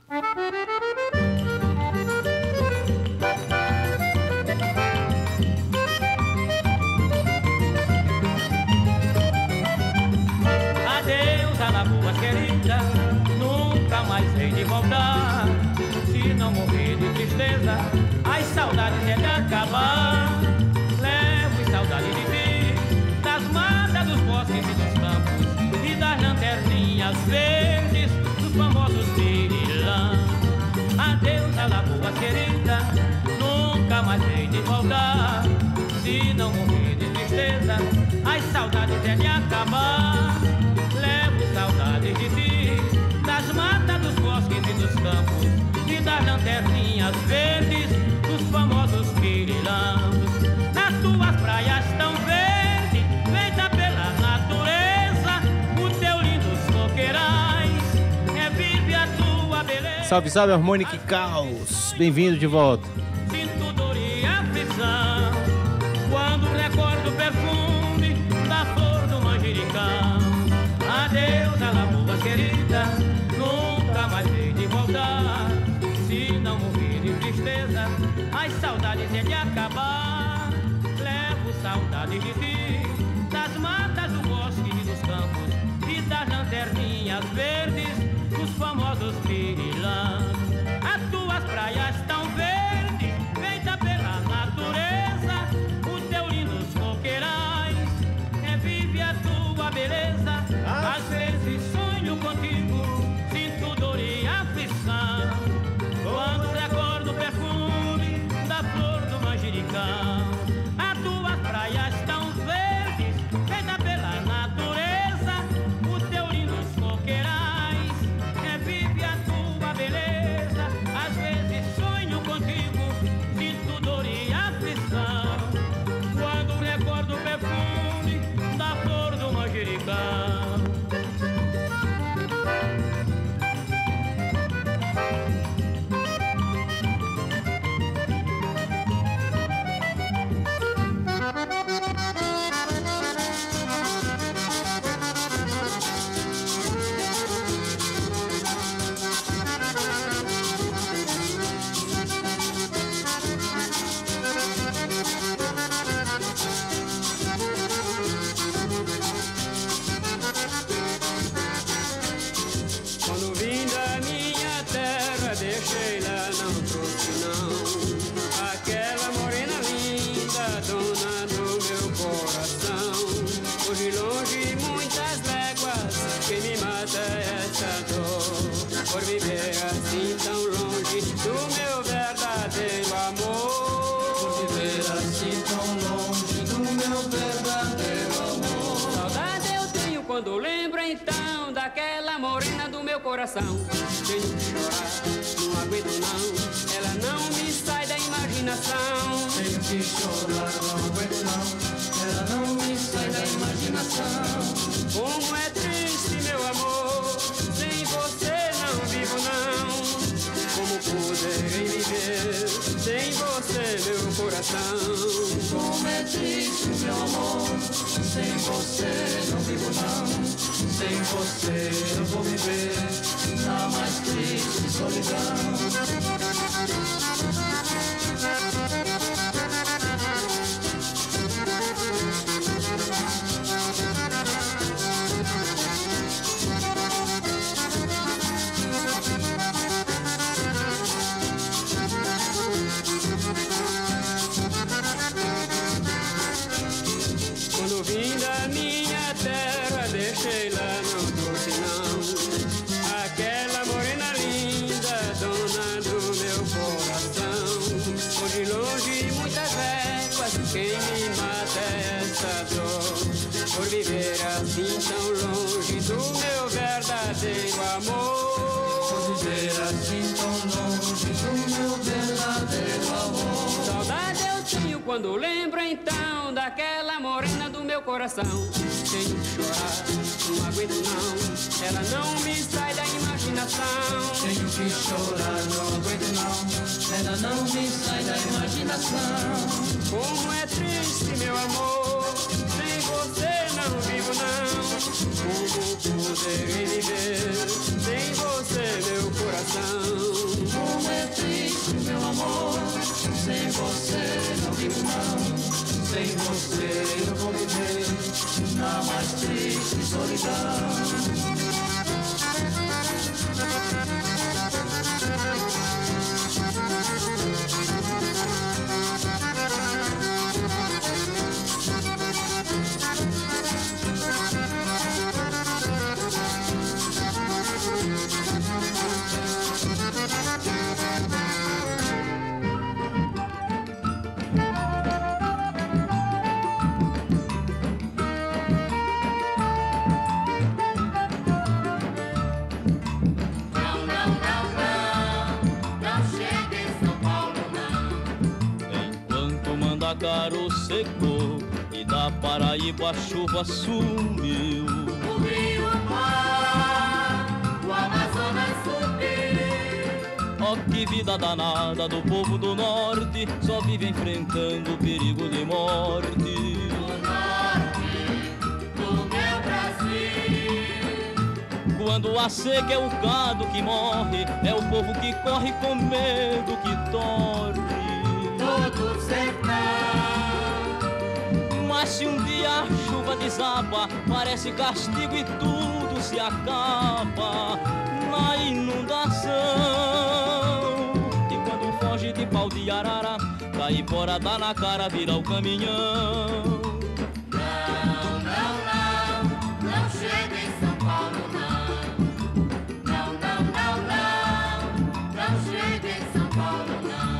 Alagoas querida, nunca mais hei de voltar. Se não morrer de tristeza, as saudades é de acabar. Levo saudade de ti, das matas, dos bosques e dos campos, e das lanterninhas verdes, dos famosos pirilãs. Adeus, Alagoas querida, nunca mais hei de voltar. Se não morrer de tristeza, as saudades é de acabar. Saudades de ti, das matas, dos bosques e dos campos, e das lanterninhas verdes, dos famosos pirilãos. Nas tuas praias tão verdes, feita pela natureza, o teu lindos coqueirais, revive a tua beleza. Salve, salve, Harmonic Caos. Bem-vindo de volta. Sinto dor e aflição quando recordo o perfume da flor do manjericão. Adeus, Alagoas querida, nunca mais hei de voltar. Se não morrer de tristeza, as saudades é de acabar. Levo saudade de ti, das matas, do bosque e dos campos, e das lanterninhas verdes, dos famosos pirilãs. As tuas praias tão verdes, feita pela natureza, os teus lindos coqueirais, revive a tua beleza. Às vezes sonho contigo, sinto dor e aflição quando recordo o perfume da flor do manjericão. As tuas praias tão verdes, feita pela natureza, os teus lindos coqueirais, revive a tua beleza. Às vezes sonho contigo, sinto dor e aflição quando recordo o perfume da flor do manjericão. longe, muitas léguas, quem me mata é essa dor, por viver assim tão longe do meu verdadeiro amor. Por viver assim tão longe do meu verdadeiro amor. Saudade eu tenho quando lembro então daquela morena do meu coração. Tenho que chorar, não aguento não, ela não me sai da imaginação. Tenho que chorar, não aguento não, ela não me sai da imaginação. Como é triste meu amor, sem você não vivo não. Como poderei viver sem você meu coração? Como é triste meu amor, sem você não vivo não. Sem você eu vou viver na mais triste solidão. Quando vim da minha terra, deixei lá, não trouxe não aquela morena linda, dona do meu coração. Por de longe, muitas éguas, quem me mata é essa dor, por viver assim tão longe do meu verdadeiro amor. Por viver assim tão longe do meu verdadeiro amor. Saudade eu tenho quando lembro então daquela morena do meu coração. Tenho que chorar, não aguento não, ela não me sai da imaginação. Tenho que chorar, não aguento não, ela não me sai da imaginação. Como é triste meu amor, sem você não vivo não. Como poderei viver sem você meu coração? Como é triste meu amor, sem você não vivo não. Sem você eu vou viver na mais triste solidão. Caro secou e da Paraíba a chuva sumiu. O rio, o mar, o Amazonas subiu. Ó que vida danada do povo do norte, só vive enfrentando o perigo de morte. O norte do meu Brasil. Quando a seca é o gado que morre, é o povo que corre com medo que torre. Todo sertão. Mas se um dia a chuva desaba, parece castigo e tudo se acaba na inundação. E quando foge de pau de arara, Caipora dá na cara, vira o caminhão. Não, não, não, não chega em São Paulo não. Não, não, não, não, não chega em São Paulo não.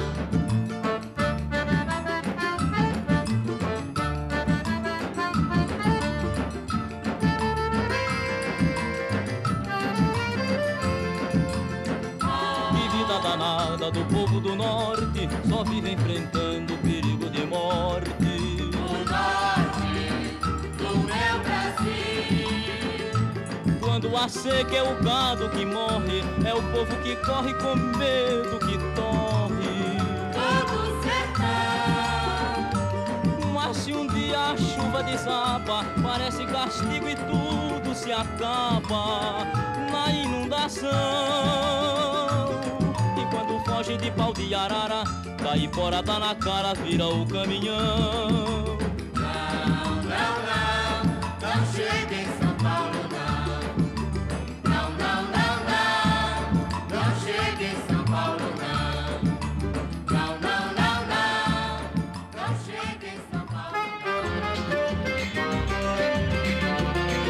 Danada do povo do norte, só vive enfrentando o perigo de morte. O norte do meu Brasil. Quando a seca é o gado que morre, é o povo que corre com medo que torre. Todo sertão. Mas se um dia a chuva desaba, parece castigo e tudo se acaba na inundação. Quando foge de pau de arara, Caipora dá na cara, vira o caminhão. Não, não, não, não chega em São Paulo não. Não, não, não, não, não chega em São Paulo não. Não, não, não, não, não chega em São Paulo.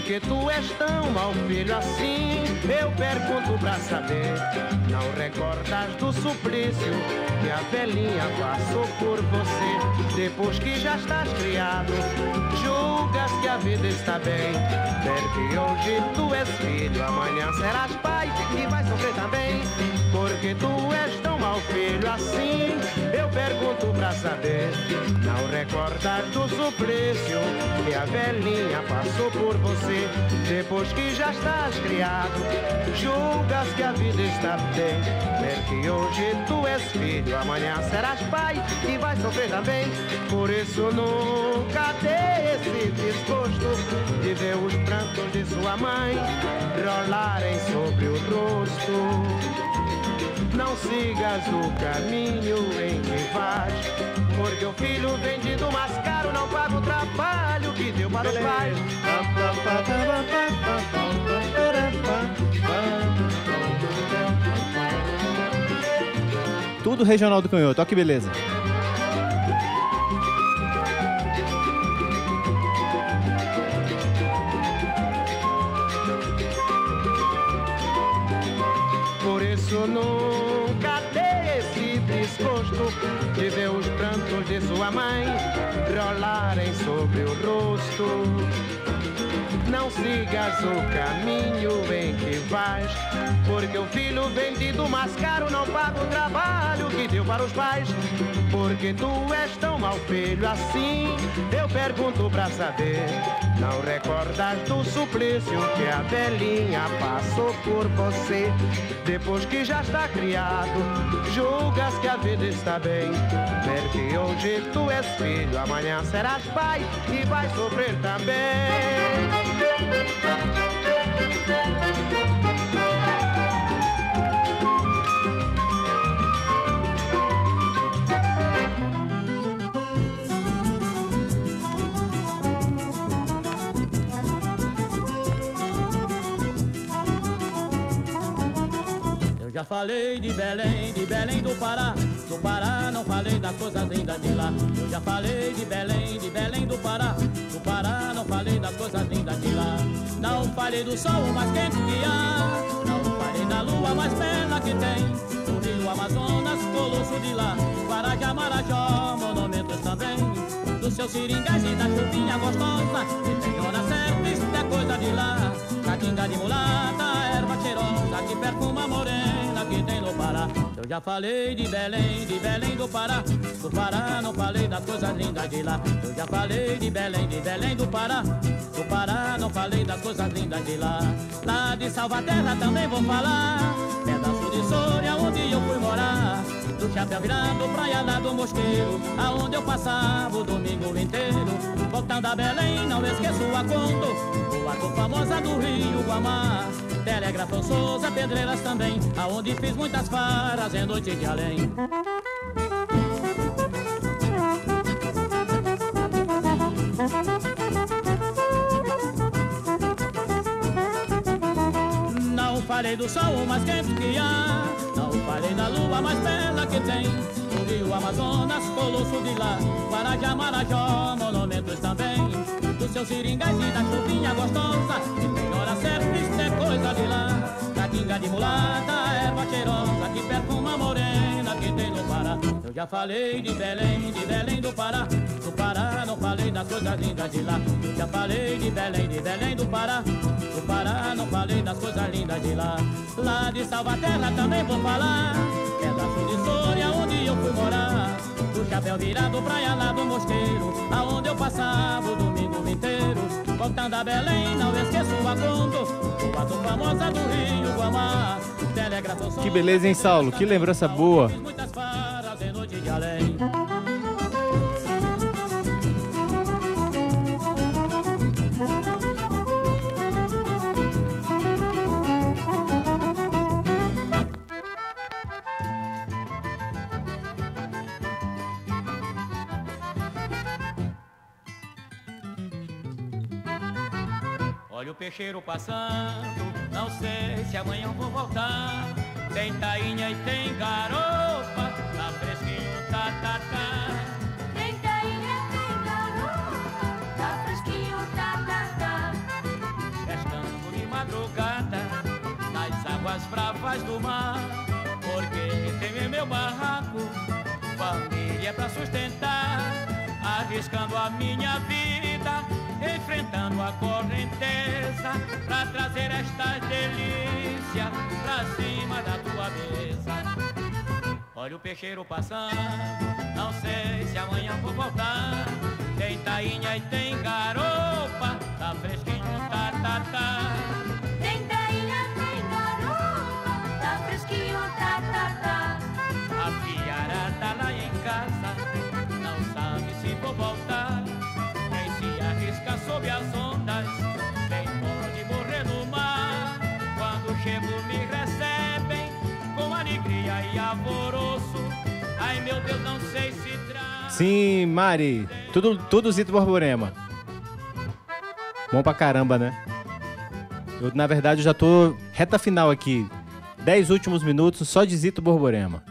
Porque tu és tão mau filho assim, eu pergunto pra saber. Não recordas do suplício que a velhinha passou por você? Depois que já estás criado, julgas que a vida está bem. Porque hoje tu és filho, amanhã serás pai e vai sofrer também. Porque tu és tão mau filho assim, eu pergunto pra saber. Não recordas do suplício que a velhinha passou por você? Depois que já estás criado, julgas que a vida está bem. Porque hoje tu és filho, amanhã serás pai e vai sofrer também. Por isso nunca dê esse desgosto de ver os prantos de sua mãe rolarem sobre o rosto. Não sigas o caminho em que vais, porque o filho vendido mais caro não paga o trabalho que deu para os pais. Tudo regional do Canhoto, ó que beleza. Por isso nunca dê esse desgosto de ver os prantos de sua mãe rolarem sobre o rosto. Não sigas o caminho em que vais, porque o filho vendido mais caro não paga o trabalho que deu para os pais. Porque tu és tão mau filho assim, eu pergunto pra saber. Não recordas do suplício que a velhinha passou por você? Depois que já está criado, julgas que a vida está bem. Porque hoje tu és filho, amanhã serás pai e vai sofrer também. Eu já falei de Belém, de Belém do Pará. Do Pará não falei das coisas lindas de lá. Eu já falei de Belém, de Belém do Pará. Do Pará não falei das coisas lindas de lá. Não falei do sol mais quente que há. Não falei da lua mais bela que tem. Do rio Amazonas, colosso de lá. Parajá, Marajó, monumentos também. Do seu seringais e da chuvinha gostosa. E tem hora certa, isso é coisa de lá. Catinga de mulata, erva cheirosa que perfuma morena que tem no Pará. Eu já falei de Belém, de Belém do Pará. Do Pará não falei das coisas lindas de lá. Eu já falei de Belém, de Belém do Pará. Do Pará não falei das coisas lindas de lá. Lá de Salvaterra também vou falar. Pedaço de Soria onde eu fui morar. Do chapéu virado, praia lá do Mosqueiro, aonde eu passava o domingo inteiro. Voltando a Belém, não esqueço a conto. O ator famosa do Rio Guamá. Telegrafão Souza, Pedreiras também, aonde fiz muitas faras em noite de além. Não falei do sol mais quente que há. Não falei da lua mais bela que tem. O rio Amazonas, colosso de lá. Parajá, Marajó, monumentos também. Do seu seringais e da chuvinha gostosa. E tem hora certa, isso é coisa de lá. Catinga de mulata, erva cheirosa que perfuma morena que tem no Pará. Eu já falei de Belém, de Belém do Pará. Do Pará não falei das coisas lindas de lá. Eu já falei de Belém, de Belém do Pará. Do Pará não falei das coisas lindas de lá. Lá de Salvaterra também vou falar. Pedaço de Soria onde eu fui morar. Do chapéu virado, praia lá do Mosqueiro, aonde eu passava o domingo inteiro. Voltando a Belém, não esqueço a conto. O ator famosa do Rio Guamá. Telegrafo. Que beleza, hein, Saulo? Que lembrança boa. Muitas faras em noite de além. Olha o peixeiro passando, não sei se amanhã eu vou voltar. Tem tainha e tem garopa, tá fresquinho, tá, tá, tá. Tem tainha, tem garopa, tá fresquinho, tá, tá, tá. bravas do mar, porque tenho em meu barraco família pra sustentar, arriscando a minha vida, enfrentando a correnteza, pra trazer estas delícias pra cima da tua mesa. Olha o peixeiro passando, não sei se amanhã vou voltar. Tem tainha e tem garopa, tá fresquinho, tá, tá, tá. Tem tainha, tem garopa, tá fresquinho, tá, tá, tá. A fiara tá lá em casa, não sabe se vou voltar. Quem se arrisca sob as ondas, quem pode morrer no mar. Quando chego me recebem com alegria e alvoroço. Ai meu Deus, não sei se traz. Sim, Mari, tudo, tudo Zito Borborema. Bom pra caramba, né? Eu, na verdade, já tô reta final aqui. Dez últimos minutos só de Zito Borborema.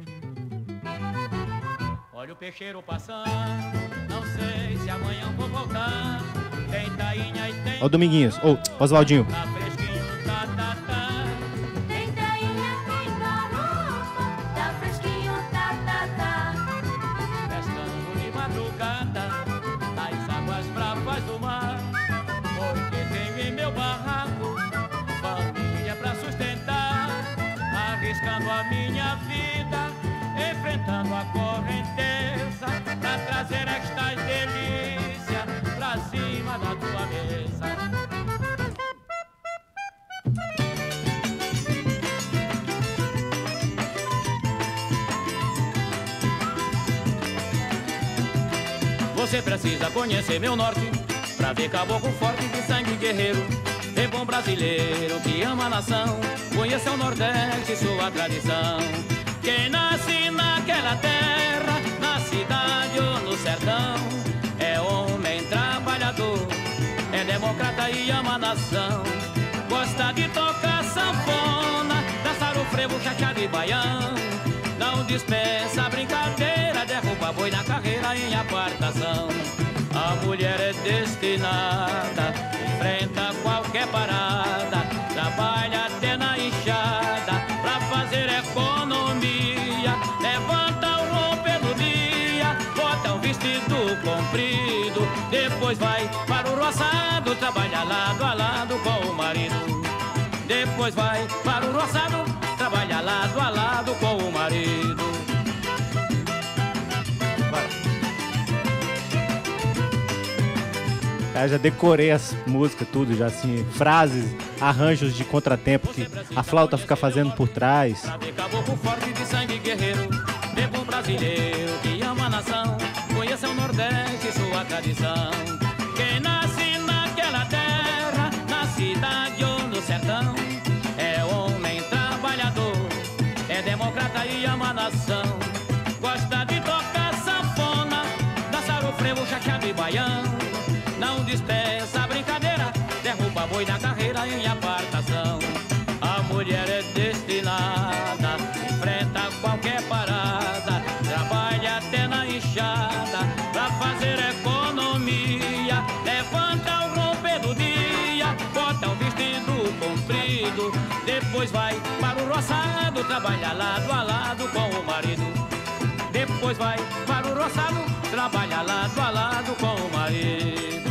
Olha o peixeiro passando, não sei se amanhã vou voltar. Tem tainha e tem... Ó o Dominguinhos, ô, oh, Oswaldinho. Tá fresquinho, tá, tá, tá. Tem tainha, tem garopa, tá fresquinho, tá, tá, tá. Pescando de madrugada nas águas bravas do mar, porque tenho em meu barraco família pra sustentar, arriscando a minha vida, enfrentando a correnteza, pra trazer estas delícias pra cima da tua mesa. Você precisa conhecer meu norte pra ver caboclo forte de sangue guerreiro. É bom brasileiro que ama a nação, conheça o Nordeste e sua tradição. Quem nasce naquela terra, na cidade ou no sertão, é homem trabalhador, é democrata e ama a nação. Gosta de tocar sanfona, dançar o frevo, chachado e baião. Não dispensa brincadeira, derruba boi na carreira em apartação. A mulher é destinada, enfrenta qualquer parada, trabalha até na enxada pra fazer economia. Levanta o romper do dia, bota um vestido comprido, depois vai para o roçado, trabalha lado a lado com o marido. Depois vai para o roçado, trabalha lado a lado com o marido. Eu já decorei as músicas, tudo, já assim, frases, arranjos de contratempo que a flauta fica fazendo por trás. Pra ver caboclo forte de sangue guerreiro, é bom brasileiro que ama a nação, conheça o Nordeste e sua tradição. Quem nasce naquela terra, na cidade ou no sertão, é homem trabalhador, é democrata e ama a nação. Gosta de tocar sanfona, dançar o frevo, chachado e baião. Não dispensa brincadeira, derruba boi na carreira em apartação. A mulher é destinada, enfrenta qualquer parada, trabalha até na enxada pra fazer economia. Levanta o romper do dia, bota um vestido comprido, depois vai para o roçado, trabalha lado a lado com o marido. Depois vai para o roçado, trabalha lado a lado com o marido.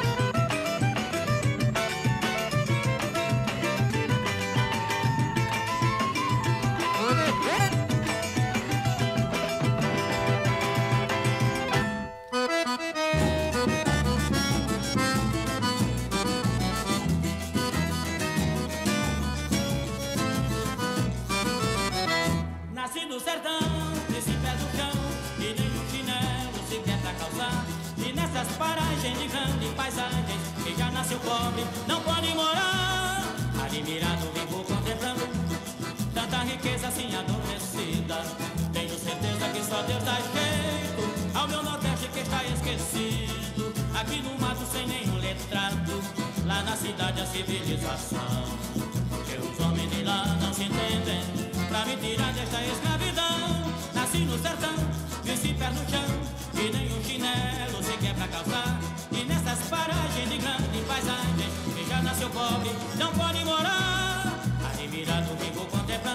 Nasci no sertão, desse pé do chão, e nenhum chinelo sequer pra calçar. E nessas paragens de grandes paisagens, quem já nasceu pobre não pode morar. Admirado vivo contemplando tanta riqueza assim adormecida. Tenho certeza que só Deus dá jeito ao meu Nordeste que está esquecido. Aqui no mato sem nenhum letrado, lá na cidade a civilização. Que os homens de lá não se entendem pra me tirar desta escravidão. Nasci no sertão, desci pé no chão, e nenhum chinelo sequer pra calçar. E nessas paragens de grandes paisagens, quem já nasceu pobre não pode morar. Admirado vivo contemplando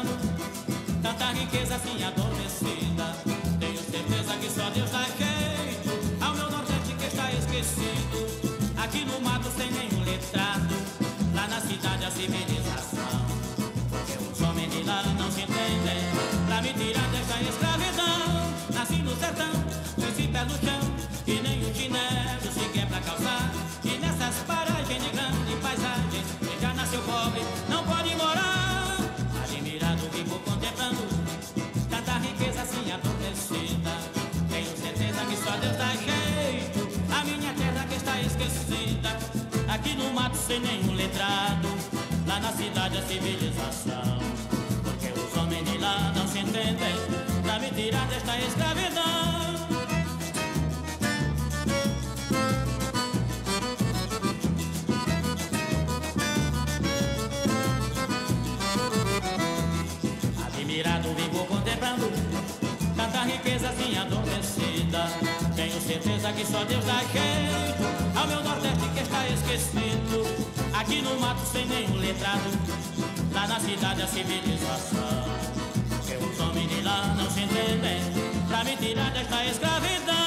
sem nenhum letrado. Lá na cidade a civilização, porque os homens de lá não se entendem pra me tirar desta escravidão. Admirado vivo contemplando tanta riqueza assim adormecida. Tenho certeza que só Deus dá jeito ao meu Nordeste que está esquecido. Aqui no mato sem nenhum letrado, lá na cidade a civilização, porque os homens de lá não se entendem pra me tirar desta escravidão.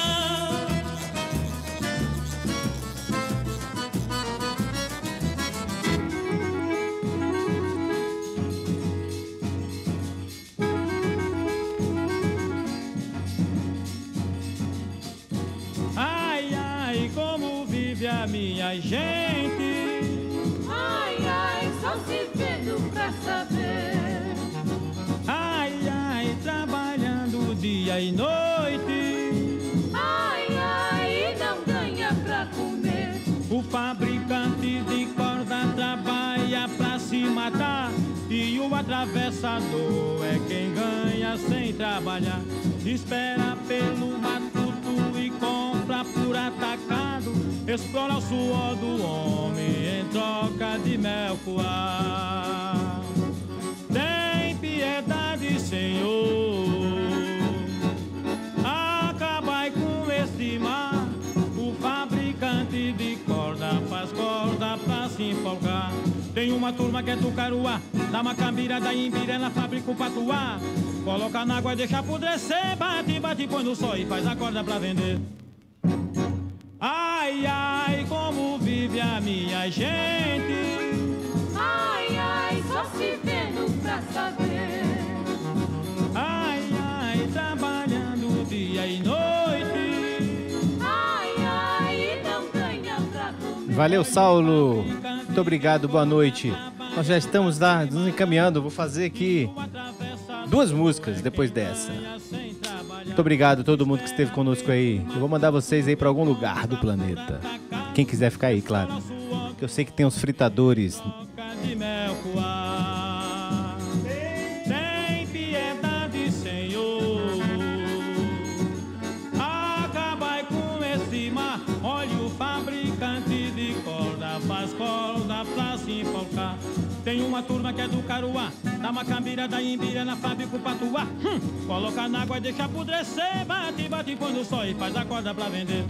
Ai, ai, como vive a minha gente. Ai, ai, só se vendo pra saber. Ai, ai, trabalhando dia e noite. Ai, ai, não ganha pra comer. O fabricante de corda trabalha pra se matar, e o atravessador é quem ganha sem trabalhar. Espera pelo matuto e compra por atacado, explora o suor do homem em troca de mel coar. Tem piedade, Senhor, acabai com este mar. O fabricante de corda faz corda pra se empolgar. Tem uma turma que é do Caruá, da Macambira, da Imbira, ela fabrica o patuá. Coloca na água e deixa apodrecer, bate, bate, põe no sol e faz a corda pra vender. Ai, ai, como vive a minha gente. Ai, ai, só se vendo pra saber. Ai, ai, trabalhando dia e noite. Ai, ai, não ganha pra comer. Valeu, Saulo. Muito obrigado, boa noite. Nós já estamos lá nos encaminhando. Vou fazer aqui duas músicas depois dessa. Muito obrigado a todo mundo que esteve conosco aí. Eu vou mandar vocês aí para algum lugar do planeta. Quem quiser ficar aí, claro. Que eu sei que tem uns fritadores. Tem piedade, Senhor, acabai com esse mar. Olha o fabricante de corda faz corda pra se empolcar. Tem uma turma que é do Caruá, da Macambira, da Imbira, na fábrica o patuá. Hum, coloca na água e deixa apodrecer, bate, bate, põe no sol e faz a corda pra vender.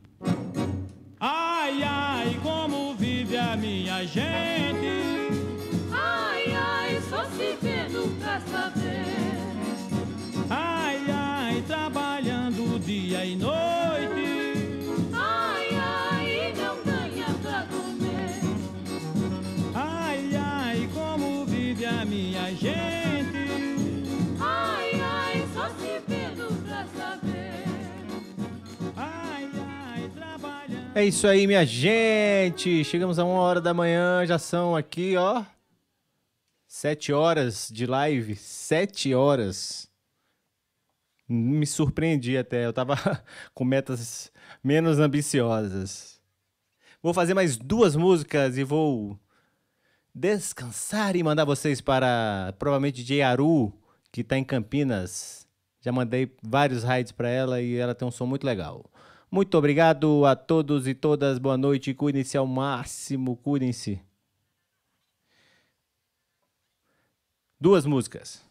Ai, ai, como vive a minha gente. Ai, ai, só se vendo pra saber. Ai, ai, trabalhando dia e noite. Ai, ai, não ganha pra comer. Ai, ai, como vive a minha gente. Ai, ai, só se vendo pra saber. Ai, ai, trabalhando. É isso aí, minha gente. Chegamos a uma hora da manhã. Já são aqui, ó, sete horas de live. Sete horas. Me surpreendi até. Eu tava com metas menos ambiciosas. Vou fazer mais duas músicas e vou descansar e mandar vocês para, provavelmente, D J Aru, que tá em Campinas. Já mandei vários raids para ela e ela tem um som muito legal. Muito obrigado a todos e todas. Boa noite. Cuidem-se ao máximo. Cuidem-se. Duas músicas.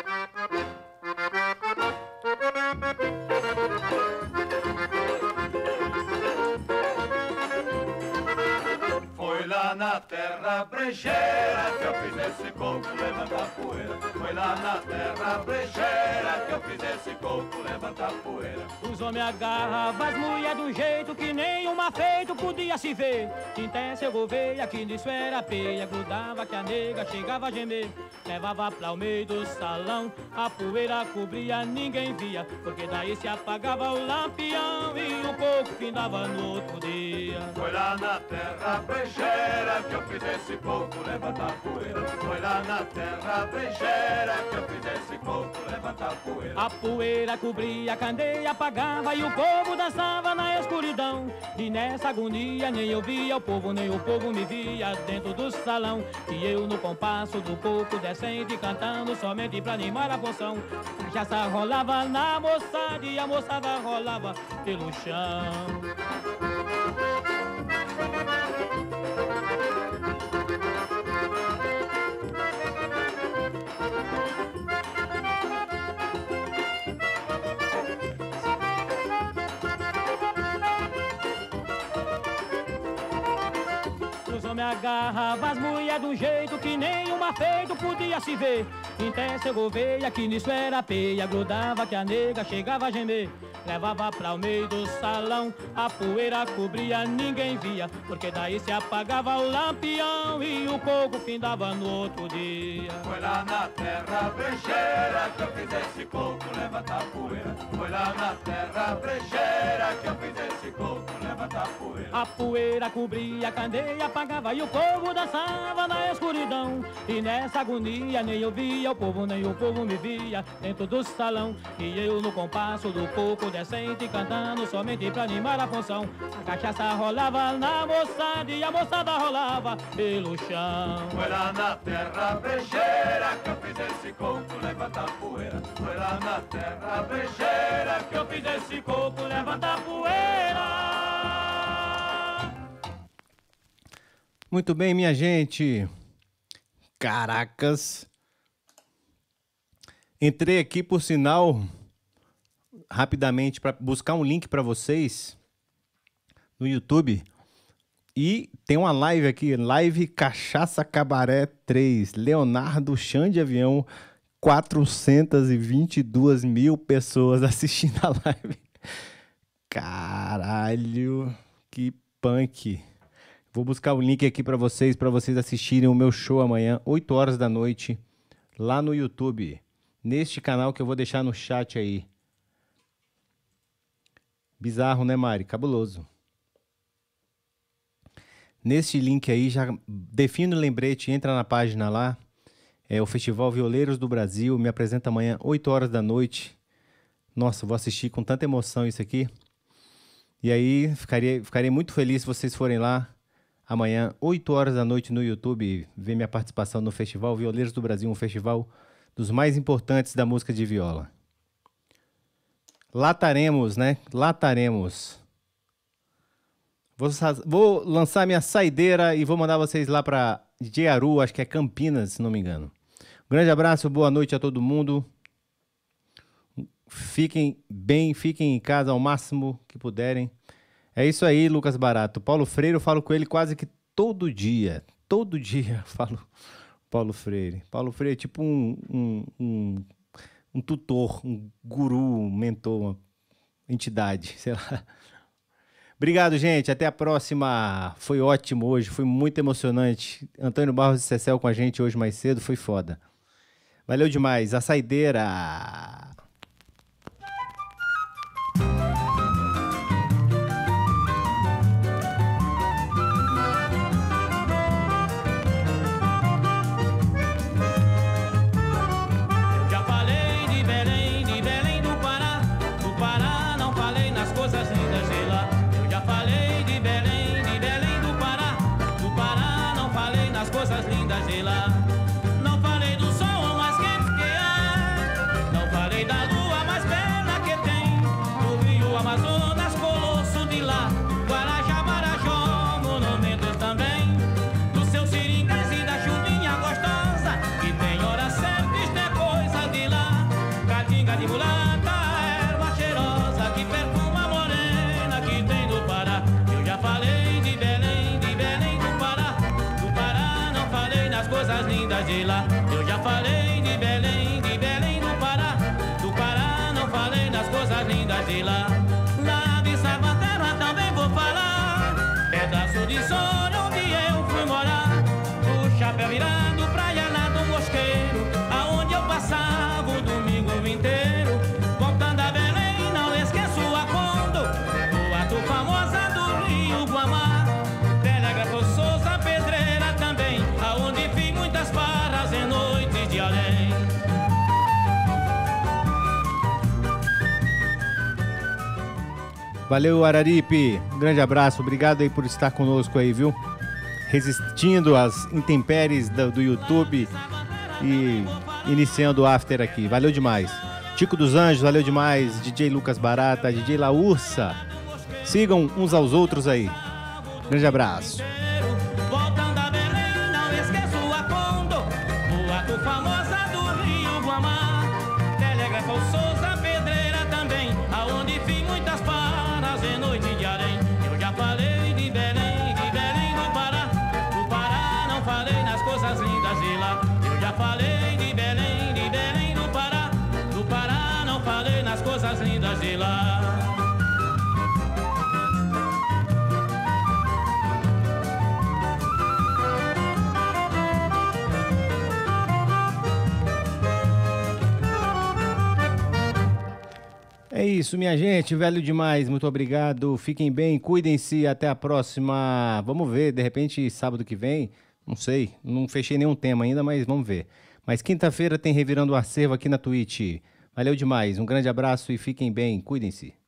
Foi lá na terra brejeira que eu fiz esse coco levantar poeira. Foi lá na terra brejeira que eu fiz esse coco levantar poeira. Os homens agarravam as mulheres do jeito que nenhuma feito podia se ver. Intensa eu Gouveia, que nisso era peia, grudava que a nega chegava a gemer. Levava pra o meio do salão, a poeira cobria, ninguém via, porque daí se apagava o lampião e o coco findava no outro dia. Foi lá na terra brejeira que eu fiz esse coco levantar poeira. Foi lá na terra brejeira que eu fiz esse coco levantar poeira. A poeira cobria a candeia apagada apagava e o povo dançava na escuridão. E nessa agonia nem eu via o povo, nem o povo me via dentro do salão. E eu no compasso do coco descende cantando somente pra animar a função. A cachaça rolava na moçada e a moçada rolava pelo chão. Me agarrava as mulher de um jeito que nenhuma feito podia se ver. Então seu Gouveia que nisso era peia, grudava que a nega chegava a gemer. Levava pra o meio do salão, a poeira cobria, ninguém via, porque daí se apagava o lampião e o coco findava no outro dia. Foi lá na terra brejeira que eu fiz esse coco levantar poeira. Foi lá na terra brejeira que eu fiz esse coco levantar poeira. A poeira cobria a candeia, apagava e o povo dançava na escuridão. E nessa agonia nem eu via o povo, nem o povo me via dentro do salão. E eu no compasso do coco descente cantando somente pra animar a função. A cachaça rolava na moçada e a moçada rolava pelo chão. Foi lá na terra brejeira que eu fiz esse coco levantar poeira. Foi lá na terra brejeira que eu fiz esse coco levantar poeira. Muito bem, minha gente. Caracas. Entrei aqui, por sinal, rapidamente para buscar um link para vocês no YouTube. E tem uma live aqui, live Cachaça Cabaré três. Leonardo Chão de Avião, quatrocentas e vinte e duas mil pessoas assistindo a live. Caralho, que punk. Vou buscar o link aqui para vocês, para vocês assistirem o meu show amanhã, oito horas da noite, lá no YouTube. Neste canal que eu vou deixar no chat aí. Bizarro, né, Mari? Cabuloso. Neste link aí, já define o lembrete, entra na página lá. É o Festival Violeiros do Brasil, me apresenta amanhã, oito horas da noite. Nossa, vou assistir com tanta emoção isso aqui. E aí, ficaria, ficaria muito feliz se vocês forem lá. Amanhã, oito horas da noite no YouTube, ver minha participação no Festival Violeiros do Brasil, um festival dos mais importantes da música de viola. Lá estaremos, né? Lá estaremos. Vou, vou lançar minha saideira e vou mandar vocês lá para D J Aru, acho que é Campinas, se não me engano. Um grande abraço, boa noite a todo mundo. Fiquem bem, fiquem em casa ao máximo que puderem. É isso aí, Lucas Barato. Paulo Freire, eu falo com ele quase que todo dia. Todo dia eu falo Paulo Freire. Paulo Freire é tipo um, um, um, um tutor, um guru, um mentor, uma entidade, sei lá. Obrigado, gente. Até a próxima. Foi ótimo hoje, foi muito emocionante. Antônio Barros e Cecel com a gente hoje mais cedo, foi foda. Valeu demais. A saideira. De lá, eu já falei de Belém, de Belém do Pará, do Pará não falei das coisas lindas de lá. Lá de Salvaterra também vou falar, pedaço de sonho onde eu fui morar. O chapéu virado, praia lá do Mosqueiro, aonde eu passava o domingo inteiro. Voltando a Belém, não esqueço a Condo, o ato famosa do Rio Guamá. Telégrafo Souza, Pedreira também, aonde vi muitas farras em noites de além. Valeu, Araripe. Um grande abraço. Obrigado aí por estar conosco aí, viu? Resistindo às intempéries do, do YouTube e iniciando o after aqui. Valeu demais. Tico dos Anjos, valeu demais. D J Lucas Barata, D J La Ursa. Sigam uns aos outros aí. Grande abraço. Voltando a Belém, não esqueço a Pondo, boato famosa do Rio Guamá. Telegrafou Souza Pedreira também, aonde fiz muitas paras em noite de Arém. Eu já falei de Belém, de Belém do Pará. Do Pará não falei nas coisas lindas de lá. Eu já falei de Belém, de Belém do Pará. Do Pará não falei nas coisas lindas de lá. É isso, minha gente, velho demais, muito obrigado, fiquem bem, cuidem-se, até a próxima, vamos ver, de repente sábado que vem, não sei, não fechei nenhum tema ainda, mas vamos ver. Mas quinta-feira tem Revirando o Acervo aqui na Twitch, valeu demais, um grande abraço e fiquem bem, cuidem-se.